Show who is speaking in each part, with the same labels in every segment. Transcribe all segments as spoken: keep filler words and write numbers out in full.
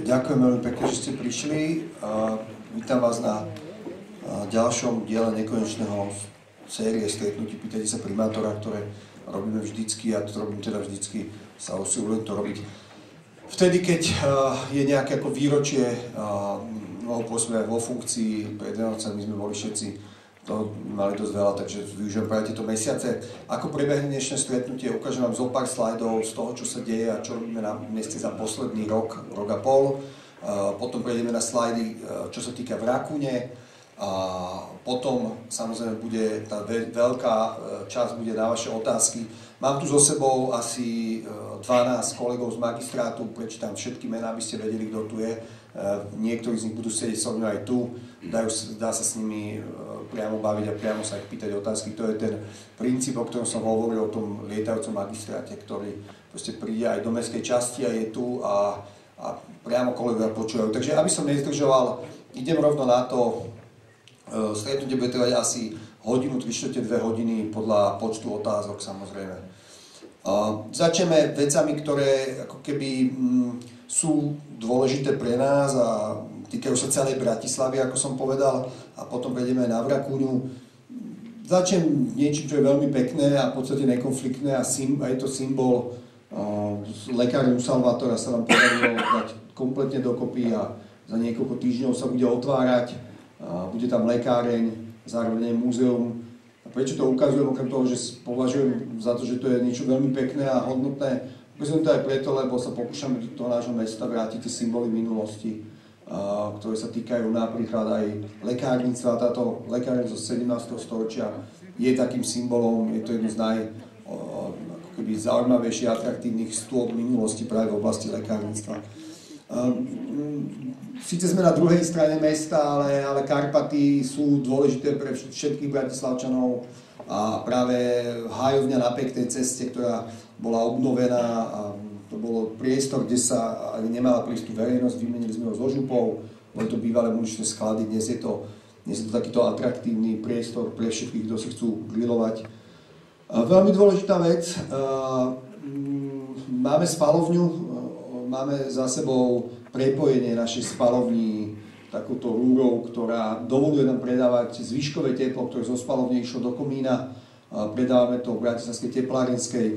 Speaker 1: ďakujem veľmi pekne, že ste prišli. Vítam vás na ďalšom diele nekonečného série stretnutí Pýtajte sa primátora, ktoré robíme vždycky, a to robím teda vždycky, sa usilujem to robiť vtedy, keď je nejaké ako výročie nového pôsobenia vo funkcii. Pred Vianocami sme boli všetci, to mali dosť veľa, takže využijem práve tieto mesiace. Ako prebehne dnešné stretnutie, ukážem vám zo pár slajdov z toho, čo sa deje a čo robíme na mieste za posledný rok, rok a pol. Potom prejdeme na slajdy, čo sa týka v Rakúne. A potom samozrejme bude tá veľká časť bude na vaše otázky. Mám tu so sebou asi dvanásť kolegov z magistrátu, prečítam všetky mená, aby ste vedeli, kto tu je. Niektorí z nich budú sedieť so mnou aj tu, dajú, dá sa s nimi priamo baviť a priamo sa ich pýtať otázky. To je ten princíp, o ktorom som hovoril, o tom lietajúcom magistráte, ktorý proste príde aj do mestskej časti a je tu a, a priamo kolegovia počúvajú. Takže aby som nezdržoval, idem rovno na to. Stretnutie bude trvať asi hodinu, tri štvrte, dve hodiny podľa počtu otázok, samozrejme. Začneme vecami, ktoré ako keby m, sú dôležité pre nás a týkajú sa celej Bratislavy, ako som povedal, a potom prejdeme na Rakúňu. Začnem niečím, čo je veľmi pekné a v podstate nekonfliktné a, sim, a je to symbol uh, lekáru Salvatora sa nám podarilo dať kompletne dokopy a za niekoľko týždňov sa bude otvárať. Uh, bude tam lekáreň, zároveň múzeum. A prečo to ukazujem, okrem toho, že považujem za to, že to je niečo veľmi pekné a hodnotné. Ukazujem to aj preto, lebo sa pokúšame do toho nášho mesta vrátiť tie symboly minulosti, uh, ktoré sa týkajú napríklad aj lekárnictva. Táto lekáreň zo sedemnásteho storočia je takým symbolom, je to jedno z naj uh, ako keby zaujímavejších a atraktívnych stôp minulosti práve v oblasti lekárnictva. Um, Síce sme na druhej strane mesta, ale, ale Karpaty sú dôležité pre všetkých Bratislavčanov a práve hájovňa na peknej ceste, ktorá bola obnovená, a to bolo priestor, kde sa nemala prístup verejnosť, vymenili sme ho so župou, boli to bývalé muničné sklady, dnes je to, dnes je to takýto atraktívny priestor pre všetkých, kto si chcú grilovať. Veľmi dôležitá vec, máme spalovňu, máme za sebou prepojenie našej spalovní takúto rúrou, ktorá dovoluje nám predávať zvyškové teplo, ktoré zo spalovne išlo do komína. Predávame to v bratislavskej teplárenskej.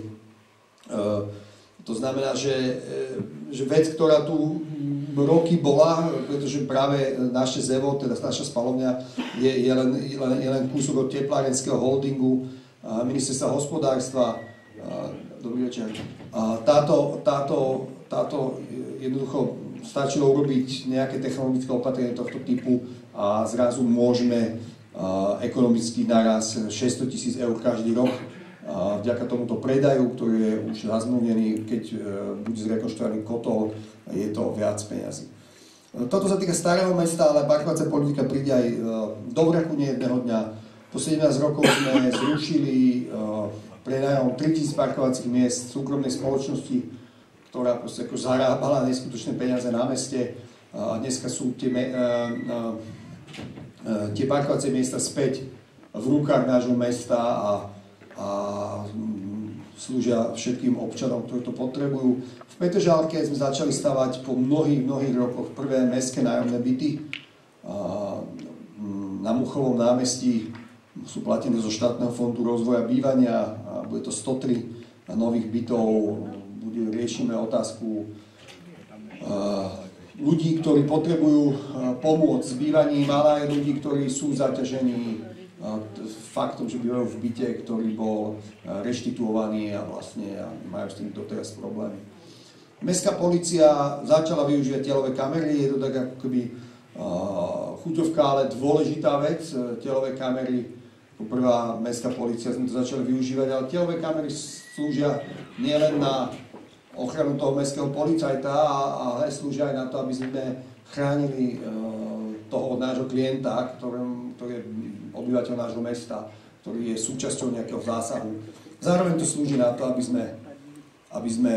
Speaker 1: To znamená, že, že vec, ktorá tu roky bola, pretože práve naše zevo, teda naša spalovňa, je, je, len, je, len, je len kúsok od teplárenského holdingu, ministerstva hospodárstva. Dobrý večer. Táto, táto, táto jednoducho stačilo urobiť nejaké technologické opatrenie tohto typu a zrazu môžeme uh, ekonomicky naraz šesťsto tisíc eur každý rok uh, vďaka tomuto predaju, ktorý je už zazmluvnený, keď uh, bude zrekonštruovaný kotol, je to viac peňazí. Uh, toto sa týka starého mesta, ale parkovacia politika príde aj uh, do Rakúne jedného dňa. Po sedemnásť rokov sme zrušili uh, prenajom tritisíc parkovacích miest súkromnej spoločnosti, ktorá proste ako zarábala neskutočné peniaze na meste. A dneska sú tie, me, a, a, a, tie parkovacie miesta späť v rukách nášho mesta a, a slúžia všetkým občanom, ktorí to potrebujú. V Petržalke sme začali stavať po mnohých, mnohých rokoch prvé mestské nájomné byty. A, na Muchovom námestí sú platené zo štátneho fondu rozvoja bývania a bude to sto tri nových bytov. Riešime otázku uh, ľudí, ktorí potrebujú uh, pomôcť s bývaním, ale aj ľudí, ktorí sú zaťažení uh, faktom, že bývajú v byte, ktorý bol uh, reštituovaný a vlastne a majú s tým doteraz problémy. Mestská polícia začala využívať telové kamery, je to tak ako keby uh, chuťovka, ale dôležitá vec. Telové kamery, ako prvá mestská polícia sme to začali využívať, ale telové kamery slúžia nielen na ochranu toho mestského policajta, ale slúžia aj na to, aby sme chránili toho nášho klienta, ktorým, ktorý je obyvateľ nášho mesta, ktorý je súčasťou nejakého zásahu. Zároveň to slúži na to, aby sme, aby sme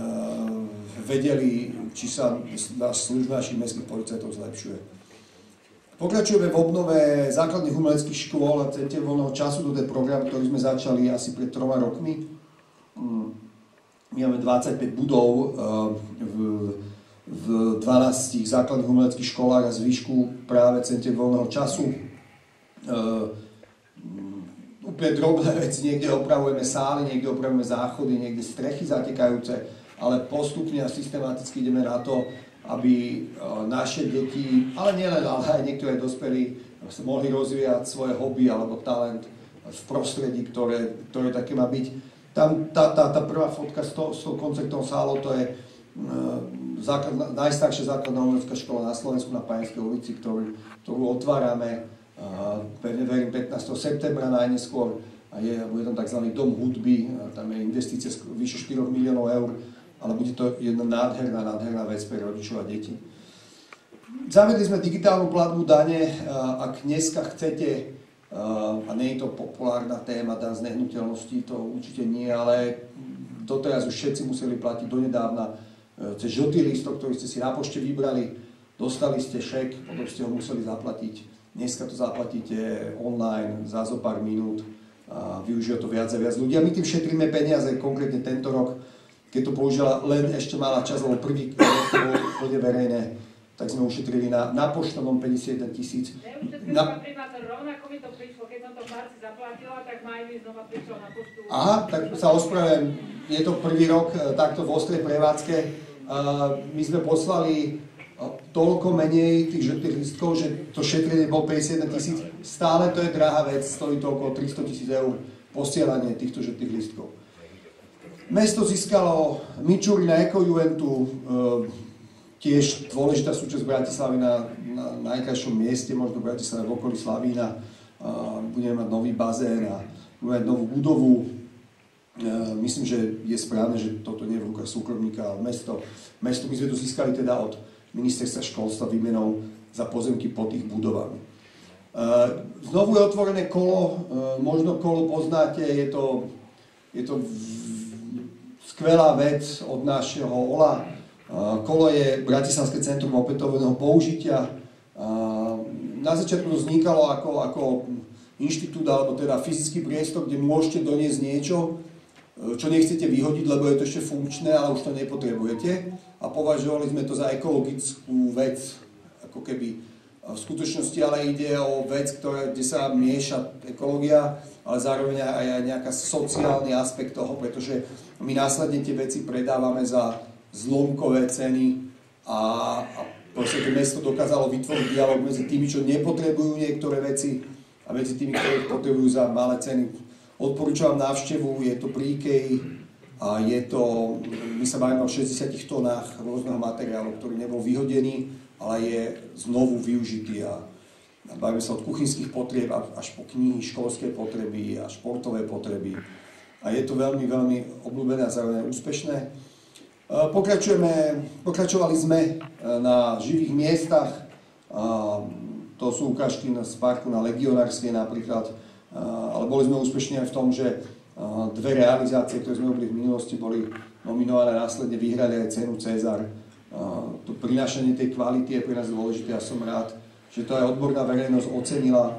Speaker 1: vedeli, či sa služba našich mestských policajtov zlepšuje. Pokračujeme v obnove základných umeleckých škôl a centier voľného času. To je program, ktorý sme začali asi pred troma rokmi. My máme dvadsaťpäť budov v v dvanástich základných umeleckých školách a zvyšku práve centier voľného času. Uh, úplne drobné veci, niekde opravujeme sály, niekde opravujeme záchody, niekde strechy zatekajúce, ale postupne a systematicky ideme na to, aby uh, naše deti, ale nielen, ale aj niektoré dospelí, mohli rozvíjať svoje hobby alebo talent v prostredí, ktoré, ktoré také má byť. Tam tá, tá, tá prvá fotka s, to, s tou koncertnou sálou, to je uh, základ, najstaršia základná umelecká škola na Slovensku na Pajenskej ulici, ktorú, ktorú otvárame, uh, pevne verím, pätnásteho septembra najneskôr. A je, bude tam tzv. Dom hudby, uh, tam je investícia vyše štyroch miliónov eur, ale bude to jedna nádherná, nádherná vec pre rodičov a deti. Zavedli sme digitálnu platbu dane, uh, ak dneska chcete, uh, a nie je to populárna téma, dan z nehnuteľností, to určite nie, ale doteraz už všetci museli platiť donedávna cez žltý lístok, ktorý ste si na pošte vybrali, dostali ste šek, potom ste ho museli zaplatiť. Dneska to zaplatíte online za zo pár minút a využije to viac a viac ľudí. A my tým šetríme peniaze, konkrétne tento rok, keď to použila len ešte malá časť, lebo prvý rok to bolo úplne verejné, tak sme ušetrili na, na poštnom päťdesiatjeden tisíc.
Speaker 2: Neušetrili na... primátor, rovnako mi to prišlo, keď som to v marci zaplatila, tak maj mi znova prišlo na poštu. Aha, tak sa ospravedlňujem, je to prvý rok takto v ostrej prevádzke. Uh, my sme poslali uh, toľko menej tých žltých lístkov, že to šetrenie bol päťdesiatjeden tisíc. Stále to je drahá vec, stojí to okolo tristo tisíc eur posielanie týchto žltých lístkov. Mesto získalo Mičurina Ekojuventu, uh, tiež dôležitá súčasť Bratislavy na, na najkrajšom mieste, možno Bratislave v okolí Slavína. Uh, budeme mať nový bazén a budeme mať novú budovu. Uh, myslím, že je správne, že toto nie je v rukách súkromníka, ale mesto. Mesto my sme to získali teda od ministerstva školstva výmenou za pozemky pod tých budovami. Uh, znovu je otvorené kolo, uh, možno kolo poznáte, je to, je to skvelá vec od nášho Ola. Kolo je Bratislavské centrum opätovného použitia. Na začiatku to vznikalo ako, ako inštitút, alebo teda fyzický priestor, kde môžete doniesť niečo, čo nechcete vyhodiť, lebo je to ešte funkčné, ale už to nepotrebujete. A považovali sme to za ekologickú vec, ako keby v skutočnosti, ale ide o vec, ktorá, kde sa mieša ekológia, ale zároveň aj nejaký sociálny aspekt toho, pretože my následne tie veci predávame za zlomkové ceny a, a proste to mesto dokázalo vytvoriť dialog medzi tými, čo nepotrebujú niektoré veci a medzi tými, ktoré potrebujú za malé ceny. Odporúčam návštevu, je to pri IKEA a je to, my sa bavíme o šesťdesiatich tonách rôzneho materiálu, ktorý nebol vyhodený, ale je znovu využitý a, a bavíme sa od kuchynských potrieb až po knihy, školské potreby a športové potreby. A je to veľmi, veľmi obľúbené a zároveň úspešné. Pokračujeme, pokračovali sme na živých miestach, to sú ukážky z parku na Legionárskej napríklad, ale boli sme úspešní aj v tom, že dve realizácie, ktoré sme robili v minulosti, boli nominované, následne vyhrali aj cenu Cezar. To prinášanie tej kvality je pre nás dôležité a som rád, že to aj odborná verejnosť ocenila.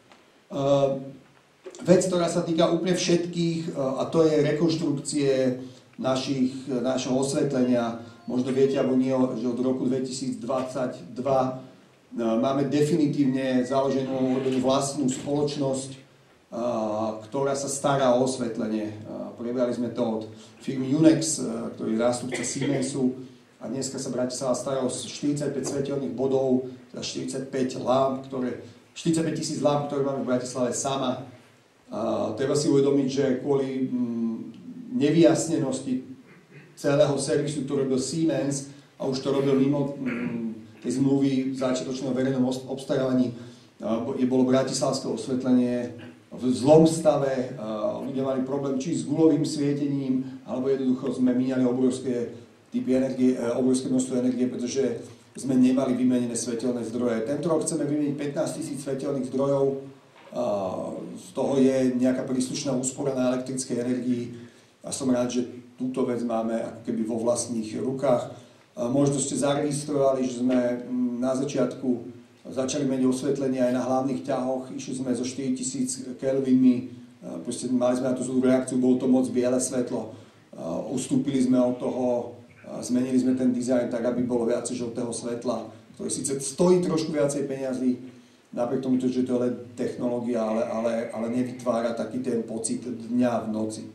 Speaker 2: Vec, ktorá sa týka úplne všetkých, a to je rekonštrukcie Našich, našho osvetlenia. Možno viete, alebo nie, že od roku dvetisícdvadsaťdva máme definitívne založenú vlastnú spoločnosť, ktorá sa stará o osvetlenie. Prebrali sme to od firmy Unex, ktorý je zástupca Siemensu, a dneska sa Bratislava stará o štyridsaťpäť svetelných bodov, teda štyridsaťpäť lámp, ktoré, štyridsaťpäť tisíc lámp, ktoré máme v Bratislave sama. A treba si uvedomiť, že kvôli nevyjasnenosti celého servisu, ktorý robil Siemens a už to robil mimo tej zmluvy začiatočného verejnom obstarávaní, je bolo bratislavské osvetlenie v zlom stave, ľudia mali problém či s guľovým svietením, alebo jednoducho sme míňali obrovské typy energie, obrovské množstvo energie, pretože sme nemali vymenené svetelné zdroje. Tento rok chceme vymeniť pätnásť tisíc svetelných zdrojov, z toho je nejaká príslušná úspora na elektrickej energii. A som rád, že túto vec máme ako keby vo vlastných rukách. Možno ste zaregistrovali, že sme na začiatku začali meniť osvetlenie aj na hlavných ťahoch. Išli sme zo štyritisíc kelvinmi, proste mali sme na tú zlú reakciu, bolo to moc biele svetlo. Ustúpili sme od toho
Speaker 1: Zmenili sme ten dizajn tak, aby bolo viacej žltého svetla, ktoré síce stojí trošku viacej peňazí, napriek tomu, že to je len technológia, ale, ale, ale nevytvára taký ten pocit dňa v noci.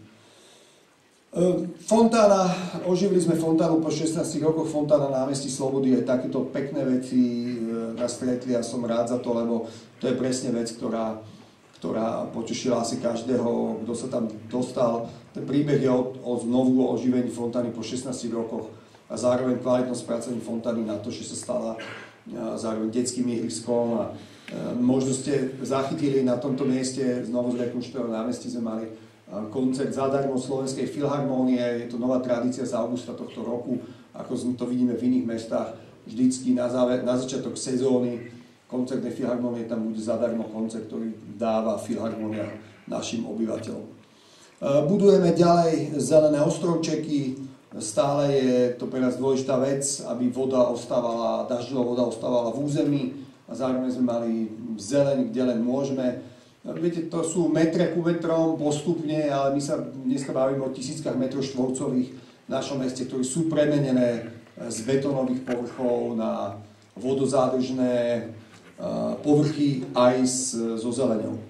Speaker 1: Fontána, oživili sme fontánu po šestnástich rokoch, fontána na námestí Slobody, aj takéto pekné veci nás stretli a som rád za to, lebo to je presne vec, ktorá, ktorá potešila asi každého, kto sa tam dostal. Ten príbeh je o, o znovu oživení fontány po šestnástich rokoch a zároveň kvalitnom spracovaní fontány na to, že sa stala zároveň detským ihriskom a možno ste zachytili na tomto mieste znovu zrekonštruovanom námestí sme mali koncert zadarmo Slovenskej filharmónie, je to nová tradícia z augusta tohto roku, ako to vidíme v iných mestách, vždycky na, záver, na začiatok sezóny koncertnej filharmónie tam bude zadarmo koncert, ktorý dáva filharmónia našim obyvateľom. Budujeme ďalej zelené ostrovčeky, stále je to pre nás dôležitá vec, aby voda ostávala, dažďová voda ostávala v území a zároveň sme mali zeleň, kde len môžeme. Viete, to sú metre ku metrom postupne, ale my sa dneska bavíme o tisíckach metrov štvorcových v našom meste, ktoré sú premenené z betónových povrchov na vodozádržné povrchy aj so zeleňou.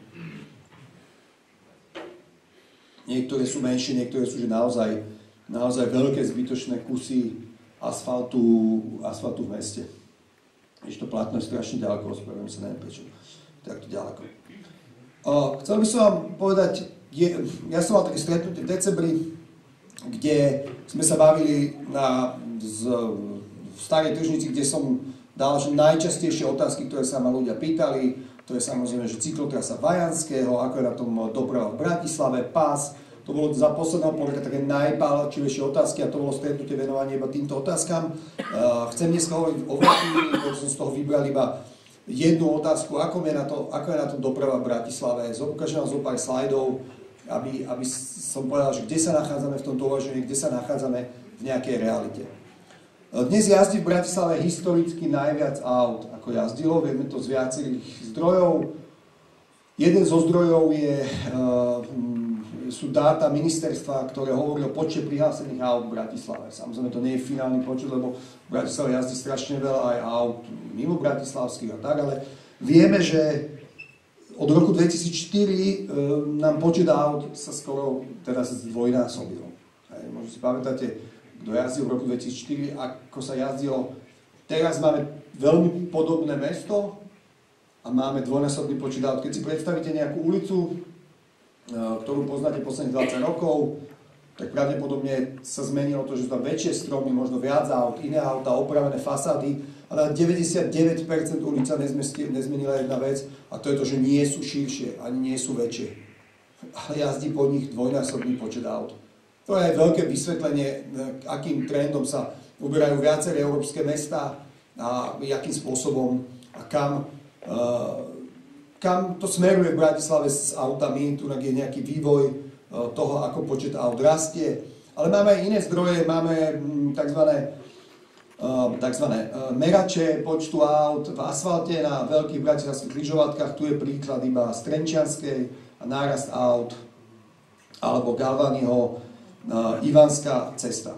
Speaker 1: Niektoré sú menšie, niektoré sú že naozaj, naozaj veľké zbytočné kusy asfaltu, asfaltu v meste. Ešte to Platno je strašne ďaleko, ospravedlňujem sa, neviem prečo takto ďaleko. Uh, chcel by som vám povedať, je, ja som mal také stretnutie v decembri, kde sme sa bavili na, z, v starej tržnici, kde som dal že najčastejšie otázky, ktoré sa ma ľudia pýtali. To je samozrejme, že cyklotrasa Vajanského, ako je na tom doprava v Bratislave, pás. To bolo za posledného polroka také najpálčivejšie otázky a to bolo stretnutie venovanie iba týmto otázkam. Uh, chcem dneska hovoriť o veľkým, preto som z toho vybral iba jednu otázku, ako je na to, ako je na to doprava v Bratislave. Ukážem vám zo pár slajdov, aby, aby som povedal, že kde sa nachádzame v tomto uvažení, kde sa nachádzame v nejakej realite. Dnes jazdí v Bratislave historicky najviac aut, ako jazdilo, vieme to z viacerých zdrojov. Jeden zo zdrojov je, sú dáta ministerstva, ktoré hovorí o počte prihlásených aut v Bratislave. Samozrejme, to nie je finálny počet, lebo v Bratislave jazdí strašne veľa aj aut mimo bratislavských a tak, ale vieme, že od roku dvetisícštyri nám počet aut sa skoro teraz zdvojnásobil. Možno si pamätáte, kto jazdil v roku dvetisícštyri, ako sa jazdilo. Teraz máme veľmi podobné mesto a máme dvojnásobný počet aut. Keď si predstavíte nejakú ulicu, ktorú poznáte posledných dvadsať rokov, tak pravdepodobne sa zmenilo to, že sú tam väčšie stromy, možno viac aut, iné auta, opravené fasády, ale na deväťdesiatdeväť percent ulica nezmenila jedna vec a to je to, že nie sú širšie, ani nie sú väčšie. Ale jazdí po nich dvojnásobný počet aut. To je veľké vysvetlenie, akým trendom sa uberajú viaceré európske mestá a akým spôsobom a kam uh, kam to smeruje v Bratislave s autami, tu je nejaký vývoj toho, ako počet aut rastie. Ale máme aj iné zdroje, máme tzv. tzv. merače počtu aut v asfalte na veľkých bratislavských križovatkách. Tu je príklad iba z Trenčianskej a nárast aut, alebo Galványho Ivanská cesta.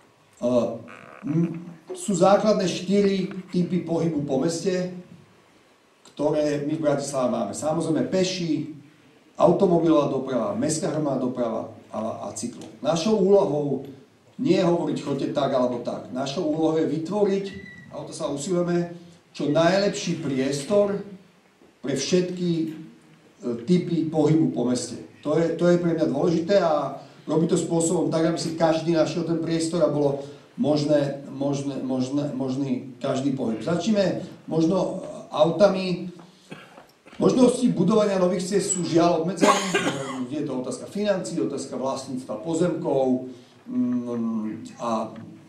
Speaker 1: Sú základné štyri typy pohybu po meste, ktoré my v Bratislave máme. Samozrejme peši, automobilová doprava, mestská hromadná doprava a, a cyklo. Našou úlohou nie je hovoriť choďte tak alebo tak. Našou úlohou je vytvoriť, a o to sa usilujeme, čo najlepší priestor pre všetky e, typy pohybu po meste. To je, to je pre mňa dôležité a robí to spôsobom tak, aby si každý našiel ten priestor a bolo možné, možné, možné, možný každý pohyb. Začneme možno autami. Možnosti budovania nových ciest sú žiaľ obmedzené. Je to otázka financií, otázka vlastníctva pozemkov a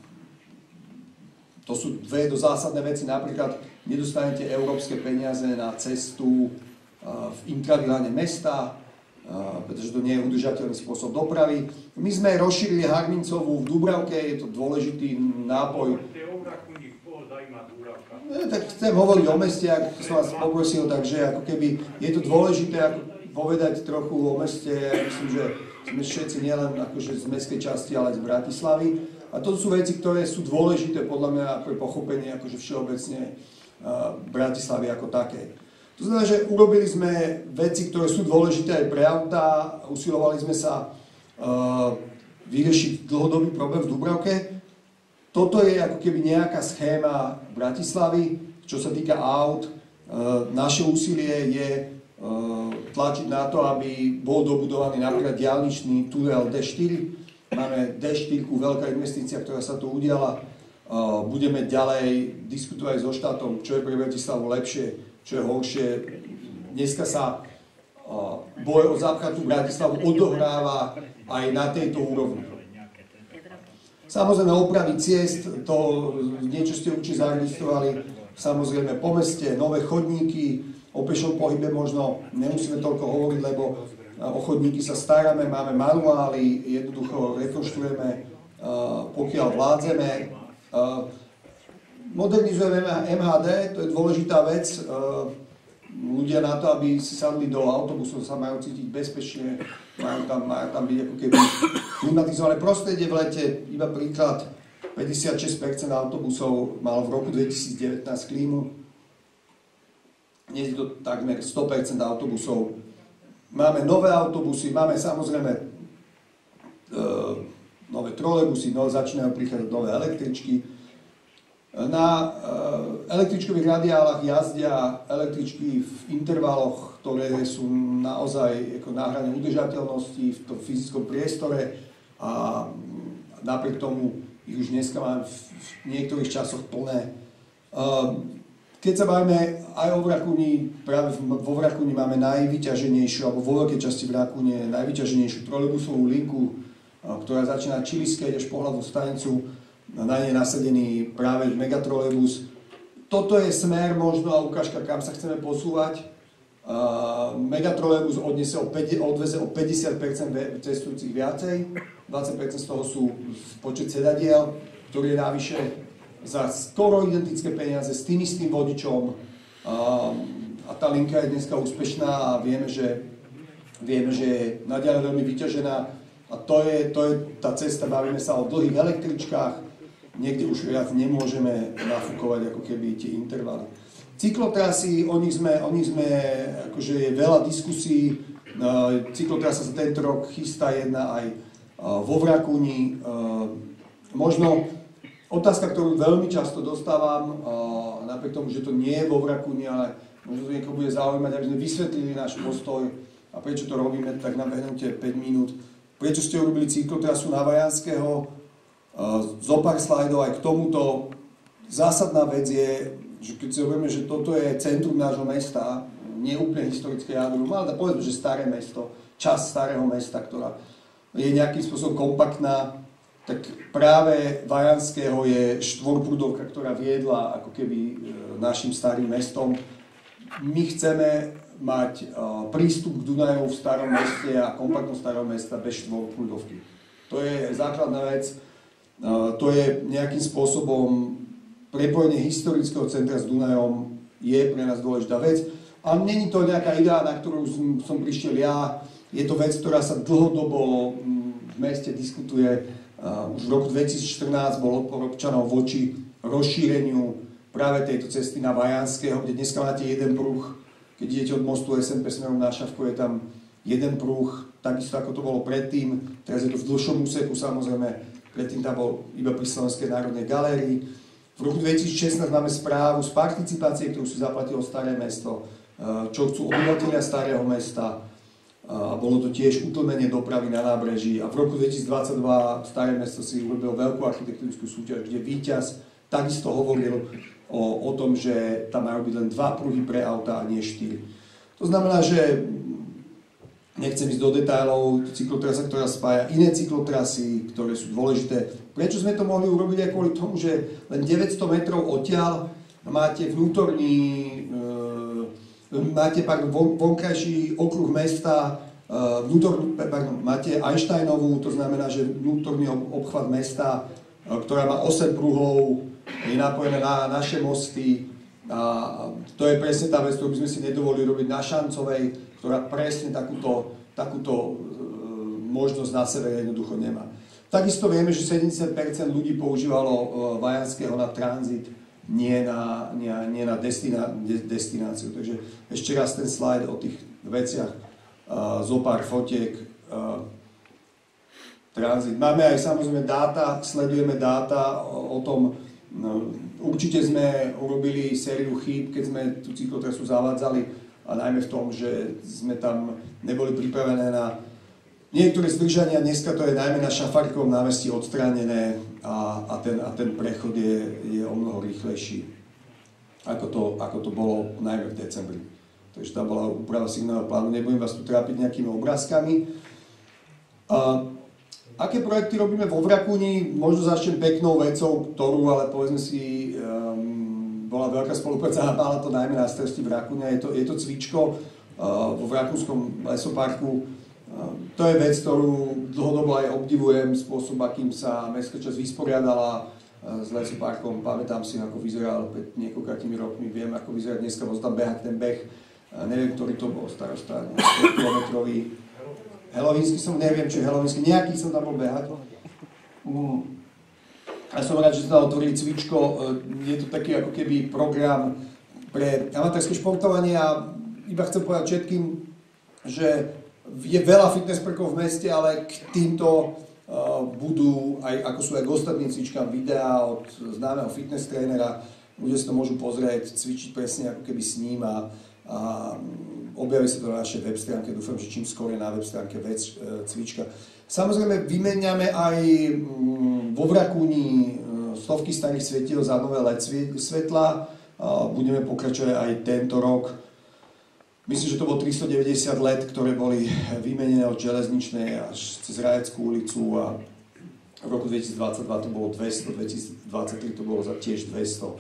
Speaker 1: to sú dve do zásadné veci. Napríklad nedostanete európske peniaze na cestu v intraviláne mesta, pretože to nie je udržateľný spôsob dopravy. My sme rozšírili Harmincovú v Dubravke, je to dôležitý nápoj. No, tak chcem hovoriť o meste, ak som vás poprosil, takže ako keby je to dôležité ako povedať trochu o meste. Ja myslím, že sme všetci nielen akože z mestskej časti, ale aj z Bratislavy.
Speaker 2: A to sú veci, ktoré sú dôležité podľa mňa pre pochopenie akože všeobecne uh, Bratislavy ako takej. To znamená, že urobili sme veci, ktoré sú dôležité aj pre autá, usilovali sme sa uh, vyriešiť dlhodobý problém v Dúbravke. Toto je ako keby nejaká schéma Bratislavy, čo sa týka aut. Uh, naše úsilie je uh, tlačiť na to, aby bol dobudovaný napríklad diaľničný tunel dé štyri. Máme dé štyri, veľká investícia, ktorá sa tu udiala. Uh, budeme ďalej diskutovať so štátom, čo je pre Bratislavu lepšie, čo je horšie. Dneska sa uh, boj o zápchatú Bratislavu odohráva aj na tejto úrovni. Samozrejme opravy ciest, to niečo ste určite zaregistrovali, samozrejme po meste, nové chodníky, o pešom pohybe možno nemusíme toľko hovoriť, lebo o chodníky sa staráme, máme manuály, jednoducho rekonštruujeme, uh, pokiaľ vládzeme. Uh, Modernizujeme em há dé, to je dôležitá vec. Ľudia na to, aby si sadli do autobusu, sa majú cítiť bezpečne, majú tam, majú tam byť ako keby klimatizované prostredie v lete. Iba príklad, päťdesiatšesť percent autobusov malo v roku dvetisícdevätnásť klímu. Dnes je to takmer sto percent autobusov. Máme nové autobusy, máme samozrejme e, nové trolejbusy, no, začínajú prichádzať nové električky. Na električkových radiálach jazdia električky v intervaloch, ktoré sú naozaj ako na hrane udržateľnosti v tom fyzickom priestore a napriek tomu ich už dneska máme v niektorých časoch plné. Keď sa bavíme aj o Vrakúni, práve vo Vrakúni máme najvyťaženejšiu, alebo vo veľkej časti Vrakúne najvyťaženejšiu trolejbusovú linku, ktorá začína Čiliskej až po hlavnú stanicu. Na nej je nasadený práve megatrolejbus. Toto je smer možno a ukážka, kam sa chceme posúvať. Uh, megatrolejbus odnese o, odveze o päťdesiat percent cestujúcich viacej. dvadsať percent z toho sú počet sedadiel, ktorý je navyše za skoro identické peniaze s tým istým vodičom. Uh, a tá linka je dneska úspešná a vieme, že, vieme, že je naďalej veľmi vyťažená. A to je, to je tá cesta, bavíme sa o dlhých električkách. Niekde už viac nemôžeme nafúkovať ako keby tie intervaly. Cyklotrasy, o nich sme, o nich sme akože je veľa diskusí. Cyklotrasa sa tento rok chystá jedna aj vo Vrakúni. Možno otázka, ktorú veľmi často dostávam, napriek tomu, že to nie je vo Vrakúni, ale možno to niekoho bude zaujímať, aby sme vysvetlili náš postoj a prečo to robíme, tak nám vehnete päť minút. Prečo ste urobili cyklotrasu na Vajanského? Zo pár slajdov aj k tomuto. Zásadná vec je, že keď si hovoríme, že toto je centrum nášho mesta, nie úplne historické jadro, ale povedzme, že staré mesto, časť starého mesta, ktorá je nejakým spôsobom kompaktná, tak práve Vajanského je štvorprúdovka, ktorá viedla ako keby našim starým mestom. My chceme mať prístup k Dunaju v starom meste a kompaktnom starom mesta bez štvorprúdovky. To je základná vec. Uh, to je nejakým spôsobom prepojenie historického centra s Dunajom je pre nás dôležitá vec. A není to nejaká idea, na ktorú som, som prišiel ja. Je to vec, ktorá sa dlhodobo v meste diskutuje. Uh, už v roku dvetisícštrnásť bol odpor občanov voči rozšíreniu práve tejto cesty na Vajanského, kde dneska máte jeden pruh. Keď idete od mostu es em pé smerom na Šavku, je tam jeden pruh, takisto ako to bolo predtým. Teraz je to v dlhšom úseku, samozrejme. Predtým tam bol iba pri Slovenskej národnej galérii. V roku dvetisícšestnásť máme správu z participácie, ktorú si zaplatilo Staré mesto, čo chcú obyvateľia Starého mesta. A bolo to tiež utlmenie dopravy na nábreží. A v roku dvetisícdvadsaťdva Staré mesto si urobilo veľkú architektonickú súťaž, kde víťaz takisto hovoril o, o tom, že tam majú byť len dva pruhy pre auta a nie štyri. To znamená, že nechcem ísť do detailov, cyklotrasa, ktorá spája iné cyklotrasy, ktoré sú dôležité. Prečo sme to mohli urobiť aj kvôli tomu, že len deväťsto metrov odtiaľ máte vnútorný, e, máte pardon, von, vonkajší okruh mesta, e, vnútor, pardon, máte Einsteinovú, to znamená, že vnútorný obchvat mesta, e, ktorá má osem pruhov, je napojená na naše mosty. A to je presne tá vec, ktorú by sme si nedovolili robiť na Šancovej, ktorá presne takúto, takúto e, možnosť na severe jednoducho nemá. Takisto vieme, že sedemdesiat percent ľudí používalo Vajanského na tranzit, nie na, nie, nie na destina, destináciu. Takže ešte raz ten slajd o tých veciach, uh, zo pár fotiek, uh, tranzit. Máme aj samozrejme dáta, sledujeme dáta o, o tom, no, určite sme urobili sériu chýb, keď sme tú cyklotrasu zavádzali, a najmä v tom, že sme tam neboli pripravené na niektoré zdržania. Dneska to je najmä na Šafarkovom námestí odstránené a, a, ten, a ten prechod je, je o mnoho rýchlejší, ako to, ako to bolo najmä v decembri. Takže tam bola úprava signálneho plánu. Nebudem vás tu trápiť nejakými obrázkami. A, aké projekty robíme vo Vrakuni? Možno začnem peknou vecou, ktorú, ale povedzme si, um, bola veľká spolupráca a mala to najmä na starosti Vrakuňa. Je to, je to cvičko uh, vo Vrakunskom lesoparku. Uh, to je vec, ktorú dlhodobo aj obdivujem, spôsob, akým sa mestská časť vysporiadala uh, s lesoparkom. Pamätám si, ako vyzeral pred niekoľkými rokmi, viem, ako vyzerá dneska, bol tam behať ten beh. Uh, neviem, ktorý to bol, starosta, kilometrový. Helovínsky som, neviem, čo je helovínsky, nejaký som tam bol behať. Mm. Ja som rád, že sa otvorili cvičko, je to taký ako keby program pre amatérske športovanie a iba chcem povedať všetkým, že je veľa fitness parkov v meste, ale k týmto uh, budú, aj, ako sú aj k ostatným cvičkám, videá od známeho fitness trénera, ľudia si to môžu pozrieť, cvičiť presne ako keby s ním a, a objaví sa to na našej web stránke, dúfam, že čím skôr je na web stránke vec, uh, cvička. Samozrejme, vymeniame aj vo Vrakuni stovky starých svetiel za nové el é dé svetla. Budeme pokračovať aj tento rok. Myslím, že to bolo tristodeväťdesiat led, ktoré boli vymenené od Železničnej až cez Rajeckú ulicu a v roku dvetisícdvadsaťdva to bolo dvesto, dvetisícdvadsaťtri to bolo za tiež dvesto.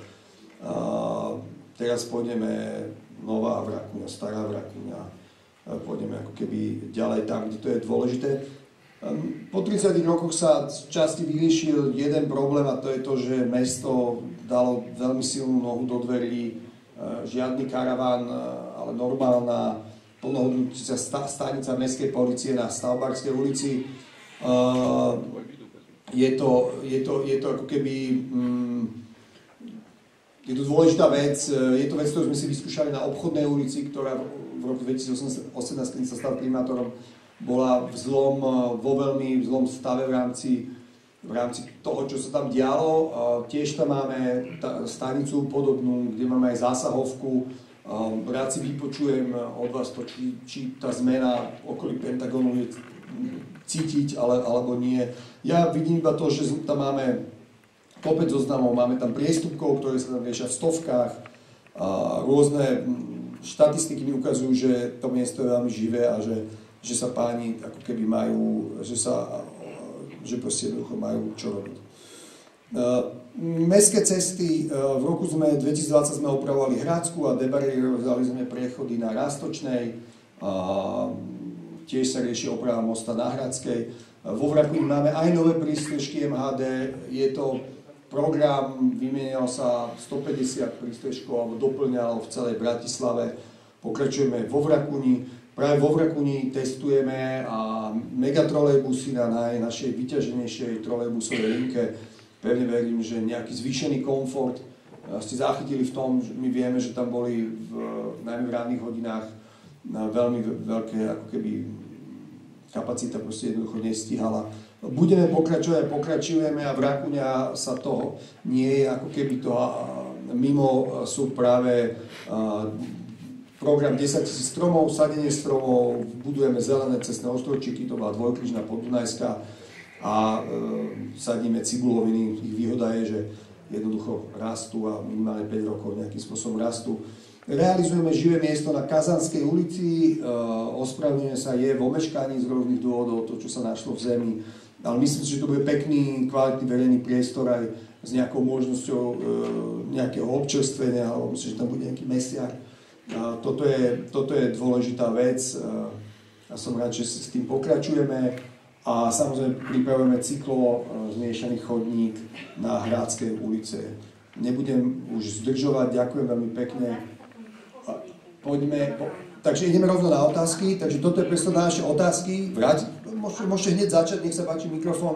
Speaker 2: A teraz pôjdeme nová Vrakuňa, stará Vrakuňa. Pôjdeme ako keby ďalej tam, kde to je dôležité. Po tridsiatich rokoch sa z časti vyriešil jeden problém a to je to, že mesto dalo veľmi silnú nohu do dverí. Žiadny karaván, ale normálna plnohodnotujúca stanica mestskej polície na Stavbárskej ulici. Je to, je to, je to ako keby... Je to dôležitá vec. Je to vec, ktorú sme si vyskúšali na Obchodnej ulici, ktorá v roku dvetisícosemnásť, keď sa stal primátorom, bola v zlom, vo veľmi zlom stave v rámci, v rámci toho, čo sa tam dialo. Tiež tam máme stanicu podobnú, kde máme aj zásahovku. Rád si vypočujem od vás to, či, či tá zmena okolí Pentagonu je cítiť, ale, alebo nie. Ja vidím iba to, že tam máme kopec zoznamov, máme tam priestupkov, ktoré sa tam riešia v stovkách. Rôzne štatistiky mi ukazujú, že to miesto je veľmi živé a že že sa páni ako keby majú, že sa, že proste jednoducho majú čo robiť. Mestské cesty, v roku sme, dvetisícdvadsať sme opravovali Hradsku a debarierovali sme prechody na Rastočnej, a tiež sa rieši oprava mosta na Hradskej. Vo Vrakuni máme aj nové prístrežky em há dé, je to program, vymenil sa stopäťdesiat prístrežkov alebo doplňalo v celej Bratislave, pokračujeme vo Vrakuni. Práve vo Vrakuni testujeme a megatrolejbusy na našej vyťaženejšej trolejbusovej linke. Pevne verím, že nejaký zvýšený komfort ste zachytili v tom, že my vieme, že tam boli v, najmä v ranných hodinách veľmi veľké ako keby kapacita proste jednoducho nestíhala. Budeme pokračovať, pokračujeme a Vrakuňa sa toho nie je ako keby to mimo sú práve program desaťtisíc stromov, sadenie stromov, budujeme zelené cestné ostrôčiky, to bola dvojkrížna Podunajská a e, sadíme cibuloviny. Ich výhoda je, že jednoducho rastú a minimálne päť rokov nejakým spôsobom rastú. Realizujeme živé miesto na Kazanskej ulici, e, ospravedlňujeme sa, je vo meškaní z rôznych dôvodov, to, čo sa našlo v zemi, ale myslím si, že to bude pekný, kvalitný verejný priestor aj s nejakou možnosťou e, nejakého občerstvenia, alebo myslím, že tam bude nejaký mesiar. Toto je, toto je dôležitá vec a som rád, že s tým pokračujeme a samozrejme pripravujeme cyklo zmiešaný chodník na Hradskej ulice. Nebudem už zdržovať, ďakujem veľmi pekne. Poďme, po, takže ideme rovno na otázky, takže toto je priestor na naše otázky. Vráť, môžete, môžete hneď začať, nech sa páči mikrofón.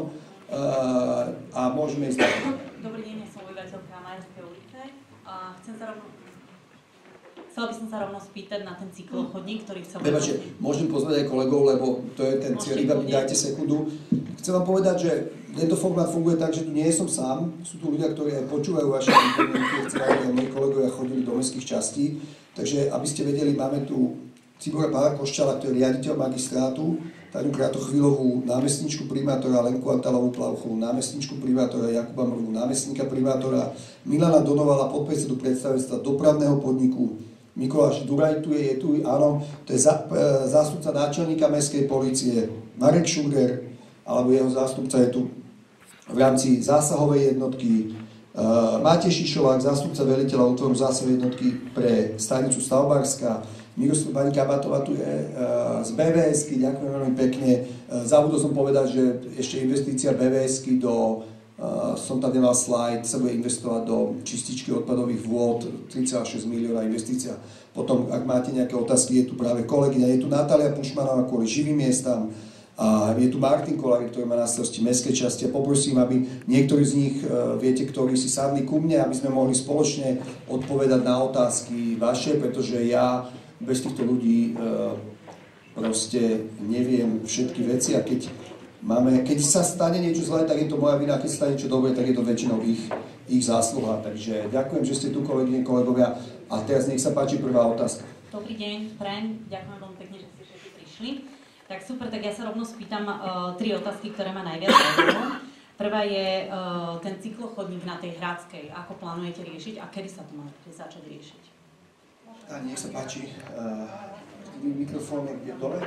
Speaker 1: a môžeme ísť.
Speaker 3: Dobrý deň, ja som obyvateľka Majerskej ulice a chcem sa rovno... Chcela by som sa rovno spýtať na ten cyklochodník, ktorý chcel...
Speaker 1: Prepačte, môžem pozvať aj kolegov, lebo to je ten cieľ, iba mi dajte sekundu. Chcem vám povedať, že tento formát funguje tak, že tu nie som sám, sú tu ľudia, ktorí aj počúvajú vaše pripomienky, chcem aj moji kolegovia chodili do mestských častí, takže aby ste vedeli, máme tu Cibora Pála-Koščala, ktorý je riaditeľ magistrátu, Táňu Kratochvílovú, námestničku primátora, Lenku Antalovú Plavchovú, námestničku primátora, Jakuba Mrvu, námestníka primátora, Milana Donovala, podpredsedu predstavenstva dopravného podniku, Mikuláš Duraj tu je, je tu, áno, to je zá, e, zástupca náčelníka mestskej polície, Marek Šuger, alebo jeho zástupca je tu v rámci zásahovej jednotky, e, Matej Šišovák, zástupca veliteľa útvoru zásahovej jednotky pre stanicu Stavbárska, Miroslav Pani Kabatová tu je e, z bé vé esky, ďakujem veľmi pekne. E, zabudol som povedať, že ešte investícia bé vé esky do Uh, som tady mal slide, sa bude investovať do čističky odpadových vôd, tri celé šesť milióna investícia. Potom, ak máte nejaké otázky, je tu práve kolegyňa, je tu Natália Pušmanová kvôli živým miestam, a je tu Martin Kolárik, ktorý má na starosti mestské časti a poprosím, aby niektorí z nich, uh, viete, ktorí si sadli ku mne, aby sme mohli spoločne odpovedať na otázky vaše, pretože ja bez týchto ľudí uh, proste neviem všetky veci a keď Máme, keď sa stane niečo zlé, tak je to moja vina, keď sa stane niečo dobré, tak je to väčšinou ich, ich zásluha. Takže ďakujem, že ste tu, kolegyne, kolegovia. A teraz nech sa páči prvá otázka.
Speaker 3: Dobrý deň, prajem. Ďakujem veľmi pekne, že ste všetci prišli. Tak super, tak ja sa rovno spýtam uh, tri otázky, ktoré ma najviac zaujímajú. Prvá je uh, ten cyklochodník na tej Hradskej. Ako plánujete riešiť a kedy sa to má začať riešiť?
Speaker 1: A nech sa páči. Uh, mikrofón je dole.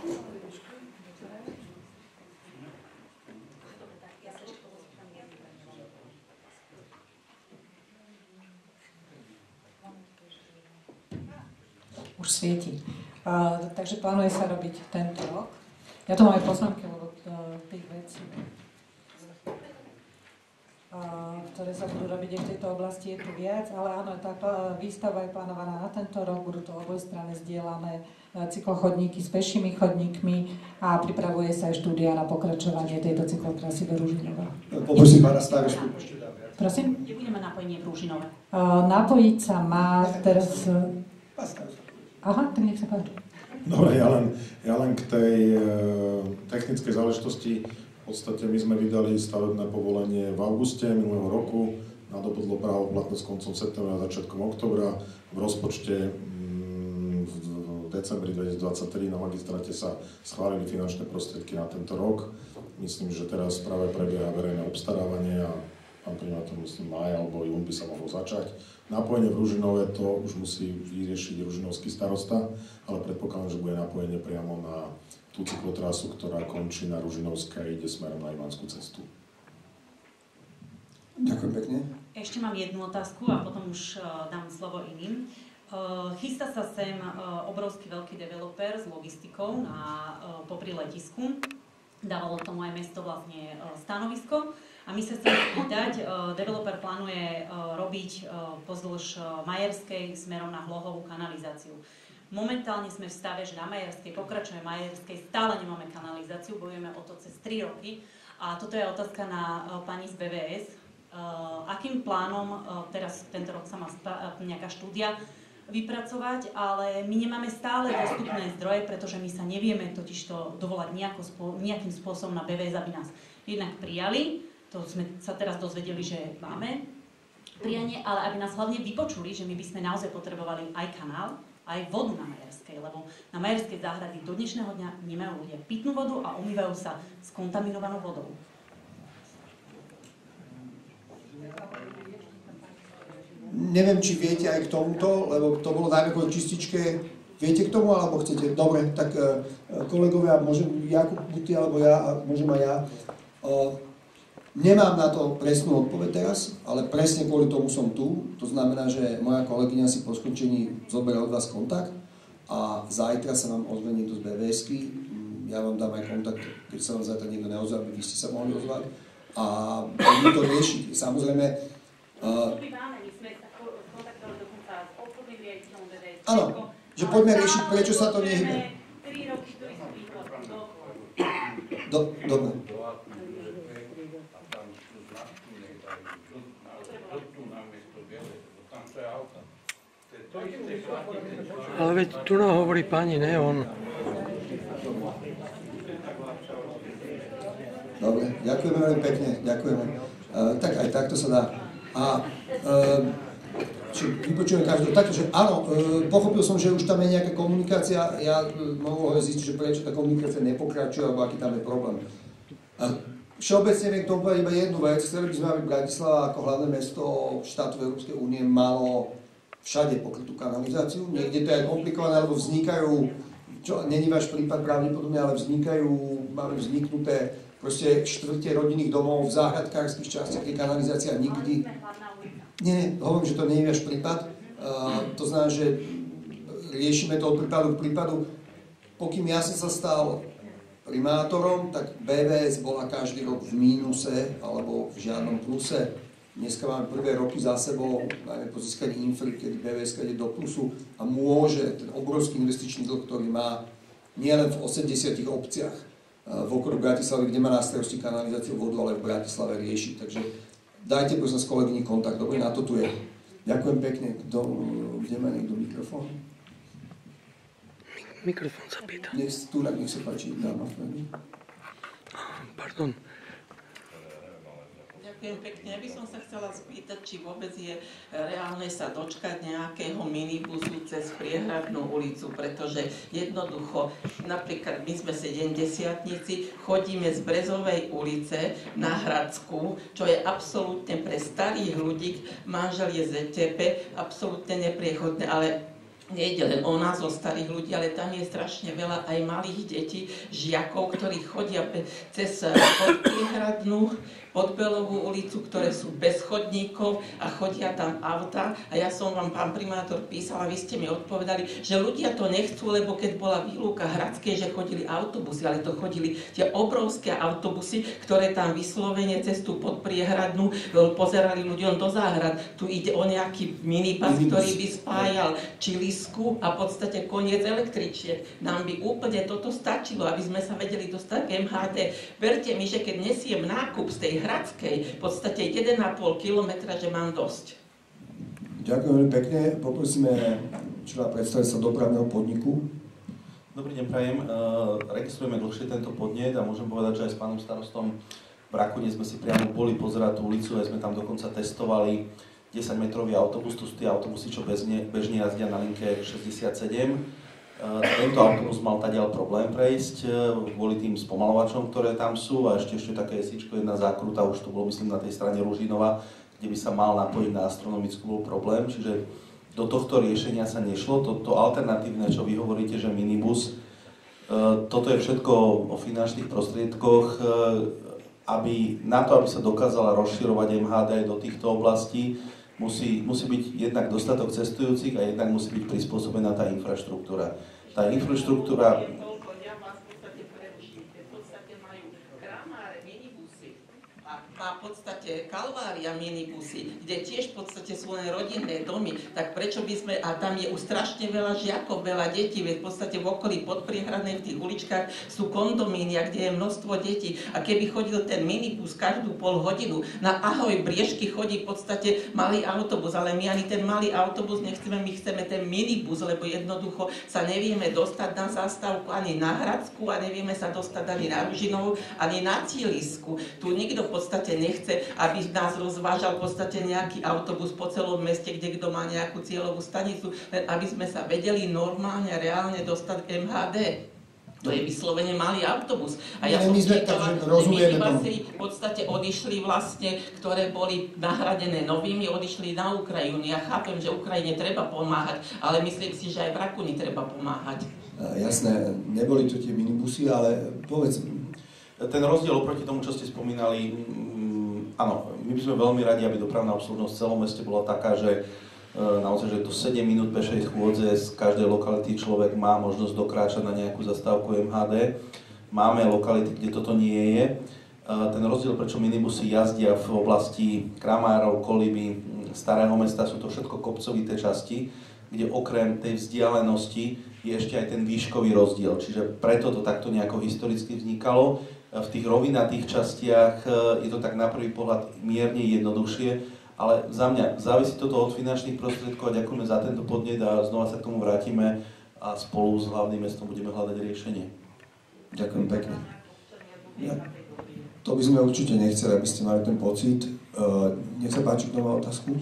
Speaker 4: Už svieti. Uh, takže plánuje sa robiť tento rok. Ja to mám aj poznámky, lebo uh, tých vecí, uh, ktoré sa budú robiť aj v tejto oblasti, je tu viac, ale áno, tá výstava je plánovaná na tento rok, budú to obojstranne zdieľané uh, cyklochodníky s pešími chodníkmi a pripravuje sa aj štúdia na pokračovanie tejto cyklotrasy do Ružinova.
Speaker 1: Poprosím pána Starostu.
Speaker 4: Prosím?
Speaker 3: Kde budeme napojenie v Ružinove?
Speaker 4: Uh, napojiť sa má teraz... Uh, Aha, tak nech sa páči.
Speaker 5: Dobre, ja len, ja len k tej e, technickej záležitosti. V podstate my sme vydali stavebné povolenie v auguste minulého roku, nadobudlo právo platnosť koncom septembra a začiatkom októbra. V rozpočte mm, v decembri dvetisícdvadsaťtri na magistráte sa schválili finančné prostriedky na tento rok. Myslím, že teraz práve prebieha verejné obstarávanie a pán primátor, myslím, máj alebo jún by sa mohol začať. Napojenie v Ružinove to už musí vyriešiť ružinovský starosta, ale predpokladám, že bude napojenie priamo na tú cyklotrasu, ktorá končí na Ružinovské a ide smerom na Ivanskú cestu.
Speaker 1: Ďakujem pekne.
Speaker 3: Ešte mám jednu otázku a potom už uh, dám slovo iným. Uh, chystá sa sem uh, obrovský veľký developer s logistikou na, uh, popri letisku. Dávalo tomu aj mesto vlastne uh, stanovisko. A my sa chceme spýtať, uh, developer plánuje uh, robiť uh, pozdĺž uh, Majerskej smerom na Hlohovú kanalizáciu. Momentálne sme v stave, že na Majerskej, pokračuje Majerskej, stále nemáme kanalizáciu, bojujeme o to cez tri roky. A toto je otázka na uh, pani z bé vé es. Uh, akým plánom, uh, teraz tento rok sa má spá- nejaká štúdia vypracovať, ale my nemáme stále dostupné zdroje, pretože my sa nevieme totižto dovolať nejako spo- nejakým spôsobom na bé vé es, aby nás jednak prijali. To sme sa teraz dozvedeli, že máme prianie, ale aby nás hlavne vypočuli, že my by sme naozaj potrebovali aj kanál, aj vodu na Majerskej, lebo na Majerskej záhrady do dnešného dňa nemajú ľudia pitnú vodu a umývajú sa s kontaminovanou vodou.
Speaker 1: Neviem, či viete aj k tomuto, lebo to bolo najmä kvôli čističke. Viete k tomu, alebo chcete? Dobre, tak kolegovia, môžem Jakub Buty, alebo ja, a môžem aj ja. Nemám na to presnú odpoveď teraz, ale presne kvôli tomu som tu. To znamená, že moja kolegyňa si po skončení zoberie od vás kontakt a zajtra sa vám ozve niekto z bé vé esky. Ja vám dám aj kontakt, keď sa vám zajtra niekto neozve, aby vy ste sa mohli ozvať. A budeme to riešiť. Samozrejme... Uh, áno, že poďme riešiť, prečo sa to nehybe. Dobre.
Speaker 6: Ale veď tu nám hovorí pani, ne on.
Speaker 1: Dobre, ďakujeme veľmi pekne, ďakujeme. Uh, tak aj takto sa dá. A uh, či vypočujem každého. Takže áno, uh, pochopil som, že už tam je nejaká komunikácia. Ja uh, mohol zistiť, že prečo tá komunikácia nepokračuje, alebo aký tam je problém. Uh, Všeobecne viem k tomu povedať iba jednu vec. Chceli by sme, aby Bratislava ako hlavné mesto štátu Európskej únie malo všade pokrytú kanalizáciu. Niekde to je komplikované, alebo vznikajú, čo není váš prípad pravdepodobne, ale vznikajú, máme vzniknuté proste štvrte rodinných domov v záhradkárskych častiach, kde kanalizácia nikdy... Nie, hovorím, že to nie je váš prípad. Uh, to znamená, že riešime to od prípadu k prípadu. Pokým ja som sa stal primátorom, tak bé vé es bola každý rok v mínuse alebo v žiadnom pluse. Dneska máme prvé roky za sebou, najmä po získaní infry, kedy bé vé es ide do plusu a môže ten obrovský investičný dlh, ktorý má nielen v osemdesiatich obciach v okruhu Bratislavy, kde má na starosti kanalizáciu vodu, ale v Bratislave riešiť. Takže dajte prosím s kolegyni kontakt, dobre, na to tu je. Ďakujem pekne. Kto, kde má niekto mikrofón?
Speaker 6: Mikrofón sa pýta.
Speaker 1: Nech, tu, nech sa páči, dáma Fredy.
Speaker 6: Pardon.
Speaker 7: Ďakujem pekne. Ja by som sa chcela spýtať, či vôbec je reálne sa dočkať nejakého minibusu cez Priehradnú ulicu, pretože jednoducho, napríklad my sme sedemdesiatnici, chodíme z Brezovej ulice na Hradskú, čo je absolútne pre starých ľudí, manžel je zet té pé, absolútne nepriechodné, ale nejde len o nás, o starých ľudí, ale tam je strašne veľa aj malých detí, žiakov, ktorí chodia cez Podpriehradnú, Podbelovú ulicu, ktoré sú bez chodníkov a chodia tam auta. A ja som vám, pán primátor, písala, vy ste mi odpovedali, že ľudia to nechcú, lebo keď bola výluka Hradskej, že chodili autobusy, ale to chodili tie obrovské autobusy, ktoré tam vyslovene cez tú Podpriehradnú pozerali ľuďom do záhrad. Tu ide o nejaký minibus, ktorý by spájal Čilisku a v podstate koniec električiek. Nám by úplne toto stačilo, aby sme sa vedeli dostať k em há dé. Verte mi, že keď nesiem nákup z tej Hradskej, v podstate jeden a pol kilometra, že mám dosť.
Speaker 1: Ďakujem veľmi pekne. Poprosíme člena predstaviteľa dopravného podniku.
Speaker 8: Dobrý deň, prajem. Registrujeme dlhšie tento podnet a môžem povedať, že aj s pánom starostom v Rakúne sme si priamo boli pozerať tú ulicu, aj sme tam dokonca testovali desaťmetrový autobus. Tu sú tie autobusy, čo bežne, bežne jazdia na linke šesťdesiatsedem. Tento autobus mal tadiaľ problém prejsť kvôli tým spomalovačom, ktoré tam sú a ešte ešte také esíčko, jedna zákruta, už to bolo myslím na tej strane Ružinova, kde by sa mal napojiť na astronomickú, bol problém, čiže do tohto riešenia sa nešlo. Toto alternatívne, čo vy hovoríte, že minibus, toto je všetko o finančných prostriedkoch, aby na to, aby sa dokázala rozširovať em há dé do týchto oblastí, Musí, musí byť jednak dostatok cestujúcich a jednak musí byť prispôsobená tá infraštruktúra. Tá infraštruktúra...
Speaker 7: A v podstate Kalvária minibusy, kde tiež v podstate sú len rodinné domy, tak prečo by sme, a tam je už strašne veľa žiakov, veľa detí, veď v podstate v okolí Podpriehradnej v tých uličkách sú kondomínia, kde je množstvo detí a keby chodil ten minibus každú pol hodinu, na Ahoj Briežky chodí v podstate malý autobus, ale my ani ten malý autobus nechceme, my chceme ten minibus, lebo jednoducho sa nevieme dostať na zastávku ani na Hradsku a nevieme sa dostať ani na Ružinovu, ani na Cílisku. Tu nikto v podstate nechce, aby nás rozvážal v podstate nejaký autobus po celom meste, kde kto má nejakú cieľovú stanicu, len aby sme sa vedeli normálne, reálne dostať k em há dé. To je vyslovene malý autobus. A ja som čítala, že minibusy v podstate odišli vlastne, ktoré boli nahradené novými, odišli na Ukrajinu. Ja chápem, že Ukrajine treba pomáhať, ale myslím si, že aj v Rakúni treba pomáhať.
Speaker 1: Jasné, neboli to tie minibusy, ale povedz...
Speaker 8: Ten rozdiel oproti tomu, čo ste spomínali, áno, my by sme veľmi radi, aby dopravná obslužnosť v celom meste bola taká, že e, naozaj, že to sedem minút pešej schôdze z každej lokality človek má možnosť dokráčať na nejakú zastávku em há dé. Máme lokality, kde toto nie je. E, ten rozdiel, prečo minibusy jazdia v oblasti Kramárov, Koliby, Starého mesta, sú to všetko kopcovité časti, kde okrem tej vzdialenosti je ešte aj ten výškový rozdiel. Čiže preto to takto nejako historicky vznikalo. V tých rovinatých častiach je to tak na prvý pohľad mierne jednoduchšie, Ale za mňa závisí toto od finančných prostriedkov a ďakujeme za tento podnet a znova sa k tomu vrátime a spolu s hlavným mestom budeme hľadať riešenie.
Speaker 1: Ďakujem pekne. Ja, to by sme určite nechceli, aby ste mali ten pocit. Uh, nech sa páči, kto má otázku?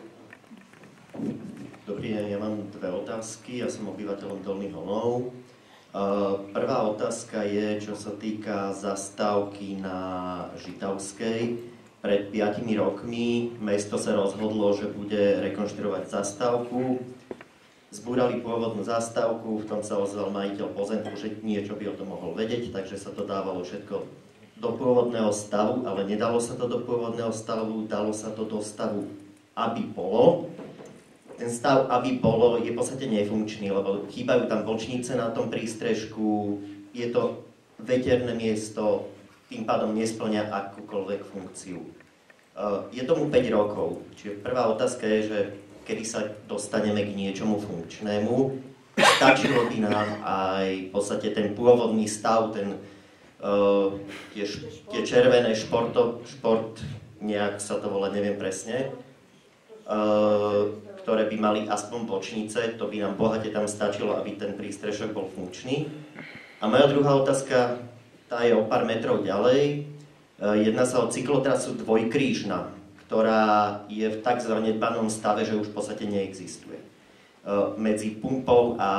Speaker 9: Dobrý deň, ja mám dve otázky. Ja som obyvateľom Dolných Honov. Uh, prvá otázka je, čo sa týka zastávky na Žitavskej. Pred piatimi rokmi mesto sa rozhodlo, že bude rekonštruovať zastávku. Zbúrali pôvodnú zastávku, v tom sa ozval majiteľ pozemku, že niečo by o tom mohol vedieť, takže sa to dávalo všetko do pôvodného stavu, ale nedalo sa to do pôvodného stavu, dalo sa to do stavu, aby bolo. Ten stav, aby bolo, je v podstate nefunkčný, lebo chýbajú tam bočnice na tom prístrežku, je to veterné miesto, tým pádom nespĺňa akúkoľvek funkciu. Je tomu päť rokov, čiže prvá otázka je, že kedy sa dostaneme k niečomu funkčnému. Stačilo by nám aj v podstate ten pôvodný stav, ten, uh, tie, tie červené športo, šport, nejak sa to volá, neviem presne, uh, ktoré by mali aspoň bočnice, to by nám bohate tam stačilo, aby ten prístrešok bol funkčný. A moja druhá otázka, tá je o pár metrov ďalej. Jedná sa o cyklotrasu Dvojkrížna, ktorá je v tak zanedbanom stave, že už v podstate neexistuje. Medzi pumpou a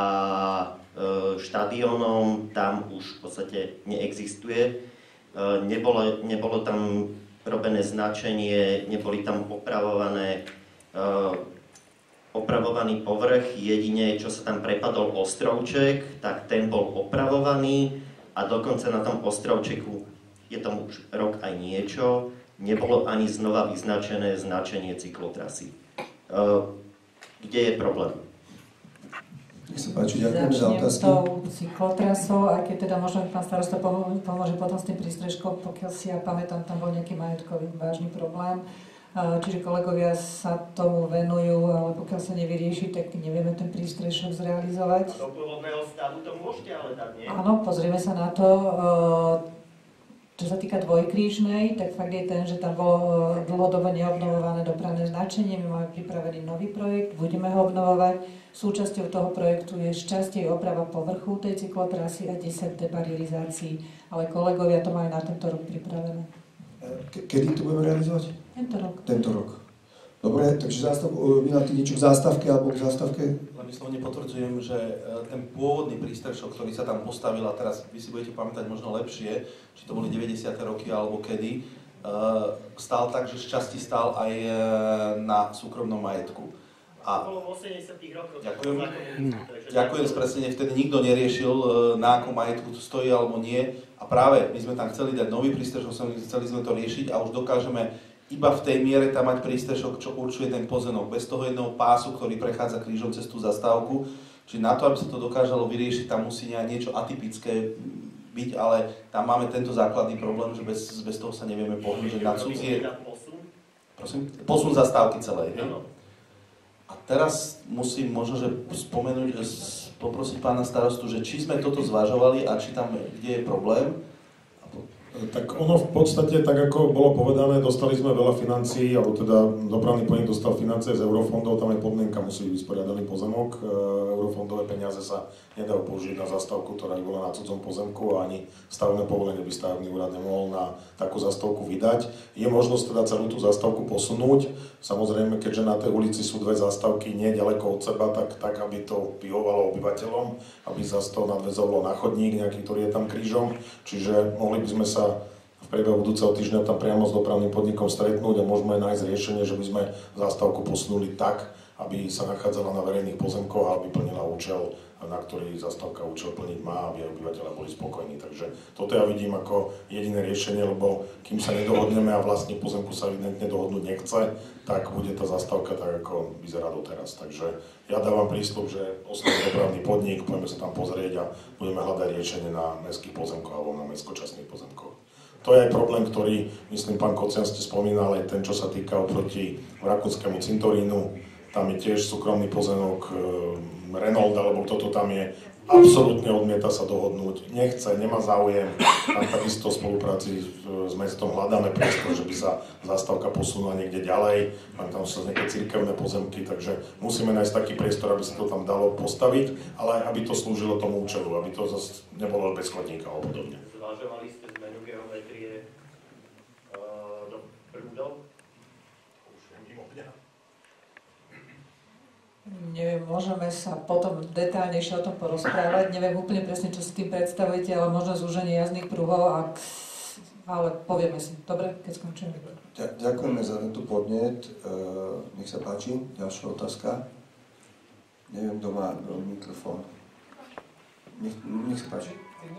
Speaker 9: štadiónom tam už v podstate neexistuje. Nebolo, nebolo tam robené značenie, neboli tam opravované, opravovaný povrch. Jedine, čo sa tam prepadol ostrovček, tak ten bol opravovaný. A dokonca na tom ostrovčeku, je tam už rok aj niečo, nebolo ani znova vyznačené značenie cyklotrasy. Kde je problém?
Speaker 1: Nech sa páči, ďakujem za otázky.
Speaker 4: Začnem tou cyklotrasou, aj keď teda možno pán starosta pomôže potom s tým prístrežkom, pokiaľ si ja pamätám, tam bol nejaký majetkový vážny problém. Čiže kolegovia sa tomu venujú, ale pokiaľ sa nevyrieši, tak nevieme ten prístrešok zrealizovať.
Speaker 9: Do pôvodného stavu to môžete ale dať, nie?
Speaker 4: Áno, pozrieme sa na to. Čo sa týka Dvojkrížnej, tak fakt je ten, že tam bolo dlhodobo neobnovované dopravné značenie. My máme pripravený nový projekt, budeme ho obnovovať. Súčasťou toho projektu je šťastie oprava povrchu tej cyklotrasy a desať debarilizácií. Ale kolegovia to majú na tento rok pripravené.
Speaker 1: Kedy to budeme realizovať?
Speaker 4: Tento rok.
Speaker 1: Tento rok. Dobre, takže zástav, vy na tým niečo k zástavke alebo k zástavke?
Speaker 8: Len vyslovene potvrdzujem, že ten pôvodný prístrešok, ktorý sa tam postavil, a teraz vy si budete pamätať možno lepšie, či to boli deväťdesiate roky alebo kedy, stál tak, že šťastí stál aj na súkromnom majetku. A
Speaker 9: bolo v osemdesiatych rokoch.
Speaker 8: Ďakujem. Ďakujem spresnenie, vtedy nikto neriešil, na akom majetku to stojí alebo nie. A práve my sme tam chceli dať nový prístrešok, chceli sme to riešiť a už dokážeme iba v tej miere tam mať prístrešok, čo určuje ten pozemok, bez toho jedného pásu, ktorý prechádza krížom cez tú zastávku. Čiže na to, aby sa to dokážalo vyriešiť, tam musí niečo atypické byť, ale tam máme tento základný problém, že bez, bez toho sa nevieme pohnúť, že na cudzie... Prosím? Posun zastávky celej, hej? A teraz musím možno, že spomenúť, poprosiť pána starostu, že či sme toto zvažovali a či tam, kde je problém.
Speaker 5: Tak ono v podstate, tak ako bolo povedané, dostali sme veľa financií, alebo teda dopravný podnik dostal financie z eurofondov, tam je podmienka, musí byť vysporiadaný pozemok. Eurofondové peniaze sa nedajú použiť na zastávku, ktorá by bola na cudzom pozemku a ani stavebné povolenie by stavebný úrad nemohol na takú zastávku vydať. Je možnosť teda celú tú zastávku posunúť. Samozrejme, keďže na tej ulici sú dve zastávky nie ďaleko od seba, tak, tak aby to vyhovalo obyvateľom, aby zase to nadväzovalo na chodník nejaký, ktorý je tam krížom. Čiže mohli by sme sa v priebehu budúceho týždňa tam priamo s dopravným podnikom stretnúť a môžeme nájsť riešenie, že by sme zastávku posunuli tak, aby sa nachádzala na verejných pozemkoch a aby plnila účel, na ktorý zastávka účel plniť má, aby obyvateľia boli spokojní. Takže toto ja vidím ako jediné riešenie, lebo kým sa nedohodneme a vlastne pozemku sa evidentne dohodnúť nechce, tak bude tá zastávka tak, ako vyzerá doteraz. Takže ja dávam prísľub, že oslovím dopravný podnik, budeme sa tam pozrieť a budeme hľadať riešenie na mestských pozemkoch alebo na mestskočasných pozemkoch. To je aj problém, ktorý, myslím, pán Kocian ste spomínal, aj ten, čo sa týka oproti rakúnskému cintorínu. tam je tiež súkromný pozemok, Renault alebo kto to tam je, absolútne odmieta sa dohodnúť, nechce, nemá záujem. Tam takisto v spolupráci s mestom hľadáme priestor, že by sa zastávka posunula niekde ďalej. Tam sú nejaké cirkevné pozemky, takže musíme nájsť taký priestor, aby sa to tam dalo postaviť, ale aby to slúžilo tomu účelu, aby to zase nebolo bez chodníka alebo podobne.
Speaker 9: Zvažovali ste zmenu geometrie uh, do prúdov?
Speaker 4: Neviem, môžeme sa potom detaľnejšie o tom porozprávať. Neviem úplne presne, čo si tým predstavujete, ale možno zúženie jazdných pruhov, a... ale povieme si. Dobre, keď skončíme.
Speaker 1: Ďakujeme za tento podnet. Nech sa páči. Ďalšia otázka. Neviem, kto má mikrofón. Nech, nech sa páči.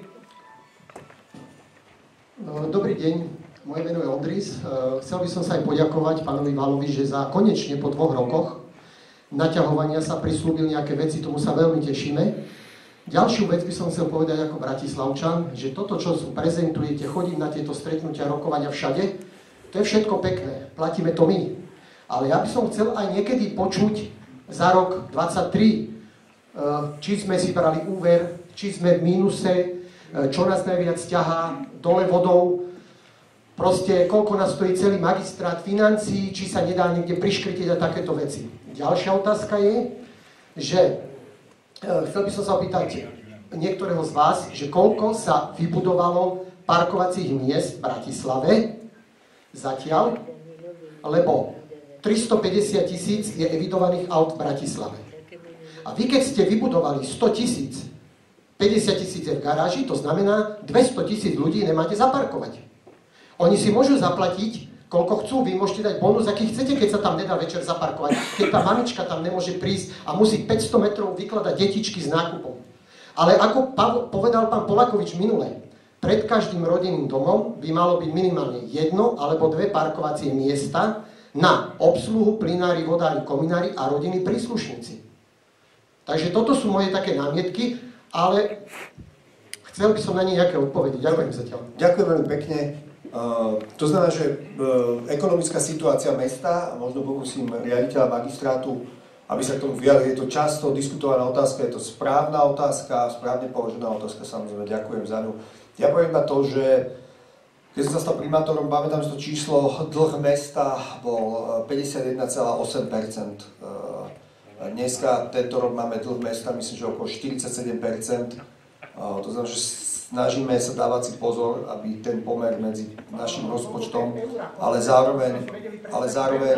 Speaker 10: Dobrý deň. Moje meno je Ondris. Chcel by som sa aj poďakovať pánovi Válovi, že za konečne po dvoch rokoch naťahovania sa prislúbil nejaké veci, tomu sa veľmi tešíme. Ďalšiu vec by som chcel povedať ako Bratislavčan, že toto, čo prezentujete, chodím na tieto stretnutia, rokovania všade, to je všetko pekné, platíme to my. Ale ja by som chcel aj niekedy počuť za rok dvadsaťtri, či sme si brali úver, či sme v mínuse, čo nás najviac ťahá dole vodou, proste koľko nás stojí celý magistrát financií, či sa nedá niekde priškrtiť a takéto veci. Ďalšia otázka je, že e, chcel by som sa opýtať niektorého z vás, že koľko sa vybudovalo parkovacích miest v Bratislave zatiaľ, lebo tristopäťdesiat tisíc je evidovaných aut v Bratislave. A vy, keď ste vybudovali sto tisíc, päťdesiat tisíc je v garáži, to znamená dvesto tisíc ľudí nemáte zaparkovať. Oni si môžu zaplatiť koľko chcú, vy môžete dať bonus, aký chcete, keď sa tam nedá večer zaparkovať. Keď tá mamička tam nemôže prísť a musí päťsto metrov vykladať detičky s nákupom. Ale ako povedal pán Polakovič minule, pred každým rodinným domom by malo byť minimálne jedno alebo dve parkovacie miesta na obsluhu, plynári, vodári, kominári a rodinní príslušníci. Takže toto sú moje také námietky, ale chcel by som na ne nejaké odpovede. Ďakujem zatiaľ.
Speaker 1: Ďakujem veľmi pekne. Uh, to znamená, že uh, ekonomická situácia mesta, a možno poprosím riaditeľa magistrátu, aby sa k tomu vyjadril. Je to často diskutovaná otázka, je to správna otázka, správne položená otázka, samozrejme, ďakujem za ňu. Ja poviem iba to, že keď som sa stal primátorom, pamätám, že to číslo dlh mesta bol päťdesiatjeden celá osem percent. Uh, dneska, tento rok máme dlh mesta, myslím, že okolo štyridsaťsedem percent. Uh, to znamená, že snažíme sa dávať si pozor, aby ten pomer medzi našim rozpočtom, ale zároveň, ale zároveň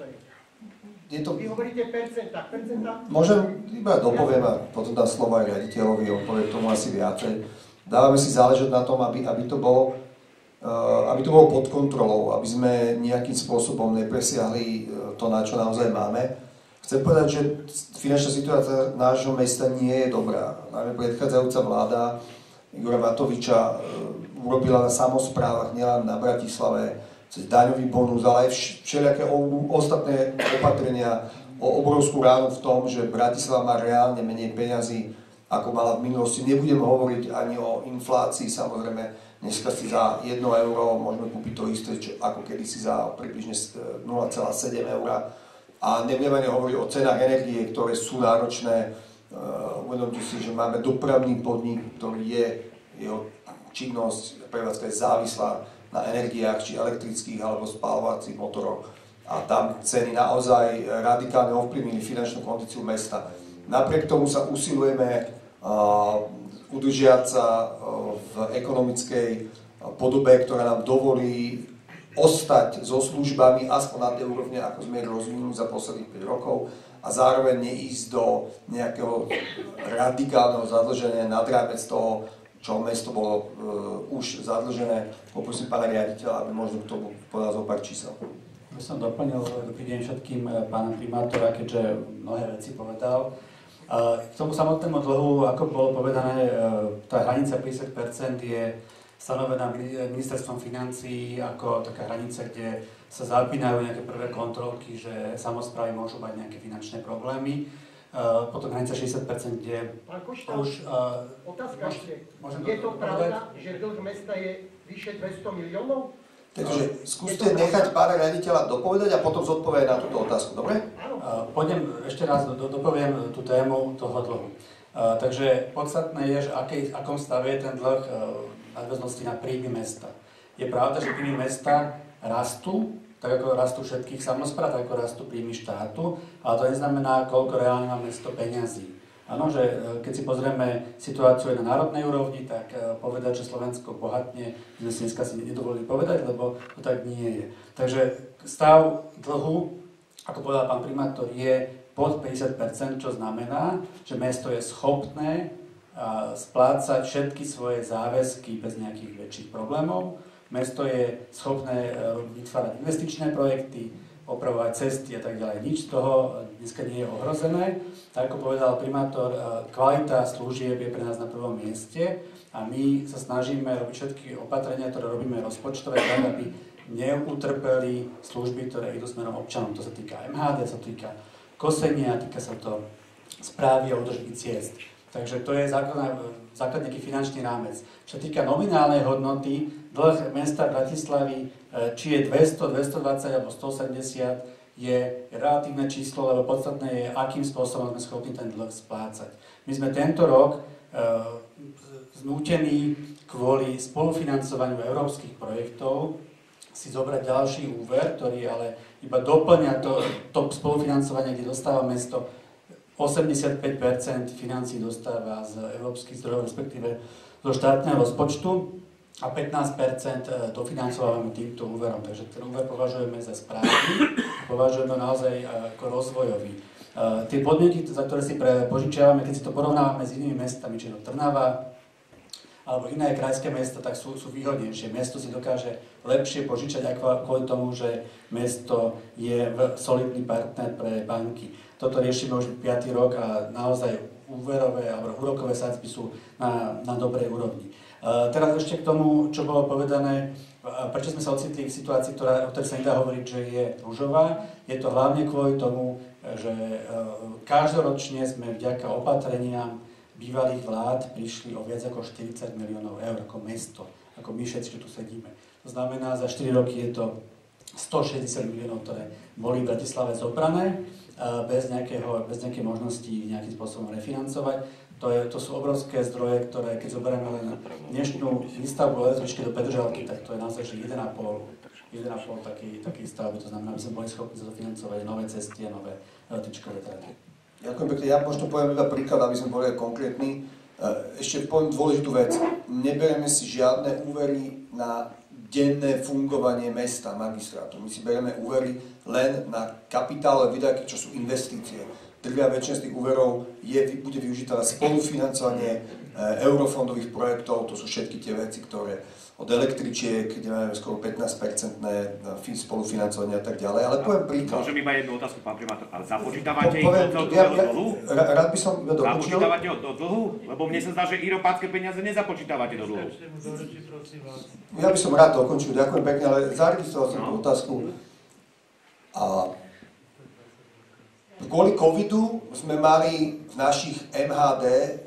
Speaker 1: je to...
Speaker 10: Vy hovoríte percenta, percenta?
Speaker 1: Môžem, iba dopoviem a potom dám slovo aj riaditeľovi, on povie k tomu asi viacej. Dávame si záležať na tom, aby, aby, to bolo, uh, aby to bolo pod kontrolou, aby sme nejakým spôsobom nepresiahli to, na čo naozaj máme. Chcem povedať, že finančná situácia nášho mesta nie je dobrá. Najmä predchádzajúca vláda Igora Matoviča urobila na samosprávach, nielen na Bratislave, cez daňový bonus, ale aj všelijaké ostatné opatrenia o obrovskú ránu v tom, že Bratislava má reálne menej peňazí, ako mala v minulosti. Nebudem hovoriť ani o inflácii, samozrejme, dneska si za jedno euro môžeme kúpiť to isté, čo, ako kedysi za približne nula celá sedem eur. A nebudem ani hovoriť o cenách energie, ktoré sú náročné. Uh, uvedomte si, že máme dopravný podnik, ktorý je, jeho činnosť prevádzka je závislá na energiách, či elektrických alebo spáľovacích motoroch. A tam ceny naozaj radikálne ovplyvnili finančnú kondíciu mesta. Napriek tomu sa usilujeme uh, udržiať sa uh, v ekonomickej podobe, ktorá nám dovolí ostať so službami aspoň na tej úrovne, ako sme ich rozvinuli za posledných päť rokov, a zároveň neísť do nejakého radikálneho zadlženia nad rámec toho, čo mesto bolo uh, už zadlžené. Poprosím pána riaditeľa, aby možno k tomu podal zo pár čísel.
Speaker 11: Ja som doplnil, dobrý deň všetkým pána primátora, keďže mnohé veci povedal. Uh, k tomu samotnému dlhu, ako bolo povedané, uh, tá hranica päťdesiat percent je stanovená ministerstvom financií ako taká hranica, kde sa zapínajú nejaké prvé kontrolky, že samosprávy môžu mať nejaké finančné problémy. Uh, potom hranica šesťdesiat percent, kde
Speaker 10: Pán Košta,
Speaker 11: už... Uh,
Speaker 10: otázka
Speaker 11: môž,
Speaker 10: ešte.
Speaker 11: môžem
Speaker 10: Je to pravda,
Speaker 11: povedať?
Speaker 10: že dlh mesta je vyše dvesto miliónov?
Speaker 1: Takže skúste nechať pána riaditeľa dopovedať a potom zodpovedať na túto otázku, dobre?
Speaker 11: Pôjdem ešte raz, do, dopoviem tú tému toho dlhu. Uh, takže podstatné je, že aký, akom stave je ten dlh uh, nadväznosti na príjmy mesta. Je pravda, že príjmy mesta rastú, tak ako rastú všetkých samospráv, tak ako rastú príjmy štátu, ale to neznamená, koľko reálne má mesto peňazí. Áno, že uh, keď si pozrieme situáciu aj na národnej úrovni, tak uh, povedať, že Slovensko bohatne, my sme si dneska si nedovolili povedať, lebo to tak nie je. Takže stav dlhu, ako povedal pán primátor, je pod päťdesiat percent, čo znamená, že mesto je schopné splácať všetky svoje záväzky bez nejakých väčších problémov. Mesto je schopné vytvárať investičné projekty, opravovať cesty a tak ďalej. Nič z toho dneska nie je ohrozené. Tak ako povedal primátor, kvalita služieb je pre nás na prvom mieste a my sa snažíme robiť všetky opatrenia, ktoré robíme rozpočtové, tak aby neutrpeli služby, ktoré idú smerom občanom. To sa týka em há dé, to sa týka kosenia, týka sa to správy a údržby ciest. Takže to je základ, základ nejaký finančný rámec. Čo sa týka nominálnej hodnoty, dlh mesta Bratislavy, či je dvesto, dvestodvadsať alebo stoosemdesiat, je relatívne číslo, lebo podstatné je, akým spôsobom sme schopní ten dlh splácať. My sme tento rok e, znútení kvôli spolufinancovaniu európskych projektov si zobrať ďalší úver, ktorý ale iba doplňa to, to spolufinancovanie, kde dostáva mesto osemdesiatpäť percent financií dostáva z európskych zdrojov, respektíve zo štátneho rozpočtu a pätnásť percent dofinancovávame týmto úverom. Takže ten úver považujeme za správny, považujeme naozaj ako rozvojový. Tie podmienky, za ktoré si požičiavame, keď si to porovnávame s inými mestami, či to Trnava, alebo iné krajské mesta, tak sú, sú výhodnejšie. Mesto si dokáže lepšie požičať ako kvôli tomu, že mesto je solidný partner pre banky. Toto riešime už piaty rok a naozaj úverové alebo úrokové sadzby sú na, na dobrej úrovni. Uh, teraz ešte k tomu, čo bolo povedané, uh, prečo sme sa ocitli v situácii, ktorá, o ktorej sa nedá hovoriť, že je ružová. Je to hlavne kvôli tomu, že uh, každoročne sme vďaka opatreniam bývalých vlád prišli o viac ako štyridsať miliónov eur ako mesto, ako my všetci, čo tu sedíme. To znamená, za štyri roky je to stošesťdesiat miliónov, ktoré boli v Bratislave zobrané bez, nejakého, bez nejakej možnosti nejakým spôsobom refinancovať. To, je, to sú obrovské zdroje, ktoré keď zoberieme len dnešnú výstavbu električky do Petržalky, tak to je naozaj jeden a pol taký, taký stavby. To znamená, aby sme boli schopní zafinancovať nové cesty a nové električkové trate.
Speaker 1: Ďakujem pekne. Ja možno poviem iba príklad, aby sme boli aj konkrétni. Ešte poviem dôležitú vec. Neberieme si žiadne úvery na denné fungovanie mesta, magistrátu. My si berieme úvery len na kapitálové výdavky, čo sú investície. Drvia väčšina z tých úverov je, bude využitá na spolufinancovanie eurofondových projektov. To sú všetky tie veci, ktoré od električiek, kde máme skoro pätnásť percent spolufinancovania a tak ďalej. Ale poviem príklad.
Speaker 12: Môžem iba jednu otázku, pán primátor. Ale započítavate ich
Speaker 1: poviem,
Speaker 12: do
Speaker 1: ja, ja,
Speaker 12: dlhu?
Speaker 1: Rád by som iba dokončil.
Speaker 12: Započítavate do dlhu? Lebo mne sa zdá, že iropátske peniaze nezapočítavate do dlhu.
Speaker 1: Ja by som rád dokončil. Ďakujem pekne, ale zaregistroval som no. tú otázku. A kvôli covidu sme mali v našich em há dé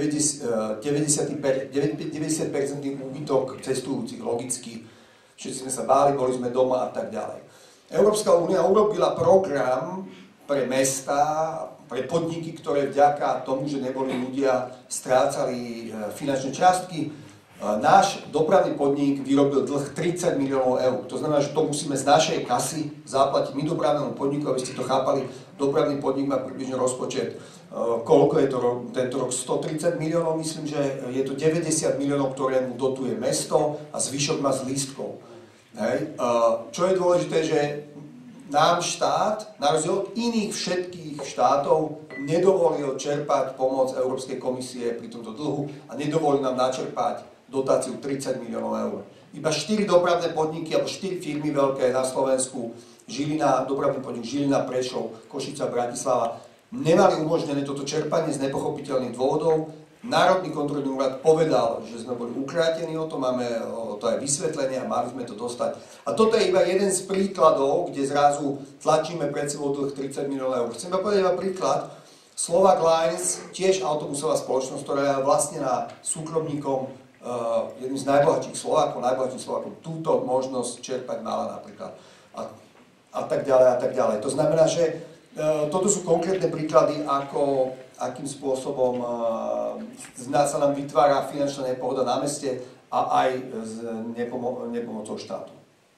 Speaker 1: deväťdesiat percent úbytok cestujúcich, logicky. Všetci sme sa báli, boli sme doma a tak ďalej. Európska únia urobila program pre mestá, pre podniky, ktoré vďaka tomu, že neboli ľudia, strácali finančné čiastky. Náš dopravný podnik vyrobil dlh tridsať miliónov eur. To znamená, že to musíme z našej kasy zaplatiť my dopravnému podniku, aby ste to chápali. Dopravný podnik má približne rozpočet, koľko je to tento rok, stotridsať miliónov, myslím, že je to deväťdesiat miliónov, ktoré mu dotuje mesto a zvyšok má z lístkov. Hej. Čo je dôležité, že nám štát, na rozdiel od iných všetkých štátov, nedovolil čerpať pomoc Európskej komisie pri tomto dlhu a nedovolil nám načerpať dotáciu tridsať miliónov eur. Iba štyri dopravné podniky alebo štyri firmy veľké na Slovensku, Žilina, dopravný podnik Žilina, Prešov, Košica, Bratislava, nemali umožnené toto čerpanie z nepochopiteľných dôvodov. Národný kontrolný úrad povedal, že sme boli ukrátení o to, máme o to aj vysvetlenie a mali sme to dostať. A toto je iba jeden z príkladov, kde zrazu tlačíme pred sebou dlh tridsať miliónov eur. Chcem vám povedať iba príklad. Slovak Lines, tiež autobusová spoločnosť, ktorá je vlastnená súkromníkom uh, jedným z najbohatších Slovákov, najbohatších Slovákov túto možnosť čerpať mala napríklad. A, a tak ďalej, a tak ďalej. To znamená, že uh, toto sú konkrétne príklady, ako, akým spôsobom uh, sa nám vytvára finančná nepohoda na meste a aj s nepomo- nepomocou štátu.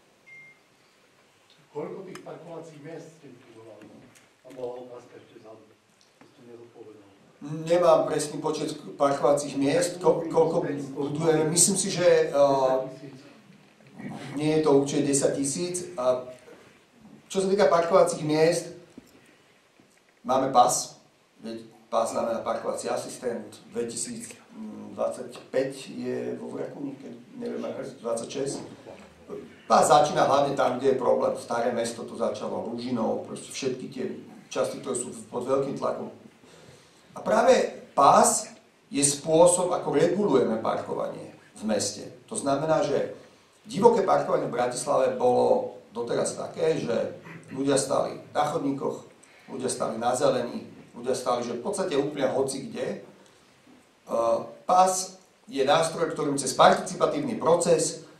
Speaker 13: Koľko tých parkovacích miest ste vybudovali? A bola otázka ešte za to, ste nezodpovedali.
Speaker 1: Nemám presný počet parkovacích miest, ko- koľko budujeme. Myslím si, že uh, nie je to určite desať tisíc. A čo sa týka parkovacích miest, máme pas. Pas znamená parkovací asistent. dvetisícdvadsaťpäť je vo Vrakuni, neviem, dvadsaťšesť. Pás začína hlavne tam, kde je problém. Staré mesto to začalo, Ružinov, proste všetky tie časti, ktoré sú pod veľkým tlakom. A práve pás je spôsob, ako regulujeme parkovanie v meste. To znamená, že divoké parkovanie v Bratislave bolo doteraz také, že ľudia stali na chodníkoch, ľudia stali na zelení, ľudia stali, že v podstate úplne hoci kde. Pás je nástroj, ktorým cez participatívny proces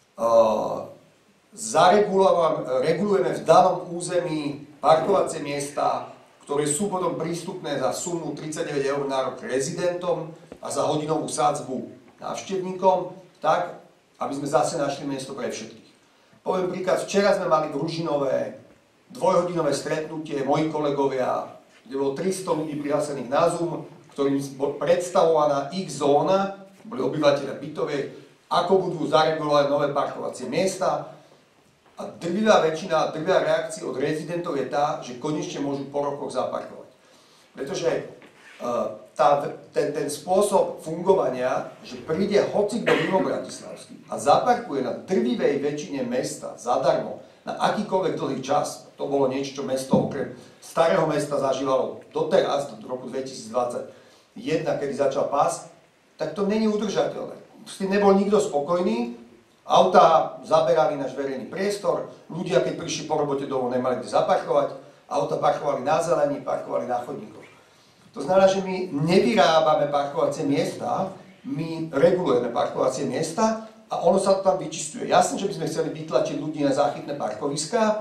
Speaker 1: zaregulujeme v danom území parkovacie miesta, ktoré sú potom prístupné za sumu tridsaťdeväť eur na rok rezidentom a za hodinovú sadzbu návštevníkom, tak, aby sme zase našli miesto pre všetkých. Poviem príklad, včera sme mali v Ružinové dvojhodinové stretnutie, moji kolegovia, kde bolo tristo ľudí prihlásených na Zoom, ktorým bola predstavovaná ich zóna, boli obyvateľia bytoviek, ako budú zaregulovať nové parkovacie miesta. A drvivá väčšina, drvivá reakcia od rezidentov je tá, že konečne môžu po rokoch zaparkovať. Pretože uh, tá, ten, ten spôsob fungovania, že príde hocikto mimo bratislavský a zaparkuje na drvivej väčšine mesta zadarmo na akýkoľvek dlhý čas, to bolo niečo, čo mesto okrem starého mesta zažívalo doteraz, do roku dvetisícdvadsaťjeden, kedy začal pás, tak to není udržateľné. S tým nebol nikto spokojný. Autá zaberali náš verejný priestor, ľudia, keď prišli po robote domov, nemali kde zaparkovať, autá parkovali na zelení, parkovali na chodníkoch. To znamená, že my nevyrábame parkovacie miesta, my regulujeme parkovacie miesta a ono sa tam vyčistuje. Jasné, že by sme chceli vytlačiť ľudí na záchytné parkoviská, e,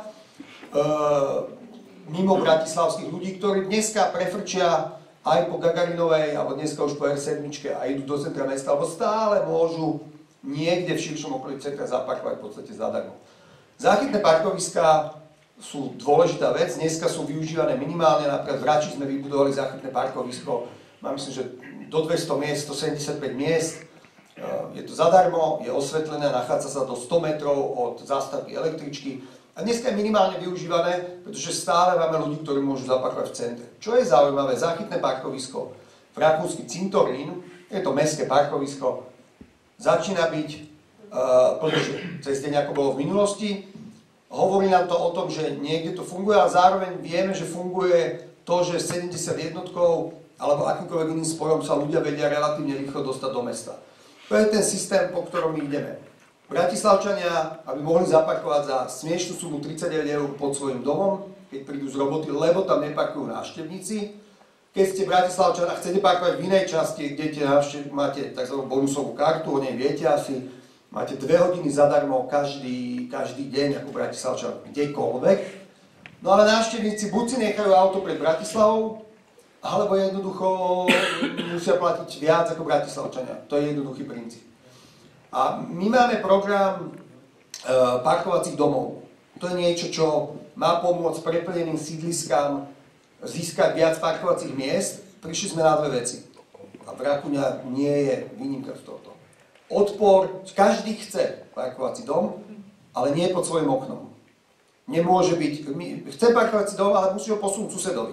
Speaker 1: mimo bratislavských ľudí, ktorí dneska prefrčia aj po Gagarinovej, alebo dneska už po er sedem a idú do centra mesta, alebo stále môžu niekde v širšom okolí centra zaparkovať v podstate zadarmo. Záchytné parkoviská sú dôležitá vec, dneska sú využívané minimálne, napríklad v Rači sme vybudovali záchytné parkovisko, mám myslím, že do dvesto miest, stosedemdesiatpäť miest, je to zadarmo, je osvetlené, nachádza sa do sto metrov od zástavby električky a dneska je minimálne využívané, pretože stále máme ľudí, ktorí môžu zaparkovať v centre. Čo je zaujímavé, záchytné parkovisko v Rakúsky Cintorín, je to mestské parkovisko, začína byť uh, plnejšie cez deň, ako bolo v minulosti. Hovorí nám to o tom, že niekde to funguje, ale zároveň vieme, že funguje to, že sedemdesiat jednotkou alebo akýmkoľvek iným spojom sa ľudia vedia relatívne rýchlo dostať do mesta. To je ten systém, po ktorom my ideme. Bratislavčania, aby mohli zaparkovať za smiešnú sumu tridsaťdeväť eur pod svojim domom, keď prídu z roboty, lebo tam neparkujú návštevníci. Keď ste Bratislavčan a chcete parkovať v inej časti, kde máte tzv. Bonusovú kartu, o nej viete asi, máte dve hodiny zadarmo každý, každý deň ako Bratislavčan, kdekoľvek. No ale návštevníci buď si nechajú auto pred Bratislavou, alebo jednoducho musia platiť viac ako Bratislavčania. To je jednoduchý princíp. A my máme program e, parkovacích domov. To je niečo, čo má pomôcť preplneným sídliskám získať viac parkovacích miest. Prišli sme na dve veci. A Vrakuňa nie je výnimka z tohto. Odpor, každý chce parkovací dom, ale nie pod svojim oknom. Nemôže byť, chce parkovací dom, ale musí ho posunúť susedovi.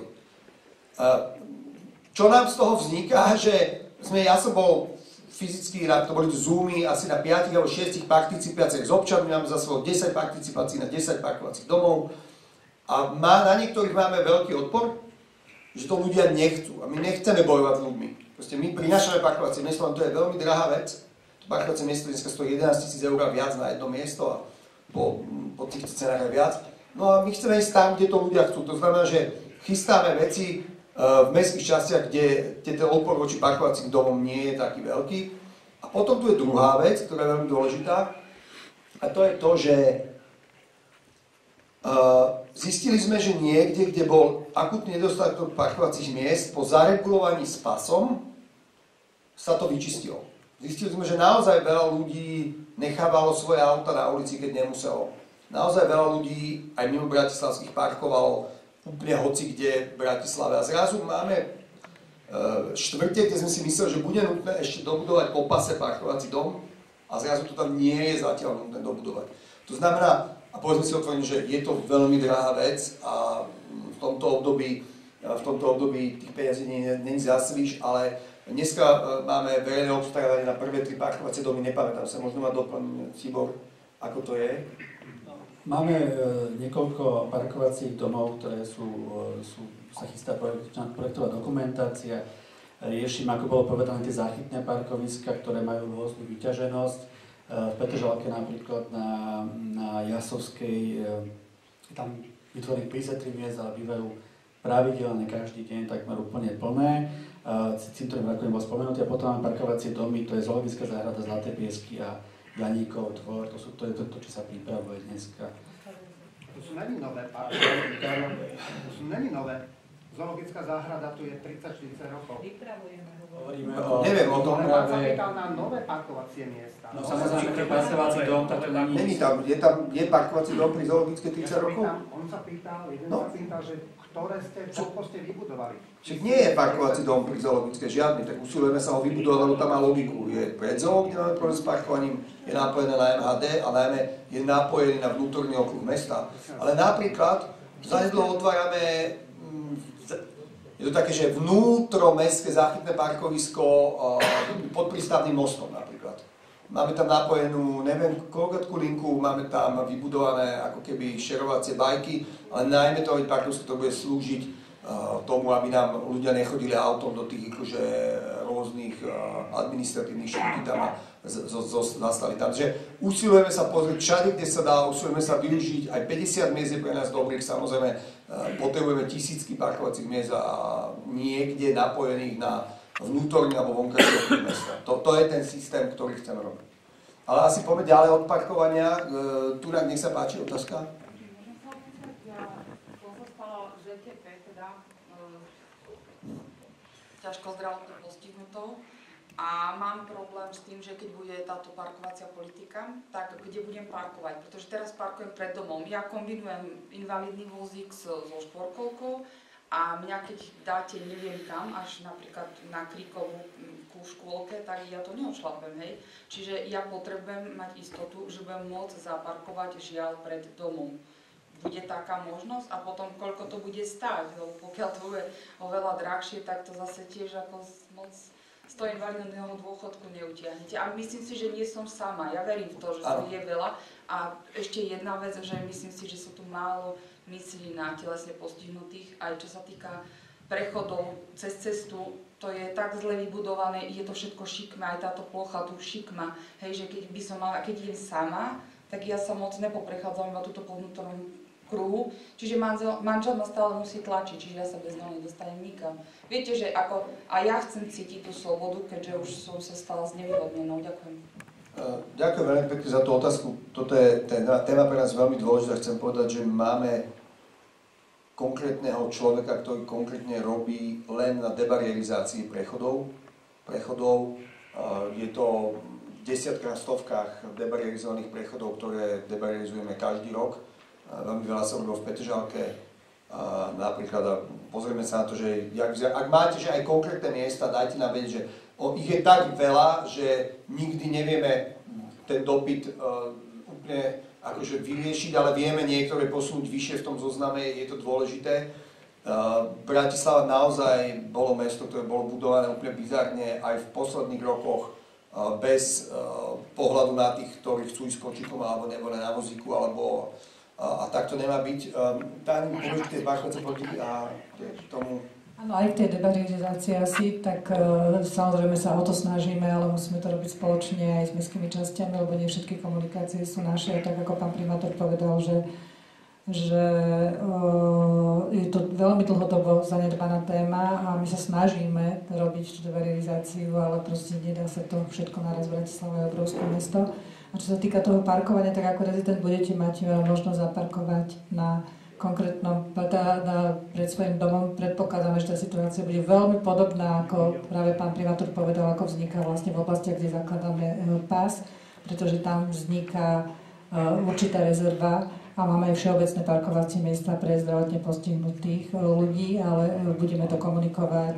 Speaker 1: Čo nám z toho vzniká, že sme, ja som bol fyzicky, to boli tu zoomy, asi na piatich alebo šiestich participáciách s občanmi, máme za sebou desať participácií na desať parkovacích domov. A má, na niektorých máme veľký odpor, že to ľudia nechcú. A my nechceme bojovať s ľuďmi. Proste my prinášame parkovacie miesto, ale to je veľmi drahá vec. To parkovacie miesto dneska stojí jedenásť tisíc eur viac na jedno miesto a po, po týchto cenách aj viac. No a my chceme ísť tam, kde to ľudia chcú. To znamená, že chystáme veci uh, v mestských častiach, kde, kde ten odpor voči parkovacím domom nie je taký veľký. A potom tu je druhá vec, ktorá je veľmi dôležitá, a to je to, že uh, zistili sme, že niekde, kde bol akutný nedostatok parkovacích miest, po zaregulovaní s pasom sa to vyčistilo. Zistili sme, že naozaj veľa ľudí nechávalo svoje auta na ulici, keď nemuselo. Naozaj veľa ľudí aj mimo bratislavských parkovalo úplne hoci kde v Bratislave. A zrazu máme štvrte, kde sme si mysleli, že bude nutné ešte dobudovať po pase parkovací dom a zrazu to tam nie je zatiaľ nutné dobudovať. To znamená, a povedzme si otvorene, že je to veľmi drahá vec a v tomto období, v tomto období tých peniazí není zaslíš, ale dneska máme verejné obstarávanie na prvé tri parkovacie domy, nepamätám sa, možno ma doplň Tibor, ako to je?
Speaker 11: Máme e, niekoľko parkovacích domov, ktoré sú, e, sú sa chystá projekt, projektová dokumentácia. Riešim, ako bolo povedané, tie záchytné parkoviska, ktoré majú rôznu vyťaženosť. E, v Petržalke napríklad na, na Jasovskej e, tam vytvorených päťdesiattri miest, ale bývajú pravidelne každý deň takmer úplne plné. E, Cintorín Rakovník bol spomenutý a potom máme parkovacie domy, to je Zoologická záhrada, Zlaté piesky a Janíkov dvor, to, sú, to je to, to, čo sa pripravuje dneska.
Speaker 13: To sú není nové parky, to sú není nové. Zoologická záhrada tu je tridsať štyridsať rokov.
Speaker 4: Pripravujeme,
Speaker 11: hovoríme
Speaker 1: o... Neviem o tom.
Speaker 13: Ale sa pýtal na nové parkovacie miesta.
Speaker 11: No samozrejme, keď parkovací dom, tak to není...
Speaker 1: Není tam, je tam, je parkovací dom pri zoologické tridsať rokov?
Speaker 13: On sa pýtal, jeden
Speaker 1: no.
Speaker 13: sa pýtal, že ktoré ste, koľko ste vybudovali.
Speaker 1: Však nie je parkovací dom pri zoologické žiadny, tak usilujeme sa ho vybudovať, lebo tam má logiku. Je pred zoo, kde máme problém s parkovaním, je napojené na em há dé a najmä je napojený na vnútorný okruh mesta. Ale napríklad, zanedlo otvárame, je to také, že vnútromestské záchytné parkovisko pod prístavným mostom napríklad. Máme tam napojenú, neviem, koľkátku linku, máme tam vybudované ako keby šerovacie bajky, ale najmä to je parkovisko, ktoré bude slúžiť tomu, aby nám ľudia nechodili autom do tých akože, rôznych administratívnych štúdí tam a zastali tam. Takže usilujeme sa pozrieť všade, kde sa dá, usilujeme sa využiť, aj päťdesiat miest je pre nás dobrých, samozrejme potrebujeme tisícky parkovacích miest a niekde napojených na vnútorný alebo vonkajší okruh mesta. To, to je ten systém, ktorý chceme robiť. Ale asi poďme ďalej od parkovania. Turák, nech sa páči, otázka.
Speaker 14: ťažko zdravotne postihnutou a mám problém s tým, že keď bude táto parkovacia politika, tak kde budem parkovať, pretože teraz parkujem pred domom. Ja kombinujem invalidný vozík so, so šporkovkou a mňa keď dáte neviem kam, až napríklad na Kríkovú ku škôlke, tak ja to neodšlapem, hej. Čiže ja potrebujem mať istotu, že budem môcť zaparkovať žiaľ pred domom. Bude taká možnosť a potom koľko to bude stáť, lebo pokiaľ to bude oveľa drahšie, tak to zase tiež ako moc z toho invalidného dôchodku neutiahnete. A myslím si, že nie som sama, ja verím v to, že to je veľa. A ešte jedna vec, že myslím si, že sú tu málo myslí na telesne postihnutých, aj čo sa týka prechodov cez cestu, to je tak zle vybudované, je to všetko šikma, aj táto plocha tu šikma, hej, že keď by som mala, keď idem sama, tak ja sa moc nepoprechádzam iba túto po vnútornom kruhu, čiže manžel, manžel ma stále musí tlačiť, čiže ja sa bez neho nedostanem nikam. Viete, že ako, a ja chcem cítiť tú slobodu, keďže už som sa stala znevýhodnenou. Ďakujem.
Speaker 1: Ďakujem veľmi pekne za tú otázku. Toto je téma pre nás veľmi dôležitá. Chcem povedať, že máme konkrétneho človeka, ktorý konkrétne robí len na debarierizácii prechodov. prechodov. Je to v desiatkách, stovkách debarierizovaných prechodov, ktoré debarierizujeme každý rok. Veľmi veľa sa robilo v Petržalke. Napríklad, pozrieme sa na to, že ak máte že aj konkrétne miesta, dajte nám vedieť, že ich je tak veľa, že nikdy nevieme ten dopyt úplne akože vyriešiť, ale vieme niektoré posunúť vyššie v tom zozname, je to dôležité. Bratislava naozaj bolo mesto, ktoré bolo budované úplne bizarne aj v posledných rokoch bez pohľadu na tých, ktorí chcú ísť kočikom alebo neboli na vozíku, alebo a, a tak to nemá byť. Táni, povieš k tej parkovacej politiky a k tomu...
Speaker 4: Áno, aj k tej debarierizácii asi, tak e, samozrejme sa o to snažíme, ale musíme to robiť spoločne aj s mestskými časťami, lebo nie všetky komunikácie sú naše. Tak ako pán primátor povedal, že že uh, je to veľmi dlhodobo zanedbaná téma a my sa snažíme robiť realizáciu, ale proste nedá sa to všetko naraz. Bratislava je obrovské mesto. A čo sa týka toho parkovania, tak ako rezident budete mať možnosť zaparkovať na konkrétnom, teda pred svojím domom. Predpokladáme, že tá situácia bude veľmi podobná, ako práve pán primátor povedal, ako vzniká vlastne v oblastiach, kde zakladáme pás, pretože tam vzniká uh, určitá rezerva a máme aj všeobecné parkovacie miesta pre zdravotne postihnutých ľudí, ale budeme to komunikovať.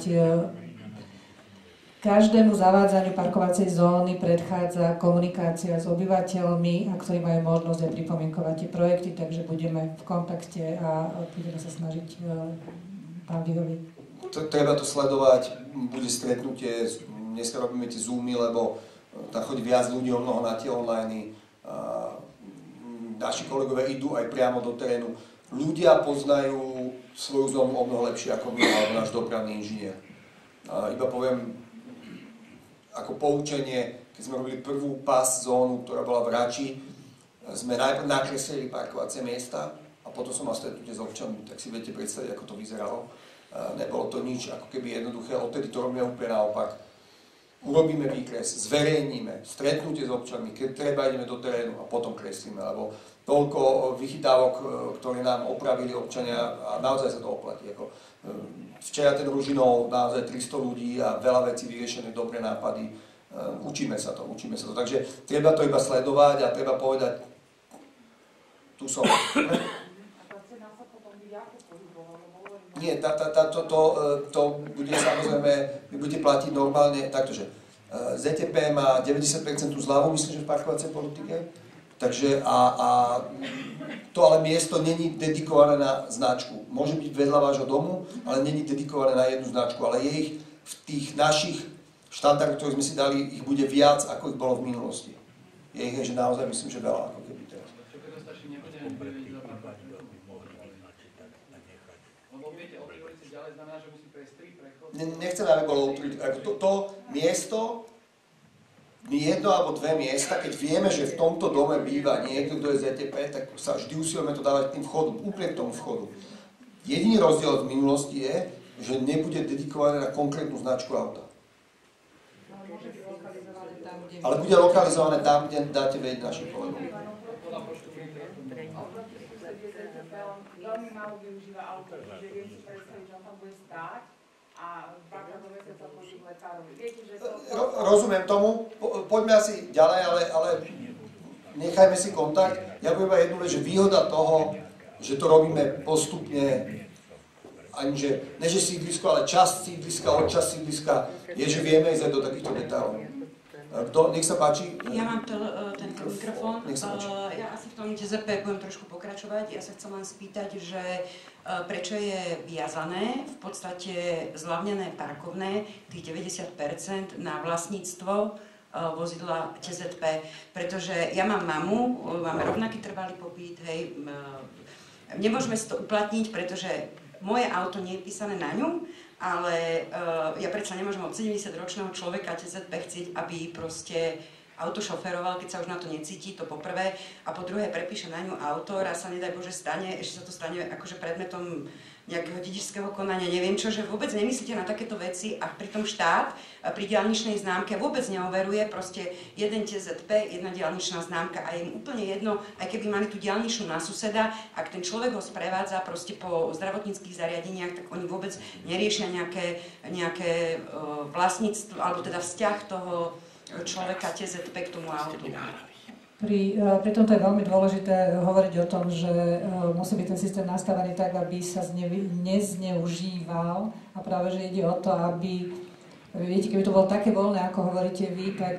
Speaker 4: Každému zavádzaniu parkovacej zóny predchádza komunikácia s obyvateľmi, a ktorí majú možnosť aj pripomienkovať tie projekty, takže budeme v kontakte a budeme sa snažiť vám vyhovieť.
Speaker 1: Treba to sledovať, bude stretnutie, dneska robíme tie zoomy, lebo tam chodí viac ľudí o mnoho na tie online. Naši kolegovia idú aj priamo do terénu. Ľudia poznajú svoju zónu o mnoho lepšie ako my, alebo náš dopravný inžinier. A iba poviem ako poučenie, keď sme robili prvú pás zónu, ktorá bola v Rači, sme najprv nakreslili parkovacie miesta a potom som mal stretnutie s občanmi, tak si viete predstaviť, ako to vyzeralo. Nebolo to nič ako keby jednoduché, odtedy to robíme úplne naopak. Urobíme výkres, zverejníme, stretnutie s občanmi, keď treba ideme do terénu a potom kreslíme, lebo toľko vychytávok, ktoré nám opravili občania a naozaj sa to oplatí. Ako, včera ten Ružinov, naozaj tristo ľudí a veľa vecí vyriešené, dobré nápady, učíme sa to, učíme sa to. Takže treba to iba sledovať a treba povedať, tu som. Nie, tá, tá, tá, to, to, to bude samozrejme, vy budete platiť normálne, taktože zet té pé má deväťdesiat percent zľavu, myslím, že v parkovacej politike, takže a, a to ale miesto není dedikované na značku. Môže byť vedľa vášho domu, ale není dedikované na jednu značku, ale je ich v tých našich štandardoch, ktoré sme si dali, ich bude viac, ako ich bolo v minulosti. Je ich, že naozaj myslím, že veľa, ako keby teraz. Nechcem, aby bolo to, to miesto, jedno alebo dve miesta, keď vieme, že v tomto dome býva niekto, kto je zet té pé, tak sa vždy usilujeme to dávať k tým vchodom, úplne k tomu vchodu. Jediný rozdiel z minulosti je, že nebude dedikované na konkrétnu značku auta. Ale bude lokalizované tam, kde dáte vedieť našim kolegom.
Speaker 14: Veľmi málo využíva auto, čiže viem si predstaviť, že on tam bude stáť a dvakrát do mesiaca pôjde k lekárovi. Viete, že to...
Speaker 1: Ro- rozumiem tomu, po, poďme asi ďalej, ale, ale nechajme si kontakt. Ja poviem iba jednu vec, že výhoda toho, že to robíme postupne, ani že, ne že sídlisko, ale časť sídliska, odčasť sídliska, je, že vieme ísť aj do takýchto detailov. Kto? Nech sa páči.
Speaker 15: Ja mám tel, ten mikrofón. Ja asi v tom té zet pé budem trošku pokračovať. Ja sa chcem len spýtať, že prečo je viazané v podstate zľavnené parkovné tých deväťdesiat percent na vlastníctvo vozidla té zet pé. Pretože ja mám mamu, máme rovnaký trvalý pobyt, hej, nemôžeme si to uplatniť, pretože moje auto nie je písané na ňu, ale uh, ja predsa nemôžem od sedemdesiatročného človeka té zet pé chcieť, aby proste auto šoferoval, keď sa už na to necíti, to po prvé, a po druhé prepíše na ňu auto, raz sa nedaj Bože stane, ešte sa to stane akože predmetom nejakého dedičského konania, neviem čo, že vôbec nemyslíte na takéto veci a pritom štát pri diaľničnej známke vôbec neoveruje, proste jeden té zet pé, jedna diaľničná známka a je im úplne jedno, aj keby mali tú diaľničnú na suseda, ak ten človek ho sprevádza proste po zdravotníckych zariadeniach, tak oni vôbec neriešia nejaké, nejaké uh, vlastníctvo, alebo teda vzťah toho človeka té zet pé k tomu autu.
Speaker 4: Pri, pri tomto je veľmi dôležité hovoriť o tom, že musí byť ten systém nastavený tak, aby sa znevy, nezneužíval a práve, že ide o to, aby, viete, keby to bolo také voľné, ako hovoríte vy, tak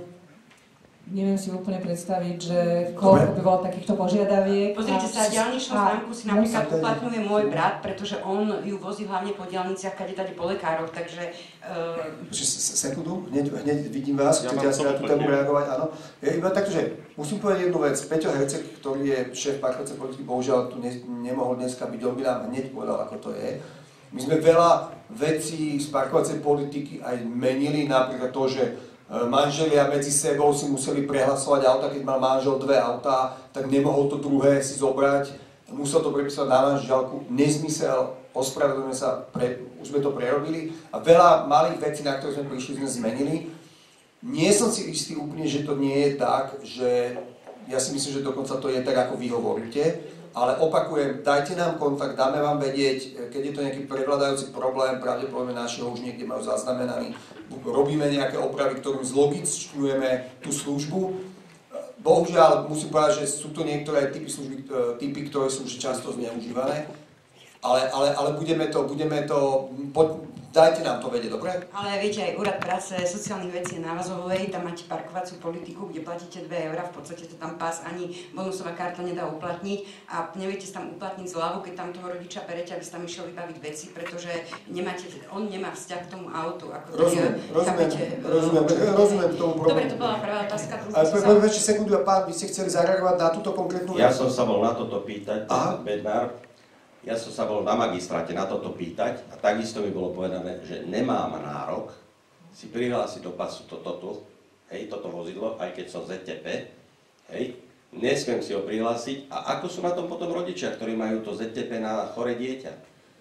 Speaker 4: neviem si úplne predstaviť, že koľko by bolo takýchto požiadaviek.
Speaker 15: Pozrite sa, diaľničnú známku si napríklad uplatňuje môj brat, pretože on ju vozí hlavne po diaľniciach, kade tady po lekároch, takže... Uh...
Speaker 1: Sekundu, hneď, hneď vidím vás, chcete asi na tú tému reagovať, áno. Ja iba takto, že musím povedať jednu vec. Peťo Herceg, ktorý je šéf parkovacej politiky, bohužiaľ tu ne, nemohol dneska byť, on by nám hneď povedal, ako to je. My sme veľa vecí z parkovacej politiky aj menili, napríklad to, že manželia medzi sebou si museli prehlasovať auta, keď mal manžel dve autá, tak nemohol to druhé si zobrať. musel to prepísať na náš žiaľku, nezmysel, ospravedlňujeme sa, pre, už sme to prerobili a veľa malých vecí, na ktoré sme prišli, sme zmenili. Nie som si istý úplne, že to nie je tak, že ja si myslím, že dokonca to je tak, ako vy hovoríte, ale opakujem, dajte nám kontakt, dáme vám vedieť, keď je to nejaký prevládajúci problém, pravdepodobne našeho už niekde majú zaznamenaný, robíme nejaké opravy, ktorým zlogičňujeme tú službu. Bohužiaľ, musím povedať, že sú to niektoré typy služby, typy, ktoré sú už často zneužívané, ale, ale, ale budeme to, budeme to, po, dajte nám to vedieť, dobre?
Speaker 15: Ale viete, aj Úrad práce sociálnych vecí na Vazovej, tam máte parkovaciu politiku, kde platíte dve eurá, v podstate to tam pás ani bonusová karta nedá uplatniť a neviete si tam uplatniť zľavu, keď tam toho rodiča berete, aby ste tam išiel vybaviť veci, pretože nemáte, on nemá vzťah k tomu autu. Ako
Speaker 1: rozumiem,
Speaker 15: je,
Speaker 1: rozumiem,
Speaker 15: chápete,
Speaker 1: rozumiem, rozumiem tomu problému.
Speaker 15: Dobre, to bola prvá otázka.
Speaker 1: Ale ešte sekundu, pán, vy ste chceli zareagovať na túto konkrétnu vec?
Speaker 16: Ja som sa bol na toto pýtať, pán Bednár. Ja som sa bol na magistráte na toto pýtať a takisto mi bolo povedané, že nemám nárok si prihlásiť do pasu toto tu, hej, toto vozidlo, aj keď som zet té pé, hej, nesmiem si ho prihlásiť. A ako sú na tom potom rodičia, ktorí majú to zet té pé na choré dieťa?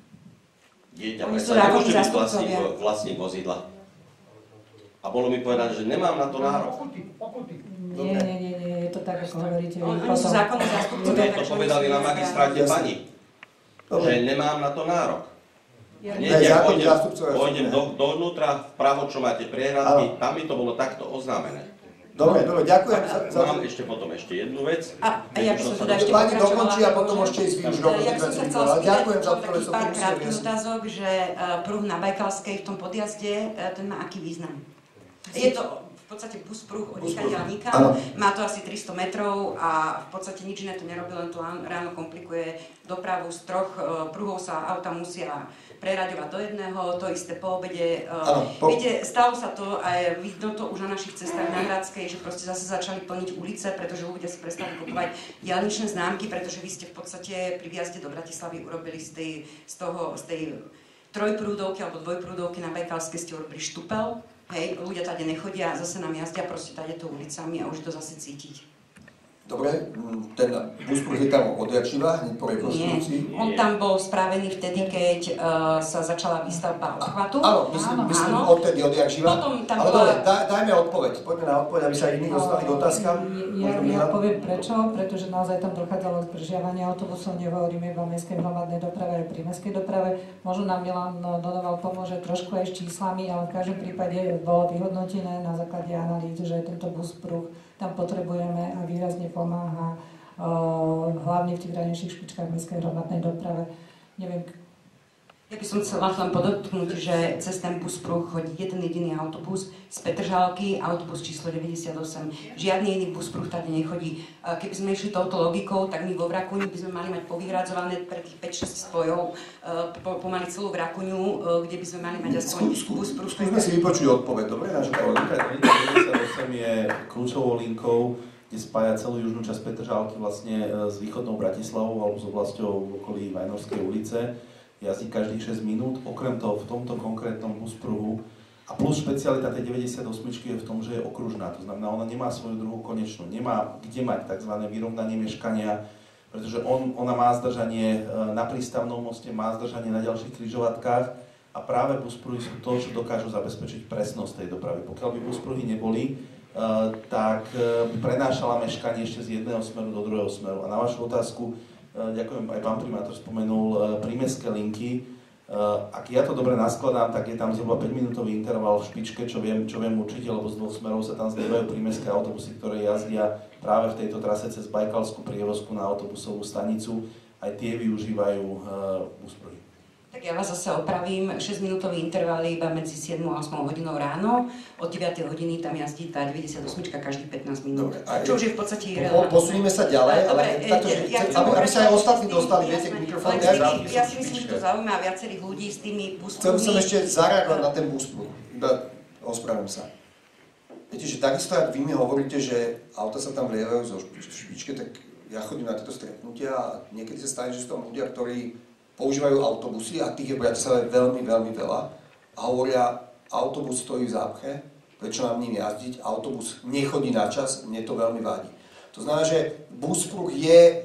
Speaker 16: Dieťa predsa nemôže byť vlastník, vlastník vozidla. A bolo mi povedané, že nemám na to nárok.
Speaker 4: Nie, nie, nie, nie, je to tak, ako hovoríte.
Speaker 15: Oni sú zákonní zástupcovia.
Speaker 16: To povedali na magistráte pani. Že nemám na to nárok. Hneď, ja pôjdem, pôjdem do, dovnútra, vpravo, čo máte prehradky, tam mi to bolo takto oznámené.
Speaker 1: Dobre, dobre, ďakujem.
Speaker 16: Za... Mám ešte potom ešte jednu vec.
Speaker 15: A, a ja by som teda ešte
Speaker 1: pani dokončí a potom môžete ísť vy už rovno.
Speaker 15: Ja by som sa chcela spýtať, som taký pár krátkych otázok, že pruh na Bajkalskej v tom podjazde, ten má aký význam? Je to v podstate bus pruh od nikadiaľ nikam, má to asi tristo metrov a v podstate nič iné to nerobí, len to ráno komplikuje dopravu. Z troch pruhov sa auta musia preraďovať do jedného, to isté po obede. Ano, po... Viete, stalo sa to, aj vidno to už na našich cestách na Hradskej, že proste zase začali plniť ulice, pretože ľudia si prestali kupovať diaľničné známky, pretože vy ste v podstate pri vjazde do Bratislavy urobili z tej, z toho, z tej trojprúdovky alebo dvojprúdovky na Bajkalskej ste urobili štupel. Hej, ľudia tady nechodia, zase nám jazdia proste tady to ulicami a už to zase cítiť.
Speaker 1: Dobre, ten buspruh je tam odjačiva, hneď po rekonštrukcii?
Speaker 15: Nie, on tam bol spravený vtedy, keď uh, sa začala výstavba obchvatu.
Speaker 1: Áno, myslím, myslím áno. Odtedy odjačiva. Ale bola... dobre, daj, dajme odpoveď, poďme na odpoveď, aby sa aj iní dostali k otázkam.
Speaker 4: Ja, ja poviem prečo, pretože naozaj tam dochádzalo k zdržiavaniu autobusov, nehovoríme iba o mestskej hromadnej doprave, aj pri mestskej doprave. Možno nám Milan Donoval pomôže trošku aj s číslami, ale v každom prípade bolo vyhodnotené na základe analýz, že tento buspruh tam potrebujeme a výrazne pomáha, uh, hlavne v tých hraničných špičkách mestskej hromadnej doprave. Neviem.
Speaker 15: Ja by som chcela len podotknúť, že cez ten buspruh chodí jeden jediný autobus z Petržalky, autobus číslo deväťdesiatosem. Žiadny iný buspruh tady nechodí. Keby sme išli touto logikou, tak my vo Vrakuni by sme mali mať povyhradzované pre tých päť šesť spojov, uh, pomaly celú Vrakuniu, uh, kde by sme mali mať aspoň buspruh.
Speaker 1: Skúsme si vypočuť odpoveď, dobre? Naša
Speaker 8: kolega deväťdesiatosem je kľúčovou linkou, kde spája celú južnú časť Petržalky vlastne s východnou Bratislavou alebo s oblasťou v okolí Vajnorskej ulice. Jazdí každých šesť minút, okrem toho v tomto konkrétnom buspruhu a plus špecialita tej deväťdesiatosmičky je v tom, že je okružná, to znamená, ona nemá svoju druhú konečnú, nemá kde mať tzv. Vyrovnanie meškania, pretože on, ona má zdržanie na prístavnom moste, má zdržanie na ďalších križovatkách a práve buspruhy sú to, čo dokážu zabezpečiť presnosť tej dopravy. Pokiaľ by buspruhy neboli, tak by prenášala meškanie ešte z jedného smeru do druhého smeru. A na vašu otázku, ďakujem, aj pán primátor spomenul prímestské linky. Ak ja to dobre naskladám, tak je tam zhruba päťminútový interval v špičke, čo viem, čo viem určite, lebo z dvoch smerov sa tam zlievajú prímestské autobusy, ktoré jazdia práve v tejto trase cez Bajkalskú prievozku na autobusovú stanicu. Aj tie využívajú buspruhy.
Speaker 15: Tak ja vás zase opravím, šesťminútový interval je iba medzi siedmou a ôsmou hodinou ráno, od deviatej hodiny tam jazdí tá deväťdesiatosmička každých pätnásť minút. Dobre, čo už je v podstate irelevantné.
Speaker 1: Posunieme sa ďalej, ale takto, že aby sa aj ostatní dostali, viete, k mikrofónu.
Speaker 15: Ja si myslím, že to zaujíma viacerých ľudí s tými buspruhmi.
Speaker 1: Chcel by som ešte zareagovať na ten buspruh, iba ospravedlňujem sa. Viete, že takisto, ak vy mi hovoríte, že auta sa tam vlievajú zo špičke, tak ja chodím na tieto stretnutia a niekedy sa stane, že sú tam ľudia, ktorí používajú autobusy a tých je v Bratislave veľmi, veľmi veľa a hovoria, autobus stojí v zápche, prečo mám ním jazdiť, autobus nechodí na čas, mne to veľmi vadí. To znamená, že buspruh je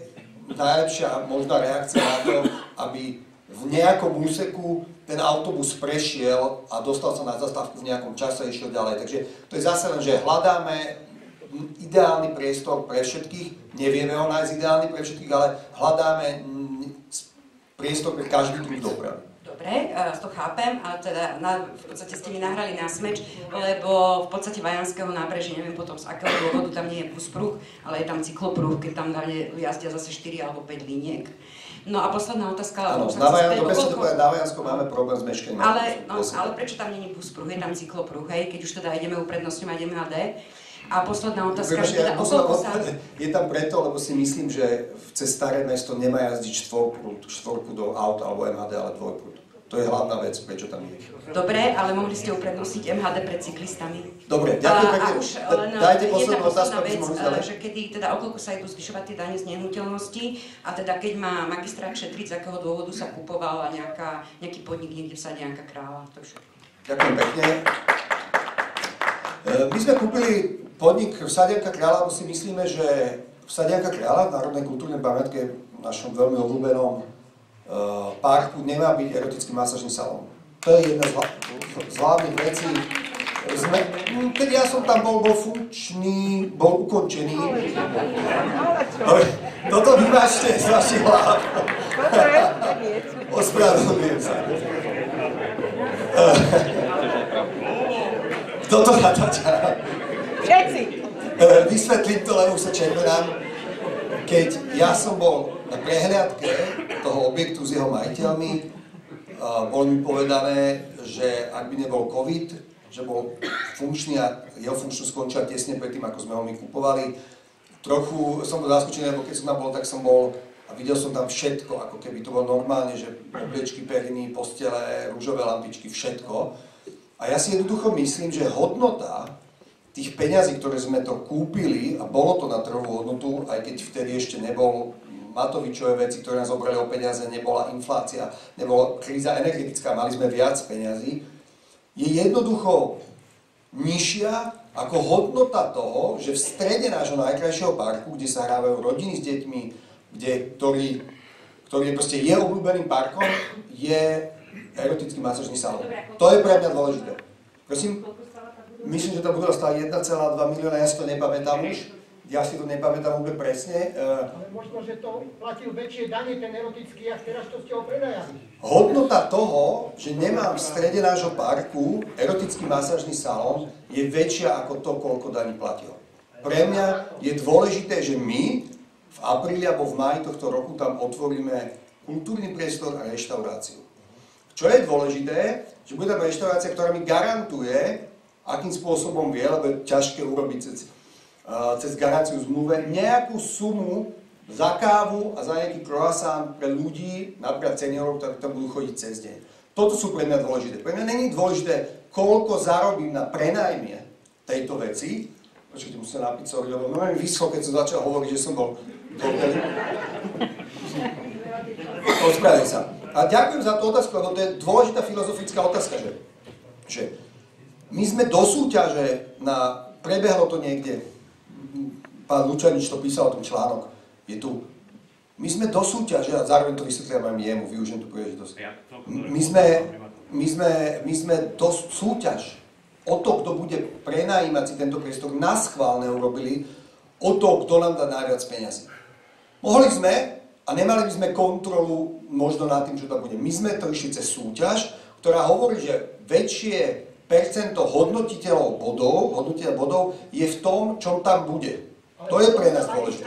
Speaker 1: najlepšia možná reakcia na to, aby v nejakom úseku ten autobus prešiel a dostal sa na zastávku v nejakom čase a išiel ďalej. Takže to je zase len, že hľadáme ideálny priestor pre všetkých, nevieme ho nájsť ideálny pre všetkých, ale hľadáme priestor pre každý druh dopravy.
Speaker 15: Dobre, to chápem, ale teda na, v podstate ste mi nahrali na smeč, lebo v podstate Vajanského nábreží, neviem potom z akého dôvodu, tam nie je buspruh, ale je tam cyklopruh, keď tam jazdia zase štyri alebo päť liniek. No a posledná otázka.
Speaker 1: Áno, na Vajansku máme problém s meškením.
Speaker 15: Ale, no, ale prečo tam nie je buspruh, je tam cyklopruh, hej, keď už teda ideme uprednostňovať em há dé. A posledná otázka, že teda okolko sa...
Speaker 1: Je tam preto, lebo si myslím, že cez staré mesto nemá jazdiť štvorprúd, štvorku do auta alebo em há dé, ale dvojprúd. To je hlavná vec, prečo tam je.
Speaker 15: Dobre, ale mohli ste uprednostniť em há dé pred cyklistami.
Speaker 1: Dobre, ďakujem pekne.
Speaker 15: A už len
Speaker 1: dajte
Speaker 15: jedna
Speaker 1: posledná
Speaker 15: vec,
Speaker 1: otázka,
Speaker 15: že kedy teda okolko sa idú zvyšovať tie dane z nehnuteľnosti a teda keď má magistrát šetriť, z akého dôvodu sa kupovala nejaká, nejaký podnik niekde v Sadianka Kráľa. To je všetko.
Speaker 1: Ďakujem pekne. My sme kúpili podnik v Sadianka Kráľa, lebo si myslíme, že v Sadianka Kráľa, v Národnej kultúrnej pamiatke, v našom veľmi obľúbenom uh, parku, nemá byť erotický masážny salón. To je jedna z, hla, z hlavných vecí. Sme, keď ja som tam bol, bol funkčný, bol ukončený. Toto vyvážte z vašich hlav. Ospravedlňujem sa. Kto to natáča?
Speaker 4: Všetci.
Speaker 1: Vysvetlím to, lebo sa červenám. Keď ja som bol na prehliadke toho objektu s jeho majiteľmi, bolo mi povedané, že ak by nebol COVID, že bol funkčný a jeho funkčnosť skončila tesne predtým, ako sme ho my kupovali. Trochu som bol zaskočený, lebo keď som tam bol, tak som bol a videl som tam všetko, ako keby to bolo normálne, že obliečky, periny, postele, rúžové lampičky, všetko. A ja si jednoducho myslím, že hodnota tých peňazí, ktoré sme to kúpili, a bolo to na trhovú hodnotu, aj keď vtedy ešte nebol Matovičové veci, ktoré nás obrali o peniaze, nebola inflácia, nebola kríza energetická, mali sme viac peňazí, je jednoducho nižšia ako hodnota toho, že v strede nášho najkrajšieho parku, kde sa hrávajú rodiny s deťmi, kde, ktorý, ktorý proste je obľúbeným parkom, je erotický masážny salón. To je pre mňa dôležité. Prosím, myslím, že tá budova stála jeden celá dva milióna, ja si to nepamätám už. Ja si to nepamätám úplne presne.
Speaker 13: Ale možno, že to platil väčšie dane ten erotický, až teraz to ste ho prenajali.
Speaker 1: Hodnota toho, že nemám v strede nášho parku erotický masážny salón, je väčšia ako to, koľko daní platil. Pre mňa je dôležité, že my v apríli alebo v máji tohto roku tam otvoríme kultúrny priestor a reštauráciu. Čo je dôležité, že bude tam reštaurácia, ktorá mi garantuje, akým spôsobom vie, lebo je ťažké urobiť cez, uh, cez garanciu zmluve, nejakú sumu za kávu a za nejaký croissant pre ľudí, napríklad seniorov, ktorí tam budú chodiť cez deň. Toto sú pre mňa dôležité. Pre mňa není dôležité, koľko zarobím na prenajmie tejto veci. Počkajte, musím napiť, sorry, lebo mnohým vyschol, keď som začal hovoriť, že som bol dobre. Ospravedlňujem sa. A ďakujem za tú otázku, lebo to je dôležitá filozofická otázka, že, že my sme do súťaže na, prebehlo to niekde, pán Lučanič to písal o tom článok, je tu, my sme do súťaže, a zároveň to vysvetľujem aj jemu, využijem tú príležitosť, my sme, my sme, my sme do súťaž o to, kto bude prenajímať si tento priestor, naschvál neurobili, o to, kto nám dá najviac peňazí. Mohli sme, a nemali by sme kontrolu možno nad tým, čo tam bude. My sme to išli cez súťaž, ktorá hovorí, že väčšie percento hodnotiteľov bodov, hodnotiteľov bodov je v tom, čo tam bude. Ale to je pre nás dôležité.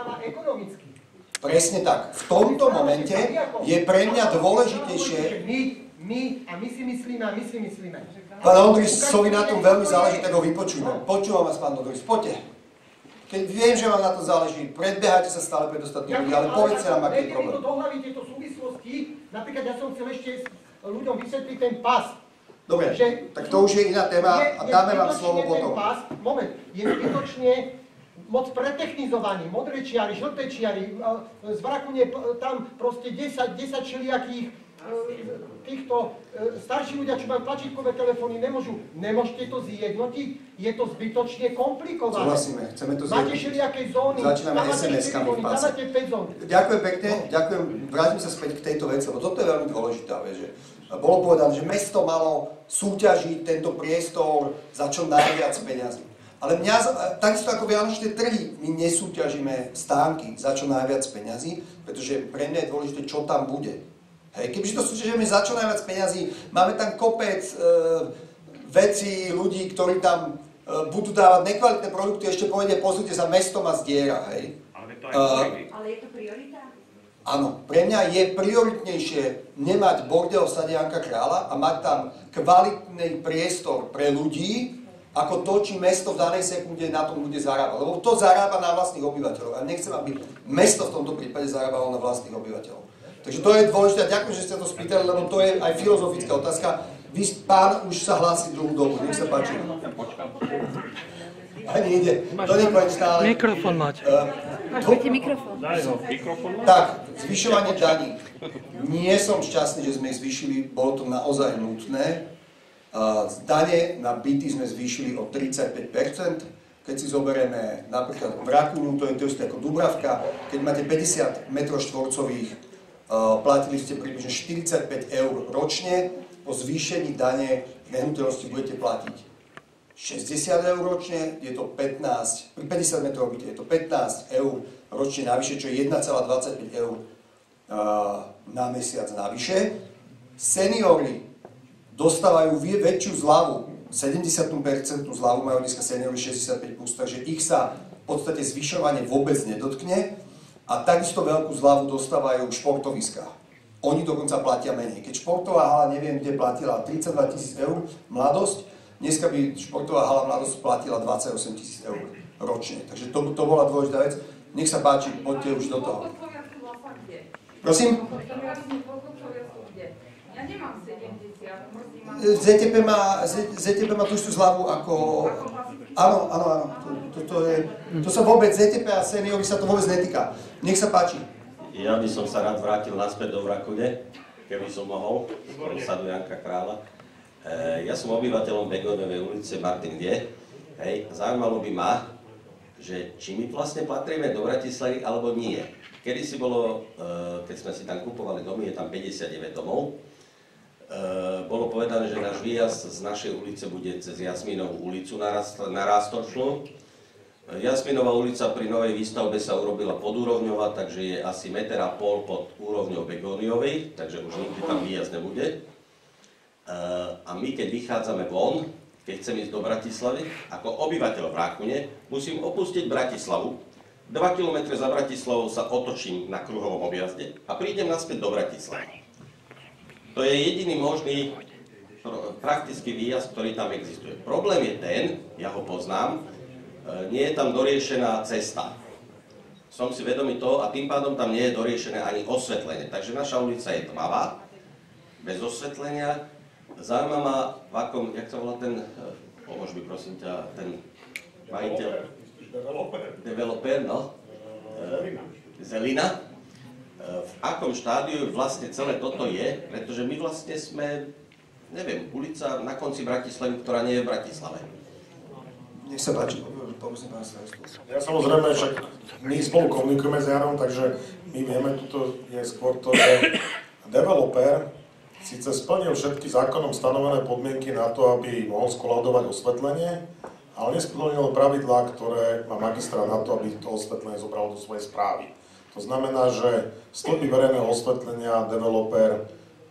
Speaker 1: Presne tak. V tomto momente je pre mňa dôležitejšie...
Speaker 13: My, my a my si myslíme a my si myslíme.
Speaker 1: Pán Ondrisovi na tom veľmi záleží, tak ho vypočujme. Počúvam vás, pán Ondris, poďte. Keď viem, že vám na to záleží, predbiehajte sa stále pred ostatnými ľudí, ale povedzte nám, aký je problém.
Speaker 13: Ja to do hlavy tieto súvislosti, napríklad ja som chcel ešte ľuďom vysvetliť ten pas.
Speaker 1: Dobre, že tak to už je iná téma a dáme vám slovo potom.
Speaker 13: Pas, moment, je zbytočne moc pretechnizovaný, modré čiary, žlté čiary, z Vrakunie tam proste desať, desať všelijakých
Speaker 10: týchto e, starší ľudia, čo majú tlačítkové telefóny, nemôžu. Nemôžete to zjednotiť? Je to zbytočne komplikované.
Speaker 1: Súhlasíme, chceme to
Speaker 10: Máte
Speaker 1: zjednotiť.
Speaker 10: všelijaké zóny,
Speaker 1: Začíname es em eskami v páse.
Speaker 10: Dávate päť zón.
Speaker 1: Ďakujem pekne, ďakujem. Vrátim sa späť k tejto veci, lebo toto je veľmi dôležitá vec, že bolo povedané, že mesto malo súťažiť tento priestor za čo najviac peňazí. Ale mňa, takisto ako vianočné trhy, my nesúťažíme stánky za čo najviac peňazí, pretože pre mňa je dôležité, čo tam bude. Hej, kebyže to súťažíme za čo najviac peňazí, máme tam kopec e, vecí, ľudí, ktorí tam e, budú dávať nekvalitné produkty, ešte povedia, pozrite sa, mesto má zdiera, hej.
Speaker 12: Ale, to
Speaker 1: aj
Speaker 15: uh, ale je to priorita?
Speaker 1: Áno, pre mňa je prioritnejšie nemať bordel v sade Janka Kráľa a mať tam kvalitný priestor pre ľudí, ako to, či mesto v danej sekunde na tom bude zarábať. Lebo to zarába na vlastných obyvateľov. A nechcem, aby mesto v tomto prípade zarábalo na vlastných obyvateľov. Takže to je dôležité. Ďakujem, že ste to spýtali, lebo to je aj filozofická otázka. Vy, pán, už sa hlási druhú dobu. Nech sa páči. Ani ide. To nepoveď stále.
Speaker 6: Mikrofón máte.
Speaker 1: Uh, to...
Speaker 12: mikrofón. Daj ho. Mikrofón.
Speaker 1: Tak, zvyšovanie daní. Nie som šťastný, že sme ich zvýšili. Bolo to naozaj nutné. Dane na byty sme zvýšili o tridsaťpäť percent. Keď si zoberieme napríklad v Rakúnu, to je to isté ako Dubravka, keď máte päťdesiat metrov štvorcových, platili ste približne štyridsaťpäť eur ročne, po zvýšení dane nehnuteľnosti budete platiť šesťdesiat eur ročne, je to pätnásť, pri päťdesiat metrov byte je to pätnásť eur ročne navyše, čo je jeden celá dvadsaťpäť eur na mesiac navyše. Seniori dostávajú väčšiu zľavu, sedemdesiat percent zľavu majú dneska seniori šesťdesiatpäť plus, takže ich sa v podstate zvyšovanie vôbec nedotkne a takisto veľkú zľavu dostávajú športoviská. Oni dokonca platia menej. Keď športová hala, neviem, kde platila tridsaťdva tisíc eur, mladosť, dneska by športová hala mladosť platila dvadsaťosem tisíc eur ročne. Takže to, to bola dôležitá vec. Nech sa páči, poďte už do toho. Prosím?
Speaker 14: Ja nemám sedemdesiat,
Speaker 1: zet té pé má, zet té pé má tú istú zľavu ako... Áno, áno, áno. To, to, to, je, to sa vôbec, zet té pé a seniori sa to vôbec netýka. Nech sa páči.
Speaker 16: Ja by som sa rád vrátil naspäť do Vrakune, keby som mohol, z sadu Janka Kráľa. E, ja som obyvateľom Begónovej ulice Martin Die. Hej, zaujímalo by ma, že či my vlastne patríme do Bratislavy, alebo nie. Kedy si bolo, e, keď sme si tam kupovali domy, je tam päťdesiatdeväť domov, Uh, bolo povedané, že náš výjazd z našej ulice bude cez Jasmínovú ulicu na Rástočnú. Jasmínová ulica pri novej výstavbe sa urobila podúrovňová, takže je asi meter a pol pod úrovňou Begóniovej, takže už nikdy tam výjazd nebude. Uh, a my, keď vychádzame von, keď chcem ísť do Bratislavy, ako obyvateľ v Rákune, musím opustiť Bratislavu. dva kilometre za Bratislavou sa otočím na kruhovom objazde a prídem naspäť do Bratislavy. To je jediný možný praktický výjazd, ktorý tam existuje. Problém je ten, ja ho poznám, nie je tam doriešená cesta. Som si vedomý toho a tým pádom tam nie je doriešené ani osvetlenie. Takže naša ulica je tmavá, bez osvetlenia. Zaujíma ma, v akom, jak sa volá ten, pomôž mi prosím ťa, ten majiteľ, developer, no, Zelina. V akom štádiu vlastne celé toto je, pretože my vlastne sme, neviem, ulica na konci Bratislavy, ktorá nie je v Bratislave.
Speaker 1: Nech sa páči, poprosím pán starostu.
Speaker 5: Ja samozrejme, však my spolu komunikujeme s Jarom, takže my vieme, tuto je skôr to, že developer síce splnil všetky zákonom stanovené podmienky na to, aby mohol skolaudovať osvetlenie, ale nesplnil pravidlá, ktoré má magistrát na to, aby to osvetlenie zobral do svojej správy. To znamená, že stĺpy verejného osvetlenia developer e,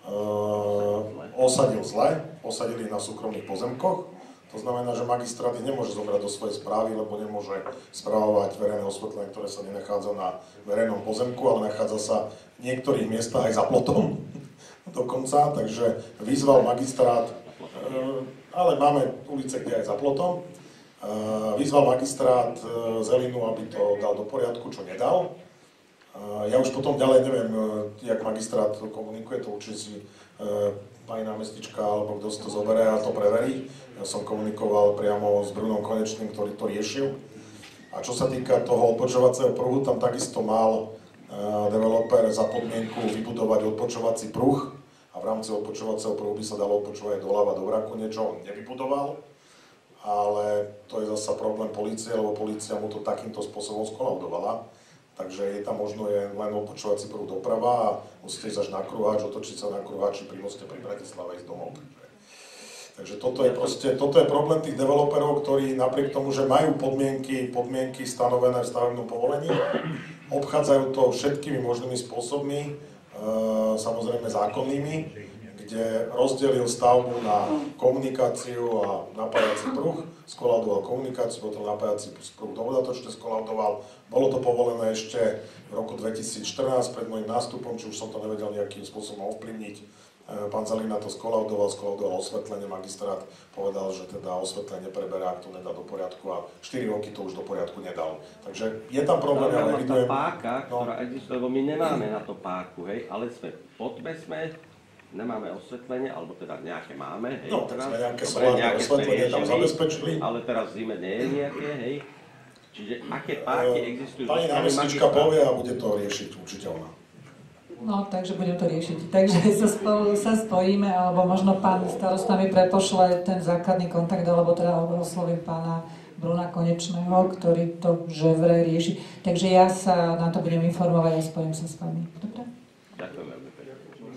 Speaker 5: osadil zle, osadili na súkromných pozemkoch. To znamená, že magistrát ich nemôže zobrať do svojej správy, lebo nemôže spravovať verejné osvetlenie, ktoré sa nenachádza na verejnom pozemku, ale nachádza sa v niektorých miestach aj za plotom dokonca. Takže vyzval magistrát, e, ale máme ulice, kde aj za plotom, e, vyzval magistrát e, Zelinu, aby to dal do poriadku, čo nedal. Ja už potom ďalej neviem, jak magistrát komunikuje, to určite si e, pani námestnička alebo kto si to zoberie a to preverí. Ja som komunikoval priamo s Brunom Konečným, ktorý to riešil. A čo sa týka toho odpočovacieho pruhu, tam takisto mal e, developer za podmienku vybudovať odpočovací pruh a v v rámci odpočúvacieho pruhu by sa dalo odpočúvať doľava do vraku, niečo on nevybudoval, ale to je zasa problém polície, lebo polícia mu to takýmto spôsobom skolaudovala. Takže je tam možno je len odpočúvací pruh doprava a musíte ísť až na kruháč, otočiť sa na kruháči pri moste pri Bratislave ísť domov. Takže toto je proste, toto je problém tých developerov, ktorí napriek tomu, že majú podmienky, podmienky stanovené v stavebnom povolení, obchádzajú to všetkými možnými spôsobmi, e, samozrejme zákonnými, kde rozdelil stavbu na komunikáciu a napájací pruh, skolaudoval komunikáciu, potom napájací pruh dodatočne skolaudoval. Bolo to povolené ešte v roku dvetisícštrnásť pred môjim nástupom, či už som to nevedel nejakým spôsobom ovplyvniť. Pán Zalina to skolaudoval, skolaudoval osvetlenie, magistrát povedal, že teda osvetlenie preberá, ak to nedá do poriadku a štyri roky to už do poriadku nedal. Takže je tam problém, ale evidujem...
Speaker 16: Tá páka, no. Ktorá existuje, lebo my nemáme na to páku, hej, ale sme pod vesme, nemáme osvetlenie, alebo teda nejaké máme, hej.
Speaker 5: No, tak
Speaker 16: teraz,
Speaker 5: sme nejaké
Speaker 16: dobre,
Speaker 5: solárne
Speaker 16: nejaké
Speaker 5: osvetlenie tam zabezpečili.
Speaker 16: Ale teraz v zime nie je nejaké, hej. Čiže aké páky uh, existujú?
Speaker 5: Pani námestnička povie a bude to riešiť určite ona.
Speaker 4: No, takže budem to riešiť. Takže sa, spo, sa spojíme, alebo možno pán starosta mi prepošle ten základný kontakt, alebo teda oslovím pána Bruna Konečného, ktorý to ževre rieši. Takže ja sa na to budem informovať a spojím sa s vami. Dobre?
Speaker 16: Ďakujem veľmi pekne.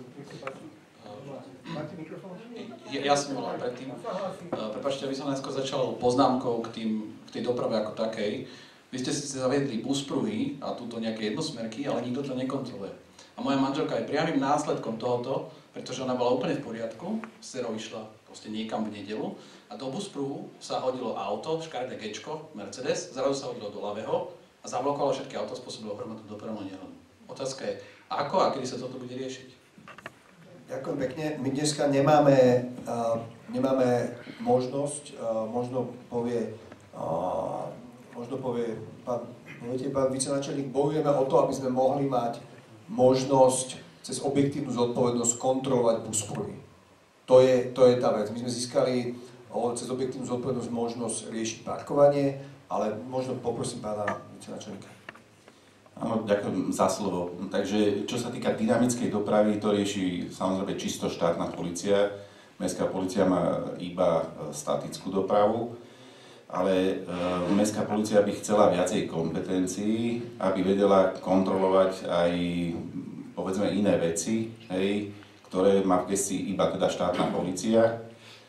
Speaker 17: Ja, ja som volal predtým. Prepáčte, aby som najskôr začal poznámkou k, tým, k tej doprave ako takej. Vy ste si zaviedli buspruhy a túto nejaké jednosmerky, ale nikto to nekontroluje. A moja manželka je priamym následkom tohoto, pretože ona bola úplne v poriadku, s dcerou išla proste niekam v nedelu a do buspruhu sa hodilo auto, škaredé gečko, Mercedes, zrazu sa hodilo do ľavého a zablokovalo všetky auto, spôsobilo hromadnú dopravnú nehodu. Otázka je, ako a kedy sa toto bude riešiť?
Speaker 1: Ďakujem pekne. My dneska nemáme, uh, nemáme možnosť, uh, možno povie, uh, možno povie pán, poviete, pán vicenáčelník, bojujeme o to, aby sme mohli mať možnosť cez objektívnu zodpovednosť kontrolovať buspruhy. To je, to je tá vec. My sme získali o, cez objektívnu zodpovednosť možnosť riešiť parkovanie, ale možno poprosím pána vicenáčelníka.
Speaker 18: Áno, ďakujem za slovo. Takže čo sa týka dynamickej dopravy, to rieši samozrejme čisto štátna polícia. Mestská polícia má iba statickú dopravu, ale e, mestská polícia by chcela viacej kompetencií, aby vedela kontrolovať aj povedzme iné veci, hej, ktoré má v gestii iba teda štátna polícia. E,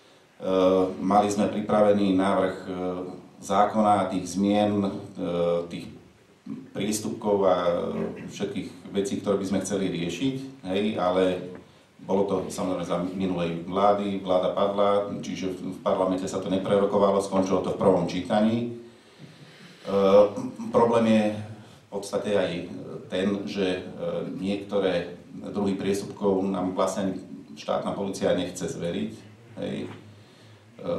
Speaker 18: mali sme pripravený návrh e, zákona tých zmien, e, tých prístupkov a všetkých vecí, ktoré by sme chceli riešiť, hej, ale bolo to samozrejme za minulej vlády, vláda padla, čiže v parlamente sa to neprerokovalo, skončilo to v prvom čítaní. E, problém je v podstate aj ten, že niektoré druhy priestupkov nám vlastne štátna polícia nechce zveriť, hej. E,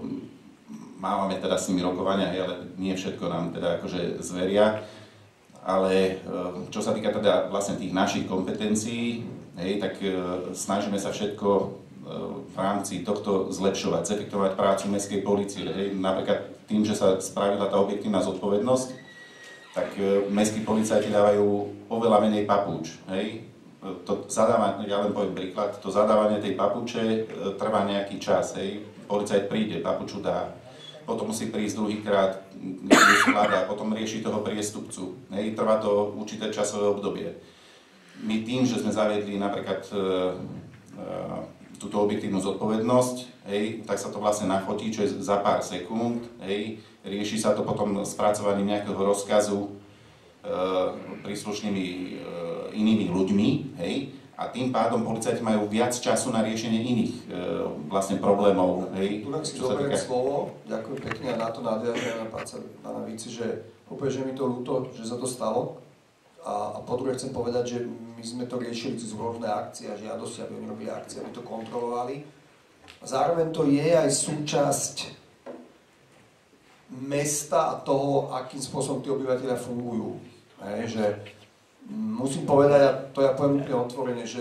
Speaker 18: Máme teda s nimi rokovania, ale nie všetko nám teda akože zveria. Ale čo sa týka teda vlastne tých našich kompetencií, hej, tak snažíme sa všetko v rámci tohto zlepšovať, zefektovať prácu mestskej polície. Hej. Napríklad tým, že sa spravila tá objektívna zodpovednosť, tak mestskí policajti dávajú oveľa menej papúč. Hej. To zadávanie, ja len poviem príklad, to zadávanie tej papuče trvá nejaký čas. Hej. Policajt príde, papuču dá. Potom musí prísť druhýkrát, skladá, potom rieši toho priestupcu. Hej, trvá to určité časové obdobie. My tým, že sme zaviedli napríklad e, e, túto objektívnu zodpovednosť, hej, tak sa to vlastne nafotí, čo je za pár sekúnd, hej, rieši sa to potom spracovaním nejakého rozkazu e, príslušnými e, inými ľuďmi, hej, a tým pádom policajti majú viac času na riešenie iných e, vlastne problémov. Hej,
Speaker 1: tu si zoberiem týka... slovo, ďakujem pekne a na to nadviažujem na pána Vici, že úplne, že mi to ľúto, že sa to stalo. A, a po druhé chcem povedať, že my sme to riešili cez rôzne akcie a žiadosti, aby oni robili akcie, aby to kontrolovali. A zároveň to je aj súčasť mesta a toho, akým spôsobom tí obyvateľia fungujú. Hej, že musím povedať, a to ja poviem úplne otvorene, že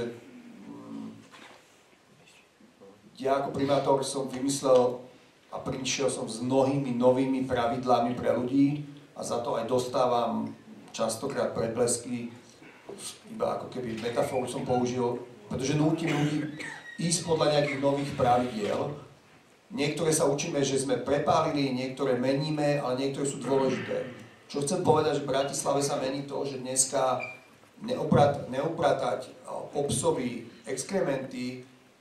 Speaker 1: ja ako primátor som vymyslel a prišiel som s mnohými novými pravidlami pre ľudí a za to aj dostávam častokrát preblesky, iba ako keby metaforu som použil, pretože nútim ľudí ísť podľa nejakých nových pravidiel. Niektoré sa učíme, že sme prepálili, niektoré meníme, ale niektoré sú dôležité. Čo chcem povedať, že v Bratislave sa mení to, že dneska neuprat, neupratať popsový exkrementy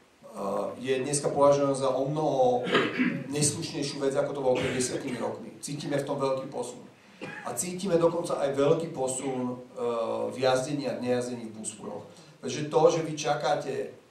Speaker 1: je dneska považované za o mnoho neslušnejšiu vec, ako to bolo pred desiatimi rokmi. Cítime v tom veľký posun. A cítime dokonca aj veľký posun v jazdení a nejazdení v buspruhoch. Takže to, že vy čakáte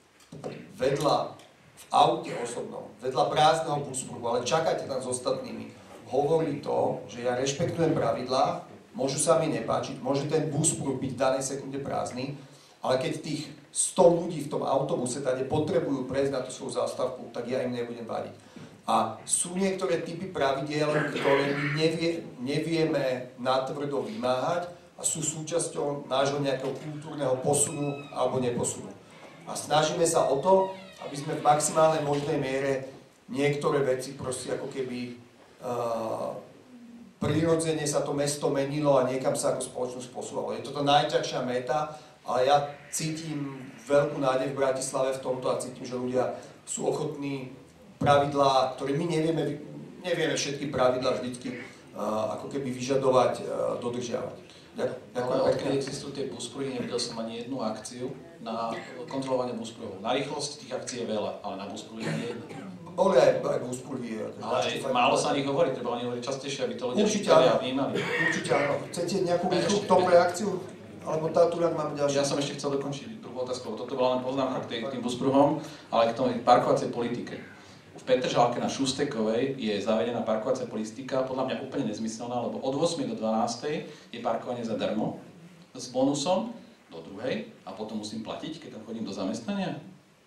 Speaker 1: vedľa v aute osobnom, vedľa prázdneho buspruhu, ale čakáte tam s ostatnými, hovorí to, že ja rešpektujem pravidlá, môžu sa mi nepáčiť, môže ten buspruh byť v danej sekunde prázdny, ale keď tých sto ľudí v tom autobuse tady potrebujú prejsť na tú svoju zástavku, tak ja im nebudem vadiť. A sú niektoré typy pravidiel, ktoré my nevie, nevieme natvrdo vymáhať a sú súčasťou nášho nejakého kultúrneho posunu alebo neposunu. A snažíme sa o to, aby sme v maximálnej možnej miere niektoré veci proste ako keby uh, prirodzene sa to mesto menilo a niekam sa ako spoločnosť posúvalo. Je to tá najťažšia meta, ale ja cítim veľkú nádej v Bratislave v tomto a cítim, že ľudia sú ochotní pravidlá, ktoré my nevieme, nevieme všetky pravidlá vždycky uh, ako keby vyžadovať, uh, dodržiavať. Ďakujem.
Speaker 17: Ale odkedy existujú tie buspruhy, nevidel som ani jednu akciu na kontrolovanie buspruhov. Na rýchlosť tých akcií je veľa, ale na buspruhy ani jednu.
Speaker 1: Boli aj, aj buspruhy.
Speaker 17: Ale málo sa o nich hovorí, treba o nich hovoriť častejšie, aby to ľudia
Speaker 1: čítali
Speaker 17: a vnímali.
Speaker 1: Určite áno. Chcete nejakú rýchlu k tomu reakciu? Alebo tá tu máme ďalšie?
Speaker 17: Ja som ešte chcel dokončiť druhú otázku, lebo toto bola len poznámka k tým buspruhom, ale k tomu parkovacej politike. V Petržalke na Šustekovej je zavedená parkovacia politika, podľa mňa úplne nezmyselná, lebo od ôsmej do dvanástej je parkovanie zadarmo, s bonusom do druhej a potom musím platiť, keď tam chodím do zamestnania.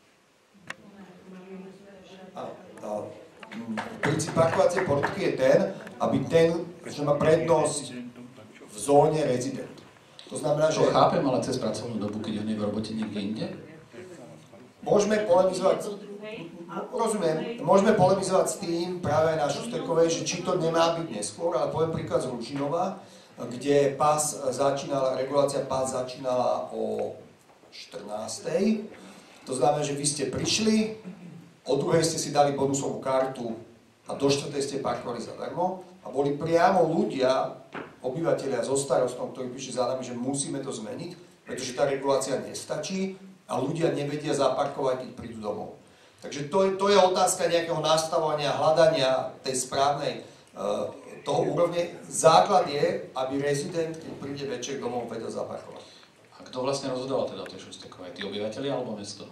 Speaker 1: Princíp parkovacej politiky je ten, aby ten, že má prednosť v zóne rezident. To znamená, že...
Speaker 17: To chápem, ale cez pracovnú dobu, keď on je v robote niekde inde?
Speaker 1: Môžeme polemizovať... Rozumiem, môžeme polemizovať s tým práve aj na Šusterkovej, že či to nemá byť neskôr, ale poviem príklad z Ružinova, kde pás začínala, regulácia pás začínala o štrnástej. To znamená, že vy ste prišli, o druhej ste si dali bonusovú kartu a do štvrtej ste parkovali zadarmo a boli priamo ľudia, obyvateľia so starostom, ktorí píše za nami, že musíme to zmeniť, pretože tá regulácia nestačí a ľudia nevedia zaparkovať, keď prídu domov. Takže to je, to je otázka nejakého nastavovania, hľadania tej správnej uh, toho úrovne. Základ je, aby rezident, keď príde večer domov, vedel zaparkovať.
Speaker 17: A kto vlastne rozhodoval teda o tej Šustekovej? Tí obyvateľi alebo mesto?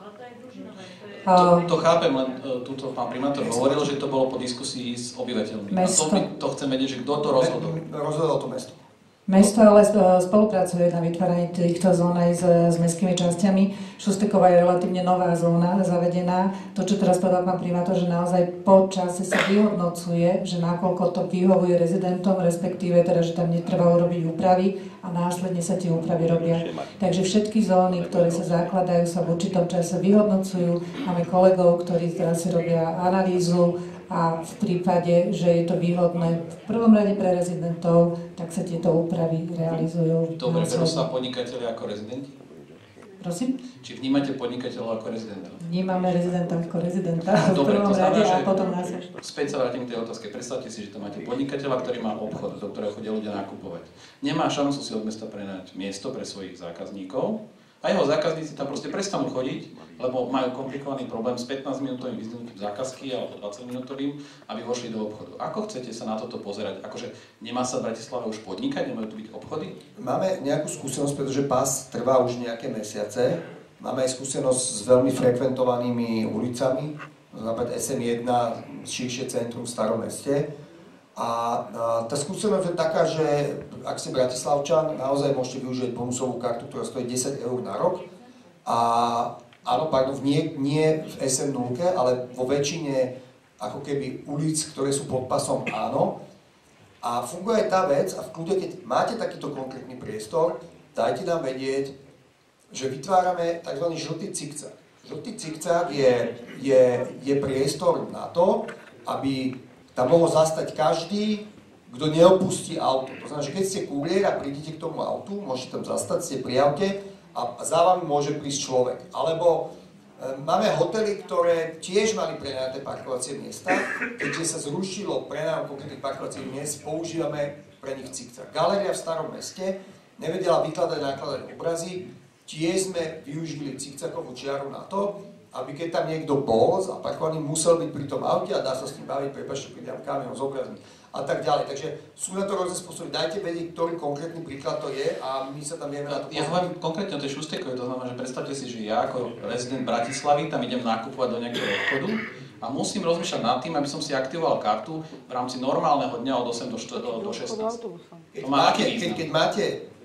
Speaker 17: To, to chápem, len uh, túto pán primátor hovoril, že to bolo po diskusii s obyvateľmi.
Speaker 4: Mesto.
Speaker 17: A to, to chcem vedieť, že kto to rozhodol.
Speaker 1: Rozhodol to mesto.
Speaker 4: Mesto ale spolupracuje na vytváraní týchto zón aj s, s mestskými časťami. Šusteková je relatívne nová zóna zavedená. To, čo teraz povedal pán primátor, že naozaj po čase sa vyhodnocuje, že nakoľko to vyhovuje rezidentom, respektíve teda, že tam netreba urobiť úpravy a následne sa tie úpravy robia. Takže všetky zóny, ktoré sa zakladajú, sa v určitom čase vyhodnocujú. Máme kolegov, ktorí teraz si robia analýzu, a v prípade, že je to výhodné v prvom rade pre rezidentov, tak sa tieto úpravy realizujú.
Speaker 17: Dobre, berú sa podnikateľi ako rezidenti?
Speaker 4: Prosím?
Speaker 17: Či vnímate podnikateľov ako rezidentov?
Speaker 4: Vnímame rezidenta ako rezidenta v
Speaker 17: Dobre,
Speaker 4: prvom
Speaker 17: to znamená,
Speaker 4: rade a
Speaker 17: že
Speaker 4: potom nás.
Speaker 17: Späť sa vrátim k tej otázke. Predstavte si, že to máte podnikateľa, ktorý má obchod, do ktorého chodia ľudia nakupovať. Nemá šancu si od mesta prenajať miesto pre svojich zákazníkov a jeho zákazníci tam proste prestanú chodiť, lebo majú komplikovaný problém s pätnásťminútovým vyzdvihnutím zákazky alebo dvadsaťminútovým, aby vošli do obchodu. Ako chcete sa na toto pozerať? Akože nemá sa v Bratislave už podnikať, nemajú tu byť obchody?
Speaker 1: Máme nejakú skúsenosť, pretože pás trvá už nejaké mesiace. Máme aj skúsenosť s veľmi frekventovanými ulicami, napríklad es em jeden, širšie centrum v Starom meste. A tá skúsenosť je taká, že ak ste Bratislavčan, naozaj môžete využiť bonusovú kartu, ktorá stojí desať eur na rok. A áno, pardon, nie, nie v es em nula, ale vo väčšine ako keby ulic, ktoré sú pod pasom, áno. A funguje aj tá vec, a v kľude, keď máte takýto konkrétny priestor, dajte nám vedieť, že vytvárame tzv. Žltý cikcak. Žltý cikcak je, je, je priestor na to, aby tam mohol zastať každý, kto neopustí auto. To znamená, že keď ste kuriér a prídete k tomu autu, môžete tam zastať, ste pri aute a
Speaker 2: a za vami môže prísť človek. Alebo máme hotely, ktoré tiež mali prenajaté parkovacie miesta, keďže sa zrušilo prenajom konkrétnych parkovacích miest, používame pre nich cikcak. Galéria v Starom meste nevedela vykladať nákladné obrazy, tiež sme využili cikcakovú čiaru na to, aby keď tam niekto bol zaparkovaný, musel byť pri tom aute a dá sa s tým baviť, prepáčte, príde tam kamión s obrazmi a tak ďalej. Takže sú na to rôzne spôsoby. Dajte vedieť, ktorý konkrétny príklad to je a my sa tam vieme na to pozrieť.
Speaker 17: Ja hovorím konkrétne o tej Šustekovej, to znamená, že predstavte si, že ja ako rezident Bratislavy tam idem nakupovať do nejakého obchodu a musím rozmýšľať nad tým, aby som si aktivoval kartu v rámci normálneho dňa od osem do šestnásť.
Speaker 2: Keď máte, keď, keď máte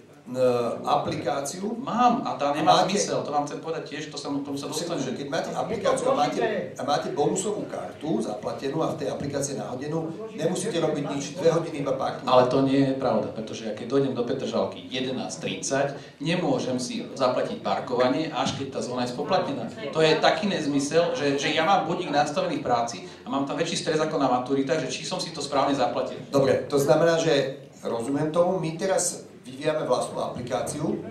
Speaker 2: aplikáciu.
Speaker 17: Mám a tá nemá máte, zmysel, to vám chcem povedať tiež, to sa tomu sa dostane.
Speaker 2: Keď máte aplikáciu a máte, a máte bonusovú kartu zaplatenú a v tej aplikácii nahodenú, nemusíte robiť nič, dve hodiny iba parking.
Speaker 17: Ale to nie je pravda, pretože ja keď dojdem do Petržalky jedenásť tridsať, nemôžem si zaplatiť parkovanie, až keď tá zóna je spoplatnená. To je taký nezmysel, že, že ja mám budík nastavený v práci a mám tam väčší stres ako na maturitách, že či som si to správne zaplatil.
Speaker 2: Dobre, to znamená, že rozumiem tomu, my teraz vyvíjame vlastnú aplikáciu,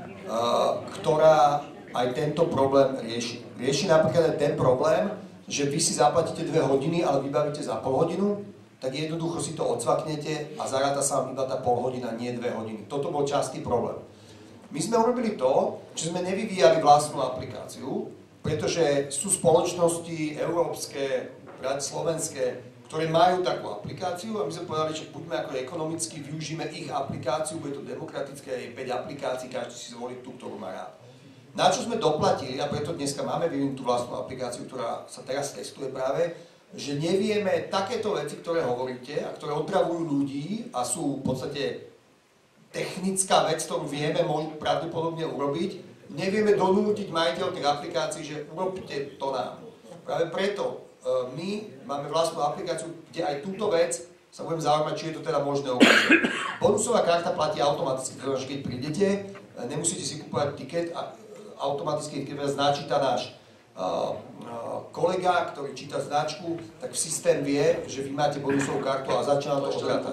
Speaker 2: ktorá aj tento problém rieši. Rieši napríklad aj ten problém, že vy si zaplatíte dve hodiny, ale vybavíte za pol hodinu, tak jednoducho si to odsvaknete a zaráta sa vám iba tá pol hodina, nie dve hodiny. Toto bol častý problém. My sme urobili to, že sme nevyvíjali vlastnú aplikáciu, pretože sú spoločnosti európske, slovenské, ktoré majú takú aplikáciu a my sme povedali, že buďme ako ekonomicky, využíme ich aplikáciu, bude to demokratické, je päť aplikácií, každý si zvolí tú, ktorú má rád. Na čo sme doplatili, a preto dneska máme vyvinutú vlastnú aplikáciu, ktorá sa teraz testuje práve, že nevieme takéto veci, ktoré hovoríte a ktoré otravujú ľudí a sú v podstate technická vec, ktorú vieme pravdepodobne urobiť, nevieme donútiť majiteľ tých aplikácií, že urobte to nám. Práve preto my máme vlastnú aplikáciu, kde aj túto vec sa budem zaujímať, či je to teda možné urobiť. Bonusová karta platí automaticky, pretože keď prídete, nemusíte si kúpovať tiket a automaticky, keď vás načíta náš uh, uh, kolega, ktorý číta značku, tak systém vie, že vy máte bonusovú kartu a začína to odrátať.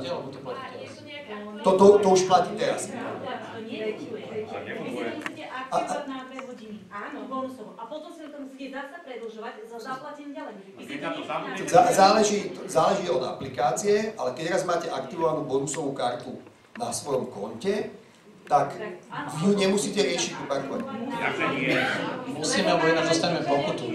Speaker 2: To, to, to už platí teraz.
Speaker 3: A, a, áno, bonusovo. A potom si to musíte zase predĺžovať za zaplatením ďalej.
Speaker 2: Záleží, záleží od aplikácie, ale keď raz máte aktivovanú bonusovú kartu na svojom konte, tak ju nemusíte riešiť pri parkovaní.
Speaker 17: Musíme, lebo ináč dostaneme pokutu.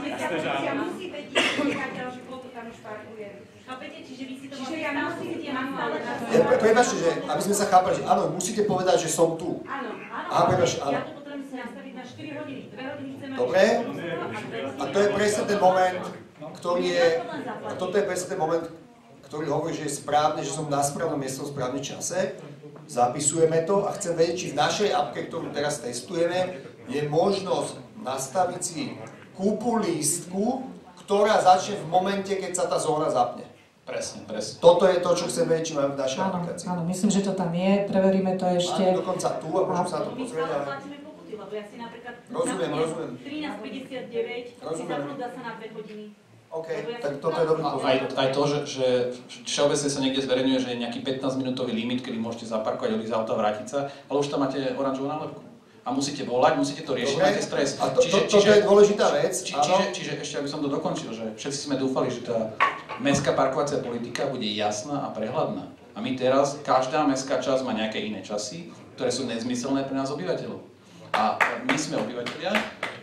Speaker 2: Prepáčte, že aby sme sa chápali, že áno, musíte povedať, že som tu.
Speaker 3: Áno, áno,
Speaker 2: Aha, prepáčte, áno.
Speaker 3: Ja to potrebujem si nastaviť na štyri hodiny, dve hodiny chceme...
Speaker 2: Dobre, a to je presne ten moment, ktorý je, a toto je presne ten moment, ktorý hovorí, že je správne, že som na správnom mieste v správnom čase, zapisujeme to a chcem vedieť, či v našej appke, ktorú teraz testujeme, je možnosť nastaviť si kúpu lístku, ktorá začne v momente, keď sa tá zóna zapne.
Speaker 17: Presne, presne.
Speaker 2: Toto je to, čo chcem vedieť, či máme v našej
Speaker 4: áno,
Speaker 2: aplikácii.
Speaker 4: Áno, myslím, že to tam je, preveríme to ešte.
Speaker 2: Máme dokonca tu a môžem sa na to pozrieť.
Speaker 3: My stále platíme pokuty, lebo ja si napríklad
Speaker 2: rozumiem, rozumiem.
Speaker 3: trinásť päťdesiatdeväť si zapnúť sa na dve hodiny.
Speaker 2: OK, tak toto je dobrý
Speaker 17: aj, aj to, že, že všeobecne sa niekde zverejňuje, že je nejaký pätnásťminútový limit, kedy môžete zaparkovať, odísť z auta a vrátiť sa, ale už tam máte oranžovú nálepku. A musíte volať, musíte to riešiť, máte stres.
Speaker 2: A to, čiže, to, toto čiže, je dôležitá vec.
Speaker 17: Či, čiže, čiže ešte, aby som to dokončil, že všetci sme dúfali, že tá mestská parkovacia politika bude jasná a prehľadná. A my teraz, každá mestská časť má nejaké iné časy, ktoré sú nezmyselné pre nás obyvateľov. A my sme obyvateľia.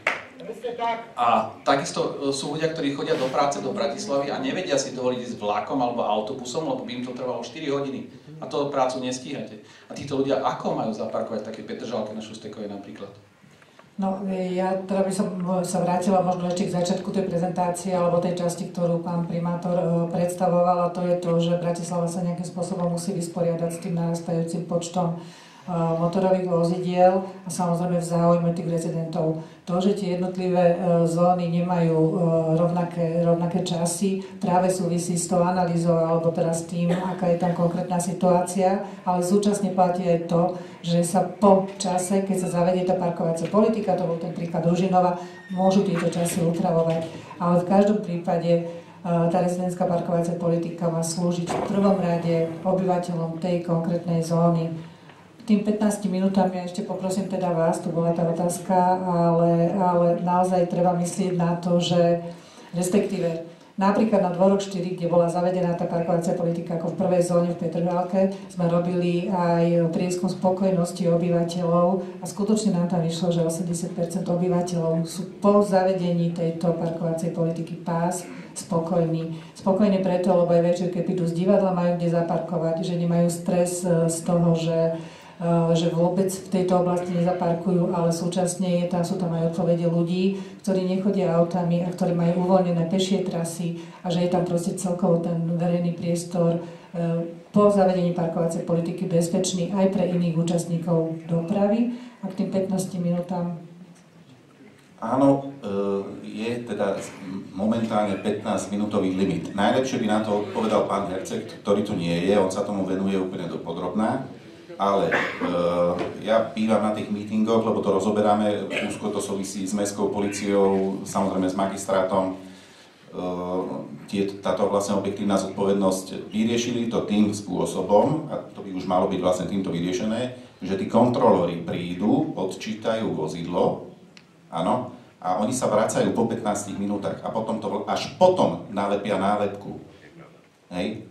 Speaker 17: A takisto sú ľudia, ktorí chodia do práce do Bratislavy a nevedia si dovoliť ísť vlakom alebo autobusom, lebo by im to trvalo štyri hodiny. A to prácu nestíhate. A títo ľudia ako majú zaparkovať také Petržalke na Šustekovej napríklad?
Speaker 4: No, ja teda by som sa vrátila možno ešte k začiatku tej prezentácie alebo tej časti, ktorú pán primátor predstavoval, a to je to, že Bratislava sa nejakým spôsobom musí vysporiadať s tým narastajúcim počtom motorových vozidiel a samozrejme v záujme tých rezidentov. To, že tie jednotlivé zóny nemajú rovnaké, rovnaké časy, práve súvisí s tou analýzou alebo teraz tým, aká je tam konkrétna situácia, ale súčasne platí aj to, že sa po čase, keď sa zavedie tá parkovacia politika, to bol ten príklad Ružinova, môžu tieto časy upravovať. Ale v každom prípade tá rezidentská parkovacia politika má slúžiť v prvom rade obyvateľom tej konkrétnej zóny, tým pätnástim minútam ja ešte poprosím teda vás, tu bola tá otázka, ale, ale naozaj treba myslieť na to, že respektíve napríklad na Dvoroch štyri, kde bola zavedená tá parkovacia politika ako v prvej zóne v Petržalke, sme robili aj prieskum spokojnosti obyvateľov a skutočne nám tam vyšlo, že osemdesiat percent obyvateľov sú po zavedení tejto parkovacej politiky pás spokojní. Spokojní preto, lebo aj večer, keď idú z divadla, majú kde zaparkovať, že nemajú stres z toho, že že vôbec v tejto oblasti nezaparkujú, ale súčasne je tam, sú tam aj odpovede ľudí, ktorí nechodia autami a ktorí majú uvoľnené pešie trasy a že je tam proste celkovo ten verejný priestor po zavedení parkovacej politiky bezpečný aj pre iných účastníkov dopravy. A k tým pätnástim minútam.
Speaker 18: Áno, je teda momentálne pätnásťminútový limit. Najlepšie by na to odpovedal pán Herceg, ktorý tu nie je, on sa tomu venuje úplne dopodrobná. Ale uh, ja bývam na tých mítingoch, lebo to rozoberáme, úzko to súvisí s mestskou políciou, samozrejme s magistrátom. Uh, tie, táto vlastne objektívna zodpovednosť, vyriešili to tým spôsobom, a to by už malo byť vlastne týmto vyriešené, že tí kontrolóri prídu, odčítajú vozidlo, áno, a oni sa vracajú po pätnástich minútach a potom to, až potom nalepia nálepku. Hej?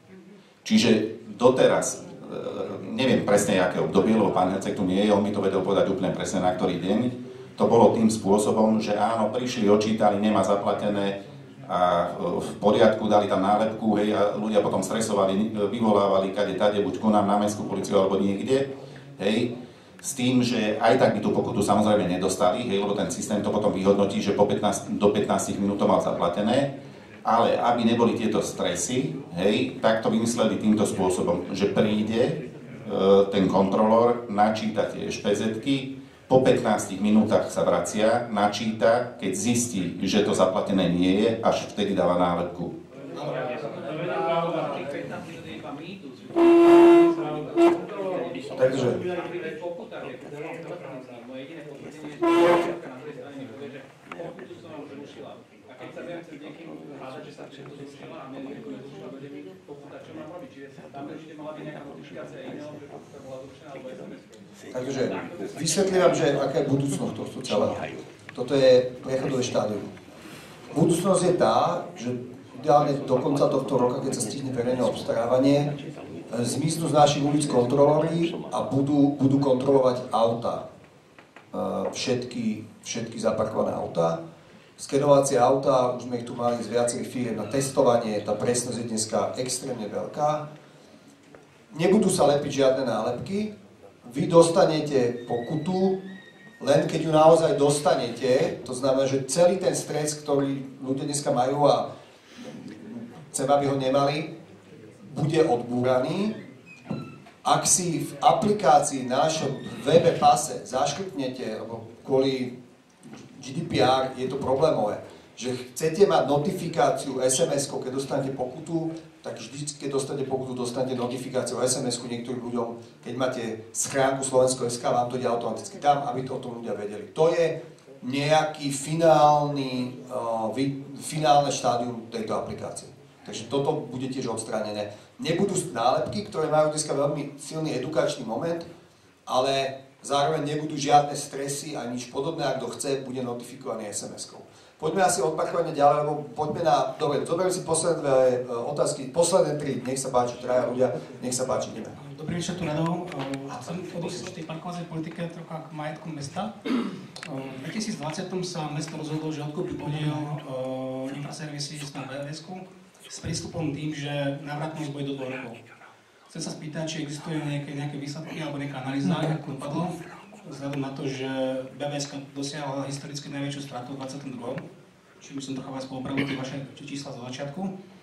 Speaker 18: Čiže doteraz, neviem presne, aké obdobie, lebo pán Herceg tu nie je, on mi to vedel povedať úplne presne na ktorý deň. To bolo tým spôsobom, že áno, prišli, odčítali, nemá zaplatené a v poriadku, dali tam nálepku, hej, a ľudia potom stresovali, vyvolávali kade tade, buď ku nám na mestskú políciu alebo niekde, hej, s tým, že aj tak by tú pokutu samozrejme nedostali, hej, lebo ten systém to potom vyhodnotí, že po pätnásť, do pätnástich minút to mal zaplatené. Ale aby neboli tieto stresy, hej, tak to vymysleli týmto spôsobom, že príde e, ten kontrolór, načíta tie špezetky, po pätnástich minútach sa vracia, načíta, keď zistí, že to zaplatené nie je, až vtedy dáva nálepku.
Speaker 1: Takže...
Speaker 19: Keď sa viem cez niekým hádať, že sa to zrušila a mne niekto nezrušila, bude mi pokuta, čo mám robiť? Čiže tam určite mala byť nejaká notifikácia e-mailom, že pokuta bola zrušená alebo es em es.
Speaker 1: Takže vysvetlím vám, že aká je budúcnosť tohto celého. Toto je prechodové štádium. Budúcnosť je tá, že ideálne do konca tohto roka, keď sa stihne verejné obstarávanie, zmiznú z našich ulic kontrolóri a budú, budú kontrolovať auta. Všetky, všetky zaparkované autá. Skedovacie autá, už sme ich tu mali z viacerých firiem na testovanie, tá presnosť je dneska extrémne veľká. Nebudú sa lepiť žiadne nálepky, vy dostanete pokutu, len keď ju naozaj dostanete, to znamená, že celý ten stres, ktorý ľudia dneska majú a chcem, aby ho nemali, bude odbúraný. Ak si v aplikácii na našom webe pase zaškrtnete, alebo kvôli G D P R je to problémové, že chcete mať notifikáciu es em es-kou, keď dostanete pokutu, tak vždy, keď dostanete pokutu, dostanete notifikáciu es em es-ku niektorým ľuďom, keď máte schránku Slovensko bodka es ká, vám to ide automaticky tam, aby to o tom ľudia vedeli. To je nejaký finálny, uh, finálne štádium tejto aplikácie. Takže toto bude tiež odstránené. Nebudú nálepky, ktoré majú dneska veľmi silný edukačný moment, ale zároveň nebudú žiadne stresy a nič podobné, ak kto chce, bude notifikovaný es em es-kou. Poďme asi od parkovania ďalej, lebo poďme na... Dobre, zoberiem si posledné dve otázky, posledné tri, nech sa páči, traja ľudia, nech sa páči, ideme.
Speaker 20: Dobrý večer tu radou. Chcem odísť z tej parkovacej politike trochu k majetku mesta. V dvetisícdvadsať sa mesto rozhodlo, že odkúpi podiel infraservisy na vé vé esku s prístupom tým, že návratnosť bude do dvoch rokov. Chcem sa spýtať, či existujú nejaké, nejaké výsledky alebo nejaká analýza, ako dopadlo, vzhľadom na to, že bé vé eska dosiahla historicky najväčšiu stratu v dvadsiatom druhom Či by som trocha vás poopravil tie vaše čísla zo začiatku.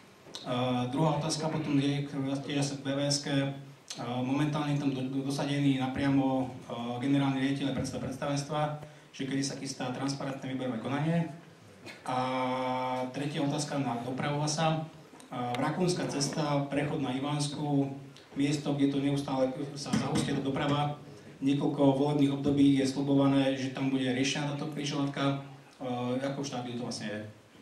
Speaker 20: Uh, druhá otázka potom je, tiež sa k bé vé eske. Uh, momentálne je tam do, do, dosadený napriamo uh, generálny riaditeľ a predseda predstavenstva, že kedy sa chystá transparentné výberové konanie. A tretia otázka na dopravu sa. Uh, Rakúnska cesta, prechod na Ivánsku, miesto, kde to neustále sa zahustie doprava. Niekoľko volebných období je slubované, že tam bude riešená táto križovatka. Uh, ako v štádiu to vlastne je?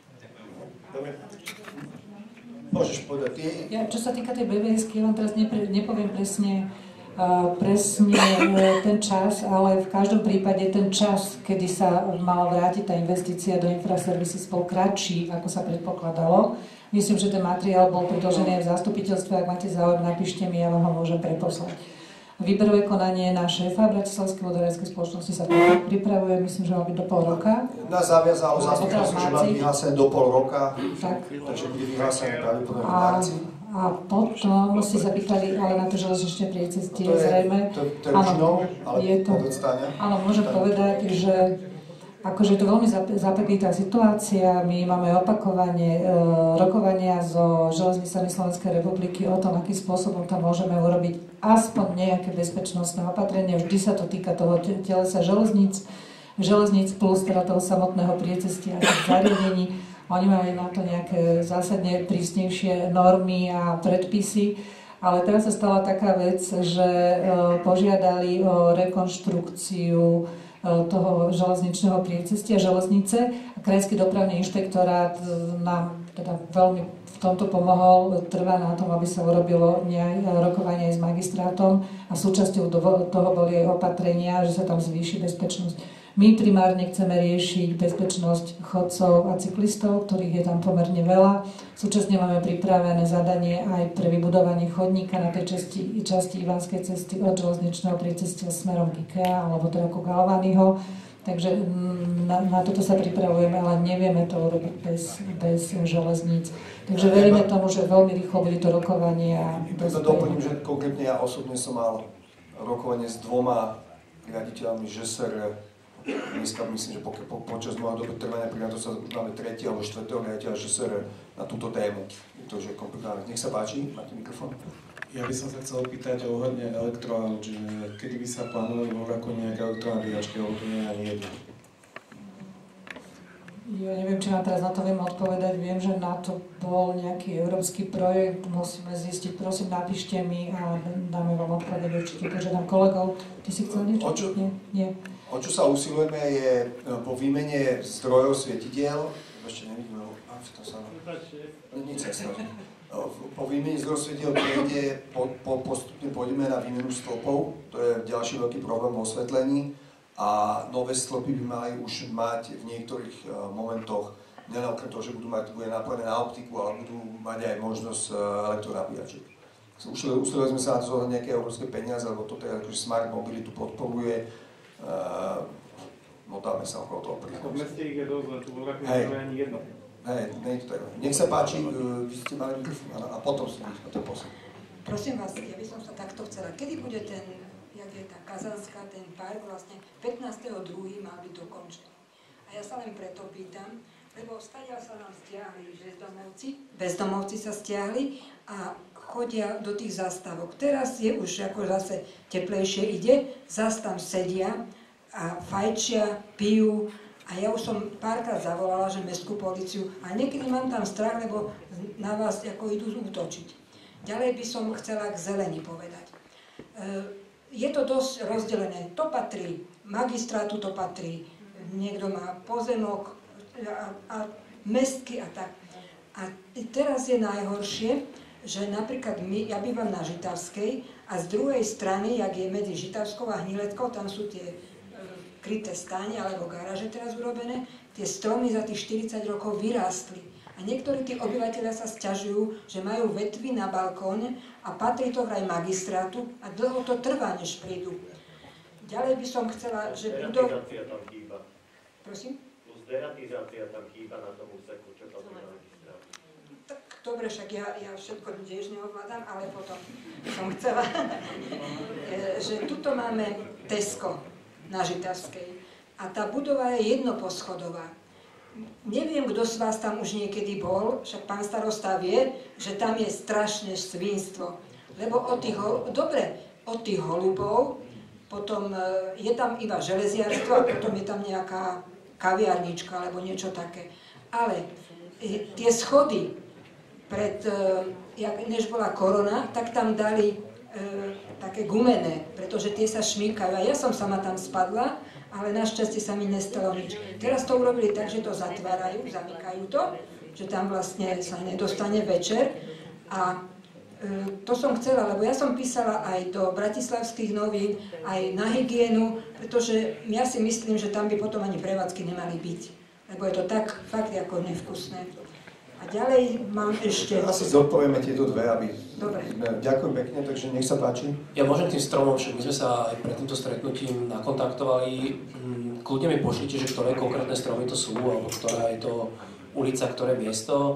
Speaker 1: Dobre. Môžeš povedať ty.
Speaker 4: Ja, čo sa týka tej bé vé esky, ja vám teraz nepre, nepoviem presne, presne ten čas, ale v každom prípade ten čas, kedy sa mala vrátiť tá investícia do infraservisy, bol kratší, ako sa predpokladalo. Myslím, že ten materiál bol predložený aj v zastupiteľstve. Ak máte záujem, napíšte mi, ja vám ho môžem preposlať. Výberové konanie na šéfa Bratislavskej vodovarskej spoločnosti sa pripravuje, myslím, že má byť do pol roka.
Speaker 1: Nás zaviazalo zastupiteľstvo, že má vyhlásené do pol roka, tak. Takže bude vyhlásené pravdepodobne v marci.
Speaker 4: A potom si sa pýtali, ale na to železničné priecestie, zrejme.
Speaker 1: To je ručinou, ale podostania.
Speaker 4: Áno, môžem povedať, že akože je to veľmi zapeklitá situácia. My máme opakovanie e, rokovania so železnicami Slovenskej republiky o tom, akým spôsobom tam môžeme urobiť aspoň nejaké bezpečnostné opatrenie. Vždy sa to týka toho telesa železníc, železníc plus teda toho samotného priecestia a zariadení. Oni majú na to nejaké zásadne prísnejšie normy a predpisy, ale teraz sa stala taká vec, že požiadali o rekonštrukciu toho železničného priecestia železnice a Krajský dopravný inšpektorát nám teda veľmi v tomto pomohol, trvá na tom, aby sa urobilo rokovanie aj s magistrátom a súčasťou toho boli aj opatrenia, že sa tam zvýši bezpečnosť. My primárne chceme riešiť bezpečnosť chodcov a cyklistov, ktorých je tam pomerne veľa. Súčasne máme pripravené zadanie aj pre vybudovanie chodníka na tej časti, časti Ivanskej cesty od železničného priecestia smerom k IKEA alebo teda ku Galvanyho. Takže na, na toto sa pripravujeme, ale nevieme to urobiť bez, bez železníc. Takže veríme tomu, že veľmi rýchlo bude to rokovanie. A
Speaker 1: to doplním, že konkrétne ja osobne som mal rokovanie s dvoma riaditeľmi ŽSR. Dneska myslím, že po, po, počas môjho doby trvania primátor sa máme tretieho alebo štvrtého riaditeľa ŽSR na túto tému. Je to, že komplikované. Nech sa páči, máte mikrofón.
Speaker 5: Ja by som sa chcel opýtať ohľadne elektroaut, že kedy by sa plánovali vo Vrakone nejaké elektronavíjačky, alebo to nie je ani jedna?
Speaker 4: Ja neviem, či vám teraz na to viem odpovedať. Viem, že na to bol nejaký európsky projekt. Musíme zistiť. Prosím, napíšte mi a dáme vám odpovedať. Určite požiadam kolegov. Ty si chcel niečo?
Speaker 1: O čo,
Speaker 4: Nie? Nie.
Speaker 1: O čo sa usilujeme je po výmene zdrojov svietidiel. Ešte nevidíme. A, to sa... Nič sa snaží. Po výmene zdrojov svietidiel prejde, po, po, postupne pôjdeme na výmenu stĺpov. To je ďalší veľký problém v osvetlení. A nové stĺpy by mali už mať v niektorých uh, momentoch, nielen okrem toho, že budú mať, bude napojené na optiku, ale budú mať aj možnosť uh, elektronabíjačiek. Usilovali sme sa na to zohľadať nejaké európske peniaze, lebo toto je akože smart mobilitu podporuje. Uh, no dáme sa okolo toho príkladu.
Speaker 12: V meste ich je dosť, ale tu vo Vrakone nie je ani jedno.
Speaker 1: Hej, nie je to tak. Nech sa páči, uh, vy ste mali mikrofón a potom si na to posledný.
Speaker 15: Prosím vás, ja by som sa takto chcela. Kedy bude ten, jak je tá Kazanská, ten park vlastne pätnásteho druhého má byť dokončený. A ja sa len preto pýtam, lebo stadia sa nám stiahli bezdomovci, bezdomovci sa stiahli a chodia do tých zastávok. Teraz je už ako zase teplejšie ide, zas tam sedia a fajčia, pijú a ja už som párkrát zavolala, že mestskú políciu a niekedy mám tam strach, lebo na vás ako idú útočiť. Ďalej by som chcela k zelení povedať. Je to dosť rozdelené. To patrí magistrátu, to patrí, niekto má pozemok a, a mestky a tak. A teraz je najhoršie, že napríklad my, ja bývam na Žitavskej a z druhej strany, jak je medzi Žitavskou a Hnileckou, tam sú tie e, kryté stáne alebo garáže teraz urobené, tie stromy za tých štyridsať rokov vyrástli. A niektorí tí obyvateľia sa sťažujú, že majú vetvy na balkóne a patrí to vraj magistrátu a dlho to trvá, než prídu. Ďalej by som chcela, že budú...
Speaker 9: Deratizácia tam chýba.
Speaker 15: Prosím?
Speaker 9: Plus deratizácia tam chýba na tom úseku, čo patrí magistrátu.
Speaker 15: Tak dobre, však ja, ja všetko tiež neovládam, ale potom som chcela, že tuto máme Tesco na Žitavskej a tá budova je jednoposchodová. Neviem, kto z vás tam už niekedy bol, však pán starosta vie, že tam je strašné svinstvo. Lebo od tých, dobre, od tých holubov, potom je tam iba železiarstvo a potom je tam nejaká kaviarnička alebo niečo také. Ale tie schody, pred, jak, než bola korona, tak tam dali e, také gumené, pretože tie sa šmýkajú. A ja som sama tam spadla, ale našťastie sa mi nestalo nič. Teraz to urobili tak, že to zatvárajú, zamykajú to, že tam vlastne sa nedostane večer a
Speaker 21: to som chcela, lebo ja som písala aj do bratislavských novín, aj na hygienu, pretože ja si myslím, že tam by potom ani prevádzky nemali byť. Lebo je to tak fakt ako nevkusné. A ďalej mám ešte...
Speaker 1: Asi zodpovieme tieto dve, aby...
Speaker 21: Dobre.
Speaker 1: Ďakujem pekne, takže nech sa páči.
Speaker 22: Ja môžem tým stromom, však my sme sa aj pred týmto stretnutím nakontaktovali. Kľudne mi pošlite, že ktoré konkrétne stromy to sú, alebo ktorá je to ulica, ktoré miesto.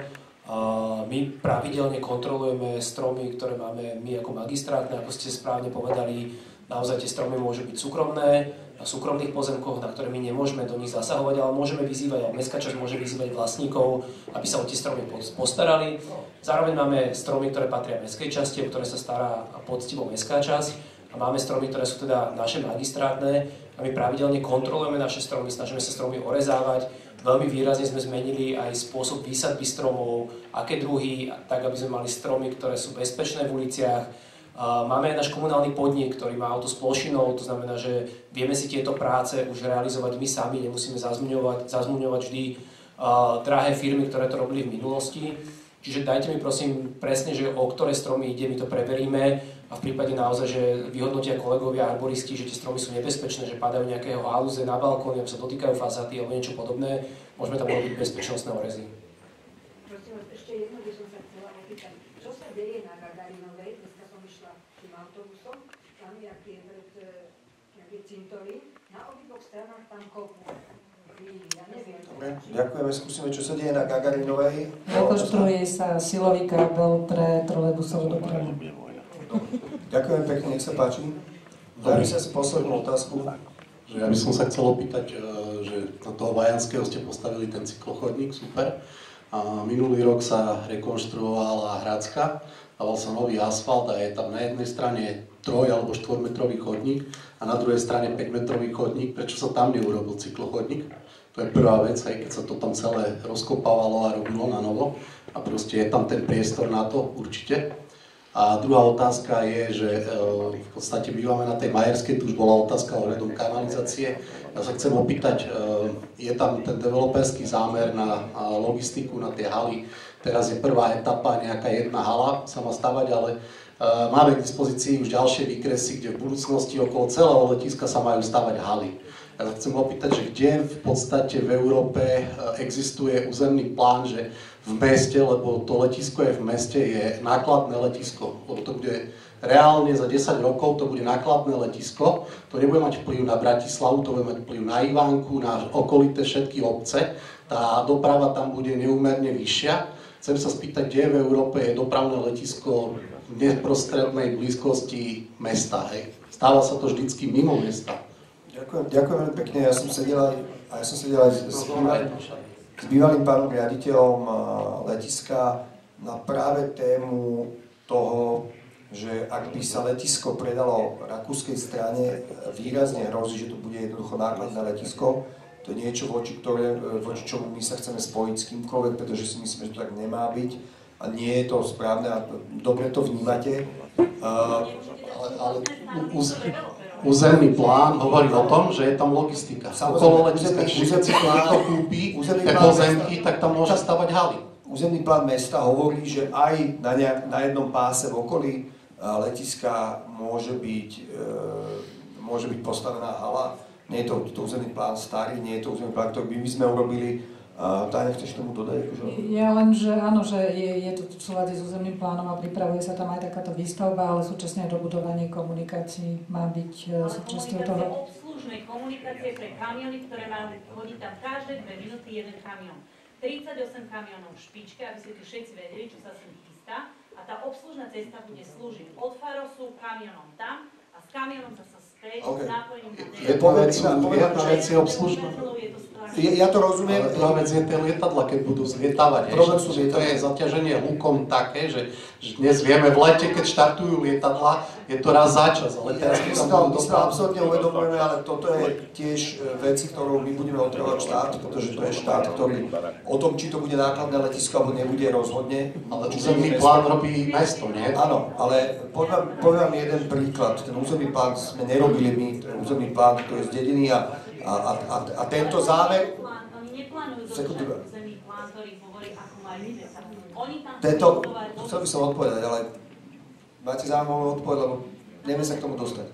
Speaker 22: My pravidelne kontrolujeme stromy, ktoré máme my ako magistrátne, ako ste správne povedali. Naozaj tie stromy môžu byť súkromné, na súkromných pozemkoch, na ktoré my nemôžeme do nich zasahovať, ale môžeme vyzývať, a mestská časť môže vyzývať vlastníkov, aby sa o tie stromy postarali. Zároveň máme stromy, ktoré patria mestskej časti, o ktoré sa stará poctivo mestská časť. A máme stromy, ktoré sú teda naše magistrátne. A my pravidelne kontrolujeme naše stromy, snažíme sa stromy orezávať. Veľmi výrazne sme zmenili aj spôsob výsadby stromov, aké druhy, tak aby sme mali stromy, ktoré sú bezpečné v uliciach. Máme aj náš komunálny podnik, ktorý má auto s plošinou, to znamená, že vieme si tieto práce už realizovať my sami, nemusíme zazmuňovať, zazmuňovať vždy uh, drahé firmy, ktoré to robili v minulosti. Čiže dajte mi prosím presne, že o ktoré stromy ide, my to preveríme a v prípade naozaj, že vyhodnotia kolegovia arboristi, že tie stromy sú nebezpečné, že padajú nejakého halúze na balkóne, alebo sa dotýkajú fasády alebo niečo podobné, môžeme tam robiť bezpečnostné orezy.
Speaker 21: Prosím vás, ešte jedno by som sa chcela opýtať. Čo sa deje na Gagarinovej? Dneska som išla tým autobusom, tam jak je pred, jak je cintorín, na obidvoch stranách tam kopu. Ja neviem.
Speaker 1: Dobre, ďakujeme, skúsime, čo sa deje na Gagarinovej.
Speaker 4: Rekonštruuje sa silový kábel pre trolejbusovú dopravu.
Speaker 1: Ďakujem pekne, nech sa páči. Dali sa si poslednú otázku.
Speaker 23: Že ja by som sa chcel opýtať, že na toho Vajanského ste postavili ten cyklochodník, super. A minulý rok sa rekonštruovala Hradska, dával sa nový asfalt a je tam na jednej strane troj- alebo štvormetrový chodník a na druhej strane päťmetrový chodník. Prečo sa tam neurobil cyklochodník? To je prvá vec, aj keď sa to tam celé rozkopávalo a robilo na novo. A proste je tam ten priestor na to, určite. A druhá otázka je, že v podstate bývame na tej Majerskej, tu už bola otázka ohľadom kanalizácie. Ja sa chcem opýtať, je tam ten developerský zámer na logistiku, na tie haly. Teraz je prvá etapa, nejaká jedna hala sa má stavať, ale máme k dispozícii už ďalšie výkresy, kde v budúcnosti okolo celého letiska sa majú stavať haly. Ja sa chcem opýtať, že kde v podstate v Európe existuje územný plán, že v meste, lebo to letisko je v meste, je nákladné letisko. Lebo to bude reálne za desať rokov, to bude nákladné letisko. To nebude mať vplyv na Bratislavu, to bude mať vplyv na Ivánku, na okolité všetky obce. Tá doprava tam bude neúmerne vyššia. Chcem sa spýtať, kde v Európe je dopravné letisko v neprostrednej blízkosti mesta. Hej. Stáva sa to vždycky mimo mesta.
Speaker 1: Ďakujem, ďakujem veľmi pekne. Ja som sedel aj, ja som sedel aj s, bývalým, s bývalým pánom riaditeľom letiska na práve tému toho, že ak by sa letisko predalo rakúskej strane, výrazne hrozí, že to bude jednoducho nákladné letisko. To je niečo, voči, ktoré, voči čomu my sa chceme spojiť s kýmkoľvek, pretože si myslíme, že to tak nemá byť a nie je to správne a dobre to vnímate. Uh,
Speaker 23: ale, ale uz, územný plán hovorí o tom, že je tam logistika. Okolo letiska, čiže keď si to kúpi, tie pozemky, tak tam môže stavať haly.
Speaker 1: Územný plán mesta hovorí, že aj na, nejak, na jednom páse v okolí letiska môže byť, e, môže byť postavená hala. Nie je to, to územný plán starý, nie je to územný plán, ktorý by my sme urobili. Táňa, chceš tomu dodať? Akože...
Speaker 4: Ja len, že áno, že je, je to v súlade s územným plánom a pripravuje sa tam aj takáto výstavba, ale súčasne aj dobudovanie komunikácií má byť súčasťou toho.
Speaker 3: Obslužnej komunikácie pre kamiony, ktoré má chodiť tam každé dve minúty jeden kamión. tridsaťosem kamionov v špičke, aby ste tu všetci vedeli, čo sa sem chystá. A tá obslužná cesta bude slúžiť od Farosu kamionom tam a s kamionom zasa späť s nápojením na
Speaker 23: je jedna vec je obslužná.
Speaker 1: Ja to rozumiem.
Speaker 23: Ale druhá vec je tie lietadla, keď budú zlietávať. To je zaťaženie hlukom také, že, že dnes vieme v lete, keď štartujú lietadla, je to raz za čas. Ale teraz
Speaker 1: my sa absolútne uvedomujeme, ale toto je tiež veci, ktorou my budeme otravovať štát, pretože to je štát, ktorý o tom, či to bude nákladné letisko, alebo nebude, rozhodne.
Speaker 23: Ale územný plán robí mesto, nie?
Speaker 1: Áno, ale poviem, poviem jeden príklad. Ten územný plán sme nerobili my, ten územný plán, ktorý je zdedený a A, a, a, a tento zámer...
Speaker 3: Oni neplánujú dodržať územný plán, ktorý hovorí, ako majú ísť. Oni tam...
Speaker 1: Tento, chcel by som odpovedať, ale máte zaujímavú odpoveď, lebo neviem sa k tomu dostať.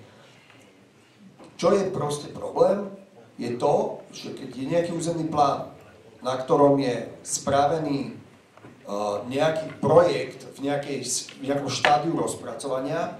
Speaker 1: Čo je proste problém, je to, že keď je nejaký územný plán, na ktorom je spravený uh, nejaký projekt v, nejakej, v nejakom štádiu rozpracovania,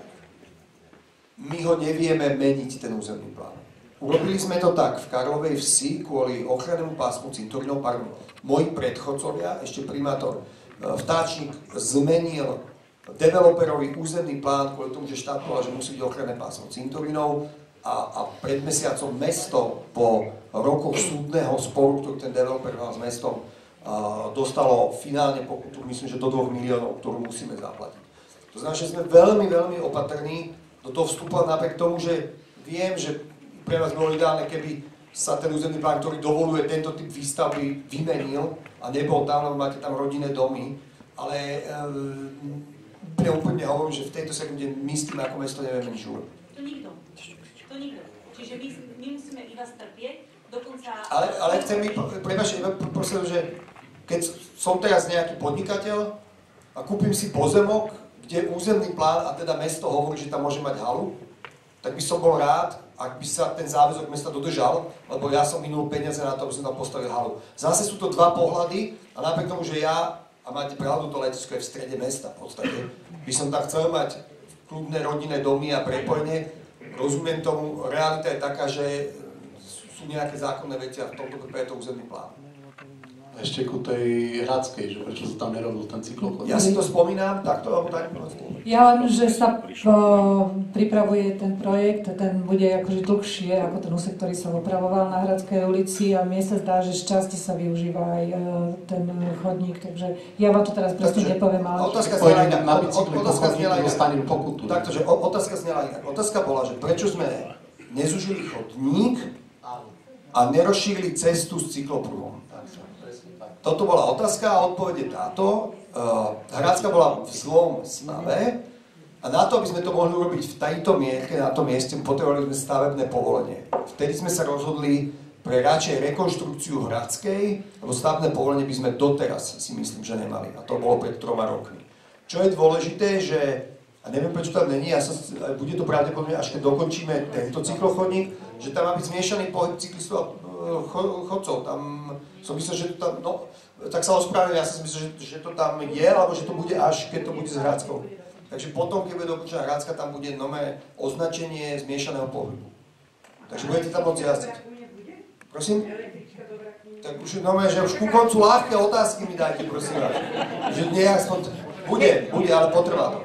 Speaker 1: my ho nevieme meniť, ten územný plán. Urobili sme to tak v Karlovej Vsi kvôli ochrannému pásmu cintorínov, pardon, moji predchodcovia, ešte primátor Vtáčnik zmenil developerový územný plán kvôli tomu, že štát povedal, že musí byť ochranné pásmo cintorínov a, a pred mesiacom mesto po rokoch súdneho sporu, ktorý ten developer mal s mestom, a, dostalo finálne pokutu, myslím, že do dvoch miliónov, ktorú musíme zaplatiť. To znamená, že sme veľmi, veľmi opatrní do toho vstupovať napriek tomu, že viem, že pre vás bolo ideálne, keby sa ten územný plán, ktorý dovoluje tento typ výstavby, vymenil a nebol tam, lebo máte tam rodinné domy, ale úplne um, úplne hovorím, že v tejto sekunde my s tým ako mesto nevieme nič urobiť.
Speaker 3: To nikto. To nikto. Čiže my, my musíme iba strpieť, dokonca...
Speaker 1: Ale, ale chcem mi, prepáčte, prosím, že keď som teraz nejaký podnikateľ a kúpim si pozemok, kde územný plán a teda mesto hovorí, že tam môže mať halu, tak by som bol rád, ak by sa ten záväzok mesta dodržal, lebo ja som minul peniaze na to, aby som tam postavil halu. Zase sú to dva pohľady a napriek tomu, že ja, a máte pravdu, to letisko je v strede mesta v podstate, by som tam chcel mať kľudné rodinné domy a prepojenie, rozumiem tomu, realita je taká, že sú nejaké zákonné veci a v tomto prípade je to územný plán.
Speaker 23: Ešte ku tej Hradskej, že prečo sa tam nerobil ten cyklochod?
Speaker 1: Ja si to spomínam, takto alebo tak.
Speaker 4: Ja len, že sa o, pripravuje ten projekt, ten bude akože dlhšie ako ten úsek, ktorý sa opravoval na Hradskej ulici a mne sa zdá, že z časti sa využíva aj e, ten chodník, takže ja vám to teraz presne nepoviem, ale...
Speaker 1: Otázka znela inak.
Speaker 23: Na bicykli po chodníku dostanem pokutu.
Speaker 1: Takže otázka znela inak. Otázka bola, že prečo sme nezúžili chodník a nerozšírili cestu s cyklopruhom. Toto bola otázka a odpoveď je táto. Hradská bola v zlom stave a na to, aby sme to mohli urobiť v tejto mierke, na tom mieste, potrebovali sme stavebné povolenie. Vtedy sme sa rozhodli pre radšej rekonštrukciu Hradskej, lebo stavebné povolenie by sme doteraz si myslím, že nemali. A to bolo pred troma rokmi. Čo je dôležité, že, a neviem prečo tam není, ja sa, bude to pravdepodobne, až keď dokončíme tento cyklochodník, že tam má byť zmiešaný pohyb cyklistov a chodcov. Tam som myslel, že to tam, no, tak sa ospravedlňujem, ja som myslel, že, že to tam je, alebo že to bude až, keď to bude s Hradskou. Takže potom, keď bude dokončená Hradska, tam bude nové označenie zmiešaného pohybu. Takže budete tam môcť jazdiť. Prosím? Tak už nové, že už ku koncu ľahké otázky mi dajte, prosím vás. Že nie, aspoň, bude, bude, ale potrvá to.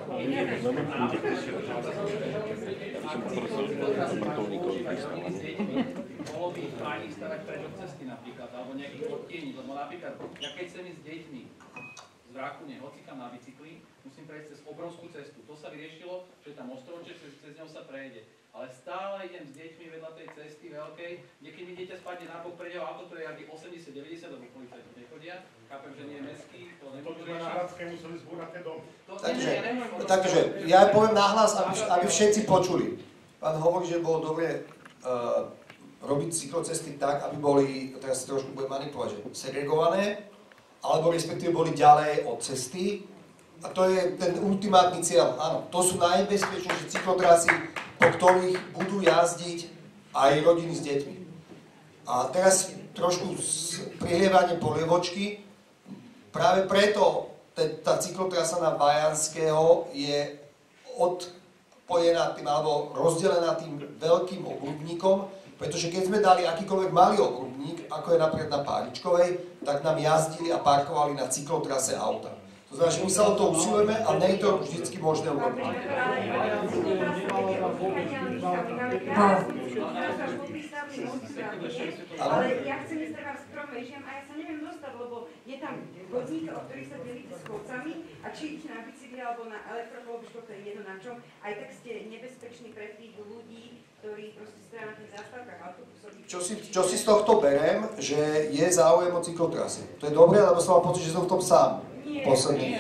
Speaker 19: Bolo by fajn ich stavať preč od cesty napríklad, alebo nejakých odtiení, lebo napríklad, ja keď chcem ísť s deťmi z Vrákune, hocikam na bicykli, musím prejsť cez obrovskú cestu. To sa vyriešilo, že tam ostrovček, cez, cez ňou sa prejde. Ale stále idem s deťmi vedľa tej cesty veľkej, kde keď mi dieťa spadne na bok, prejde auto, to je aby osemdesiat deväťdesiat, lebo policajti nechodia. Chápem, že nie je mestský, to nemôžu riešiť.
Speaker 12: Na Hradskej museli zbúrať tie domy.
Speaker 1: Takže, takže ja poviem nahlas, aby, aby všetci počuli. Pán hovorí, že bolo dobre uh, robiť cyklocesty tak, aby boli, teraz trošku budem manipulovať, že segregované, alebo respektíve boli ďalej od cesty. A to je ten ultimátny cieľ. Áno, to sú najbezpečnejšie cyklotrasy, po ktorých budú jazdiť aj rodiny s deťmi. A teraz trošku prihlievanie polievočky. Práve preto tá cyklotrasa na Bajanského je odpojená tým, alebo rozdelená tým veľkým oblúdnikom, pretože keď sme dali akýkoľvek malý oblúdnik, ako je napríklad na Páričkovej, tak nám jazdili a parkovali na cyklotrase auta. To znamená, že my sa o to usilujeme a nie je to vždycky možné urobiť.
Speaker 7: Ale ja chcem ísť taká skromnejšia a ja sa neviem dostať, lebo je tam chodník, o ktorých sa delíte s chodcami a či idete na bicykli alebo na elektrokolobičko, to je jedno na čom, aj tak ste nebezpeční pre tých ľudí, ktorí proste stoja na tých zástavkách autobusov.
Speaker 1: Čo si, čo si z tohto berem, že je záujem o cyklotrasy. To je dobré, lebo som mal pocit, že som v tom sám. Posledný.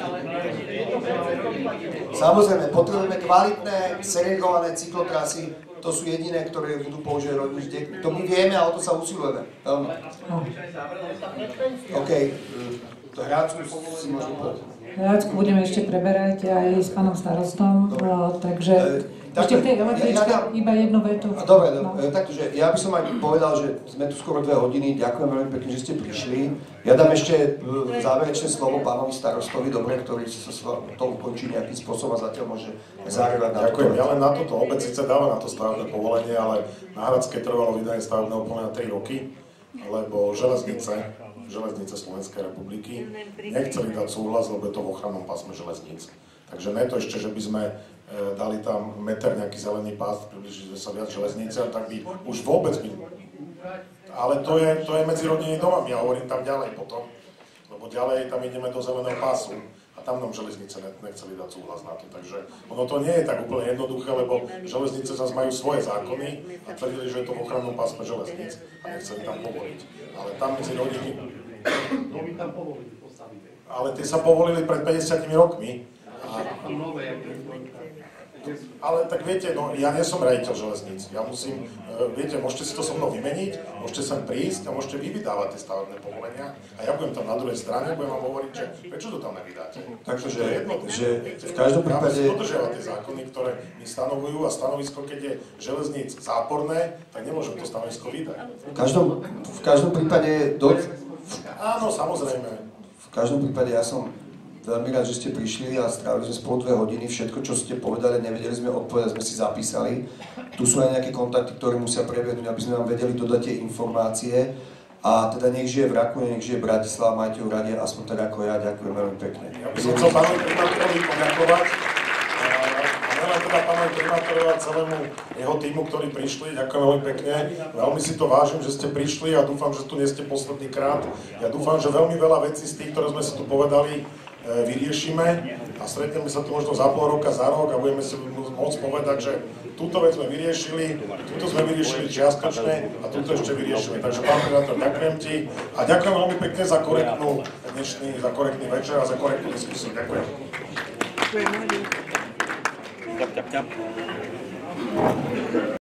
Speaker 1: Samozrejme, potrebujeme kvalitné, segregované cyklotrasy. To sú jediné, ktoré budú používať rodiny s deťmi. To my vieme a o to sa usilujeme. Veľmi. OK. To Hradsku si môžeme povedať.
Speaker 4: Rácku budeme ešte preberať aj s pánom starostom, takže ešte v tej električke iba jednu vetu.
Speaker 1: Dobre, no. Takže ja by som aj povedal, že sme tu skoro dve hodiny, ďakujem veľmi pekne, že ste prišli. Ja dám ešte záverečné slovo pánovi starostovi, dobre, ktorý sa to ukončí nejakým spôsobom a zatiaľ môže zareagovať na to.
Speaker 5: Ďakujem, ja len na toto, obec síce dáva na to stavebné povolenie, ale na Hradskej trvalo vydanie stavebného povolenia tri roky, lebo železnice, železnice Slovenskej republiky nechceli dať súhlas, lebo je to v ochrannom pásme železníc. Takže ne to ešte, že by sme e, dali tam meter nejaký zelený pás, približili sme sa viac železnice, tak by už vôbec by... Ale to je, to je medzi rodinnými domami, ja hovorím tam ďalej potom, lebo ďalej tam ideme do zeleného pásu a tam nám železnice ne, nechceli dať súhlas na to. Takže ono to nie je tak úplne jednoduché, lebo železnice zase majú svoje zákony a tvrdili, že je to v ochrannom pásme železníc a nechceli tam povoliť. Ale tam medzi rodiny... Ale tie sa povolili pred päťdesiatimi rokmi. A... Ale tak viete, no ja nie som riaditeľ železníc, ja musím, viete, môžete si to so mnou vymeniť, môžete sem prísť a môžete vy vydávať tie stavebné povolenia a ja budem tam na druhej strane, budem vám hovoriť, že prečo to tam nevydáte.
Speaker 1: Takže že, že v každom prípade...
Speaker 5: Ja musím dodržiavať tie zákony, ktoré mi stanovujú a stanovisko, keď je železníc záporné, tak nemôžem to stanovisko vydať.
Speaker 1: V každom, v každom prípade... Do...
Speaker 5: Áno, samozrejme.
Speaker 1: V každom prípade ja som veľmi rád, že ste prišli a strávili sme spolu dve hodiny. Všetko, čo ste povedali, nevedeli sme odpovedať, sme si zapísali. Tu sú aj nejaké kontakty, ktoré musia prebiehnúť, aby sme vám vedeli dodať tie informácie. A teda nech žije v Rakúne, nech žije Bratislava, majte ju radi, aspoň tak ako ja. Ďakujem veľmi pekne.
Speaker 5: Ja by som chcel pánovi primátorovi poďakovať. A nielen teda pánovi primátorovi a celému jeho týmu, ktorí prišli. Ďakujem veľmi pekne. Veľmi si to vážim, že ste prišli a dúfam, že tu nie ste posledný krát. Ja dúfam, že veľmi veľa vecí z tých, ktoré sme si tu povedali, vyriešime a stretneme sa tu možno za pol roka, za rok a budeme si môcť povedať, že túto vec sme vyriešili, túto sme vyriešili čiastočne a túto ešte vyriešime. Takže pán primátor, ďakujem ti a ďakujem veľmi pekne za korektnú dnešný, za korektný večer a za korektnú diskusiu. Ďakujem. Ďakujem.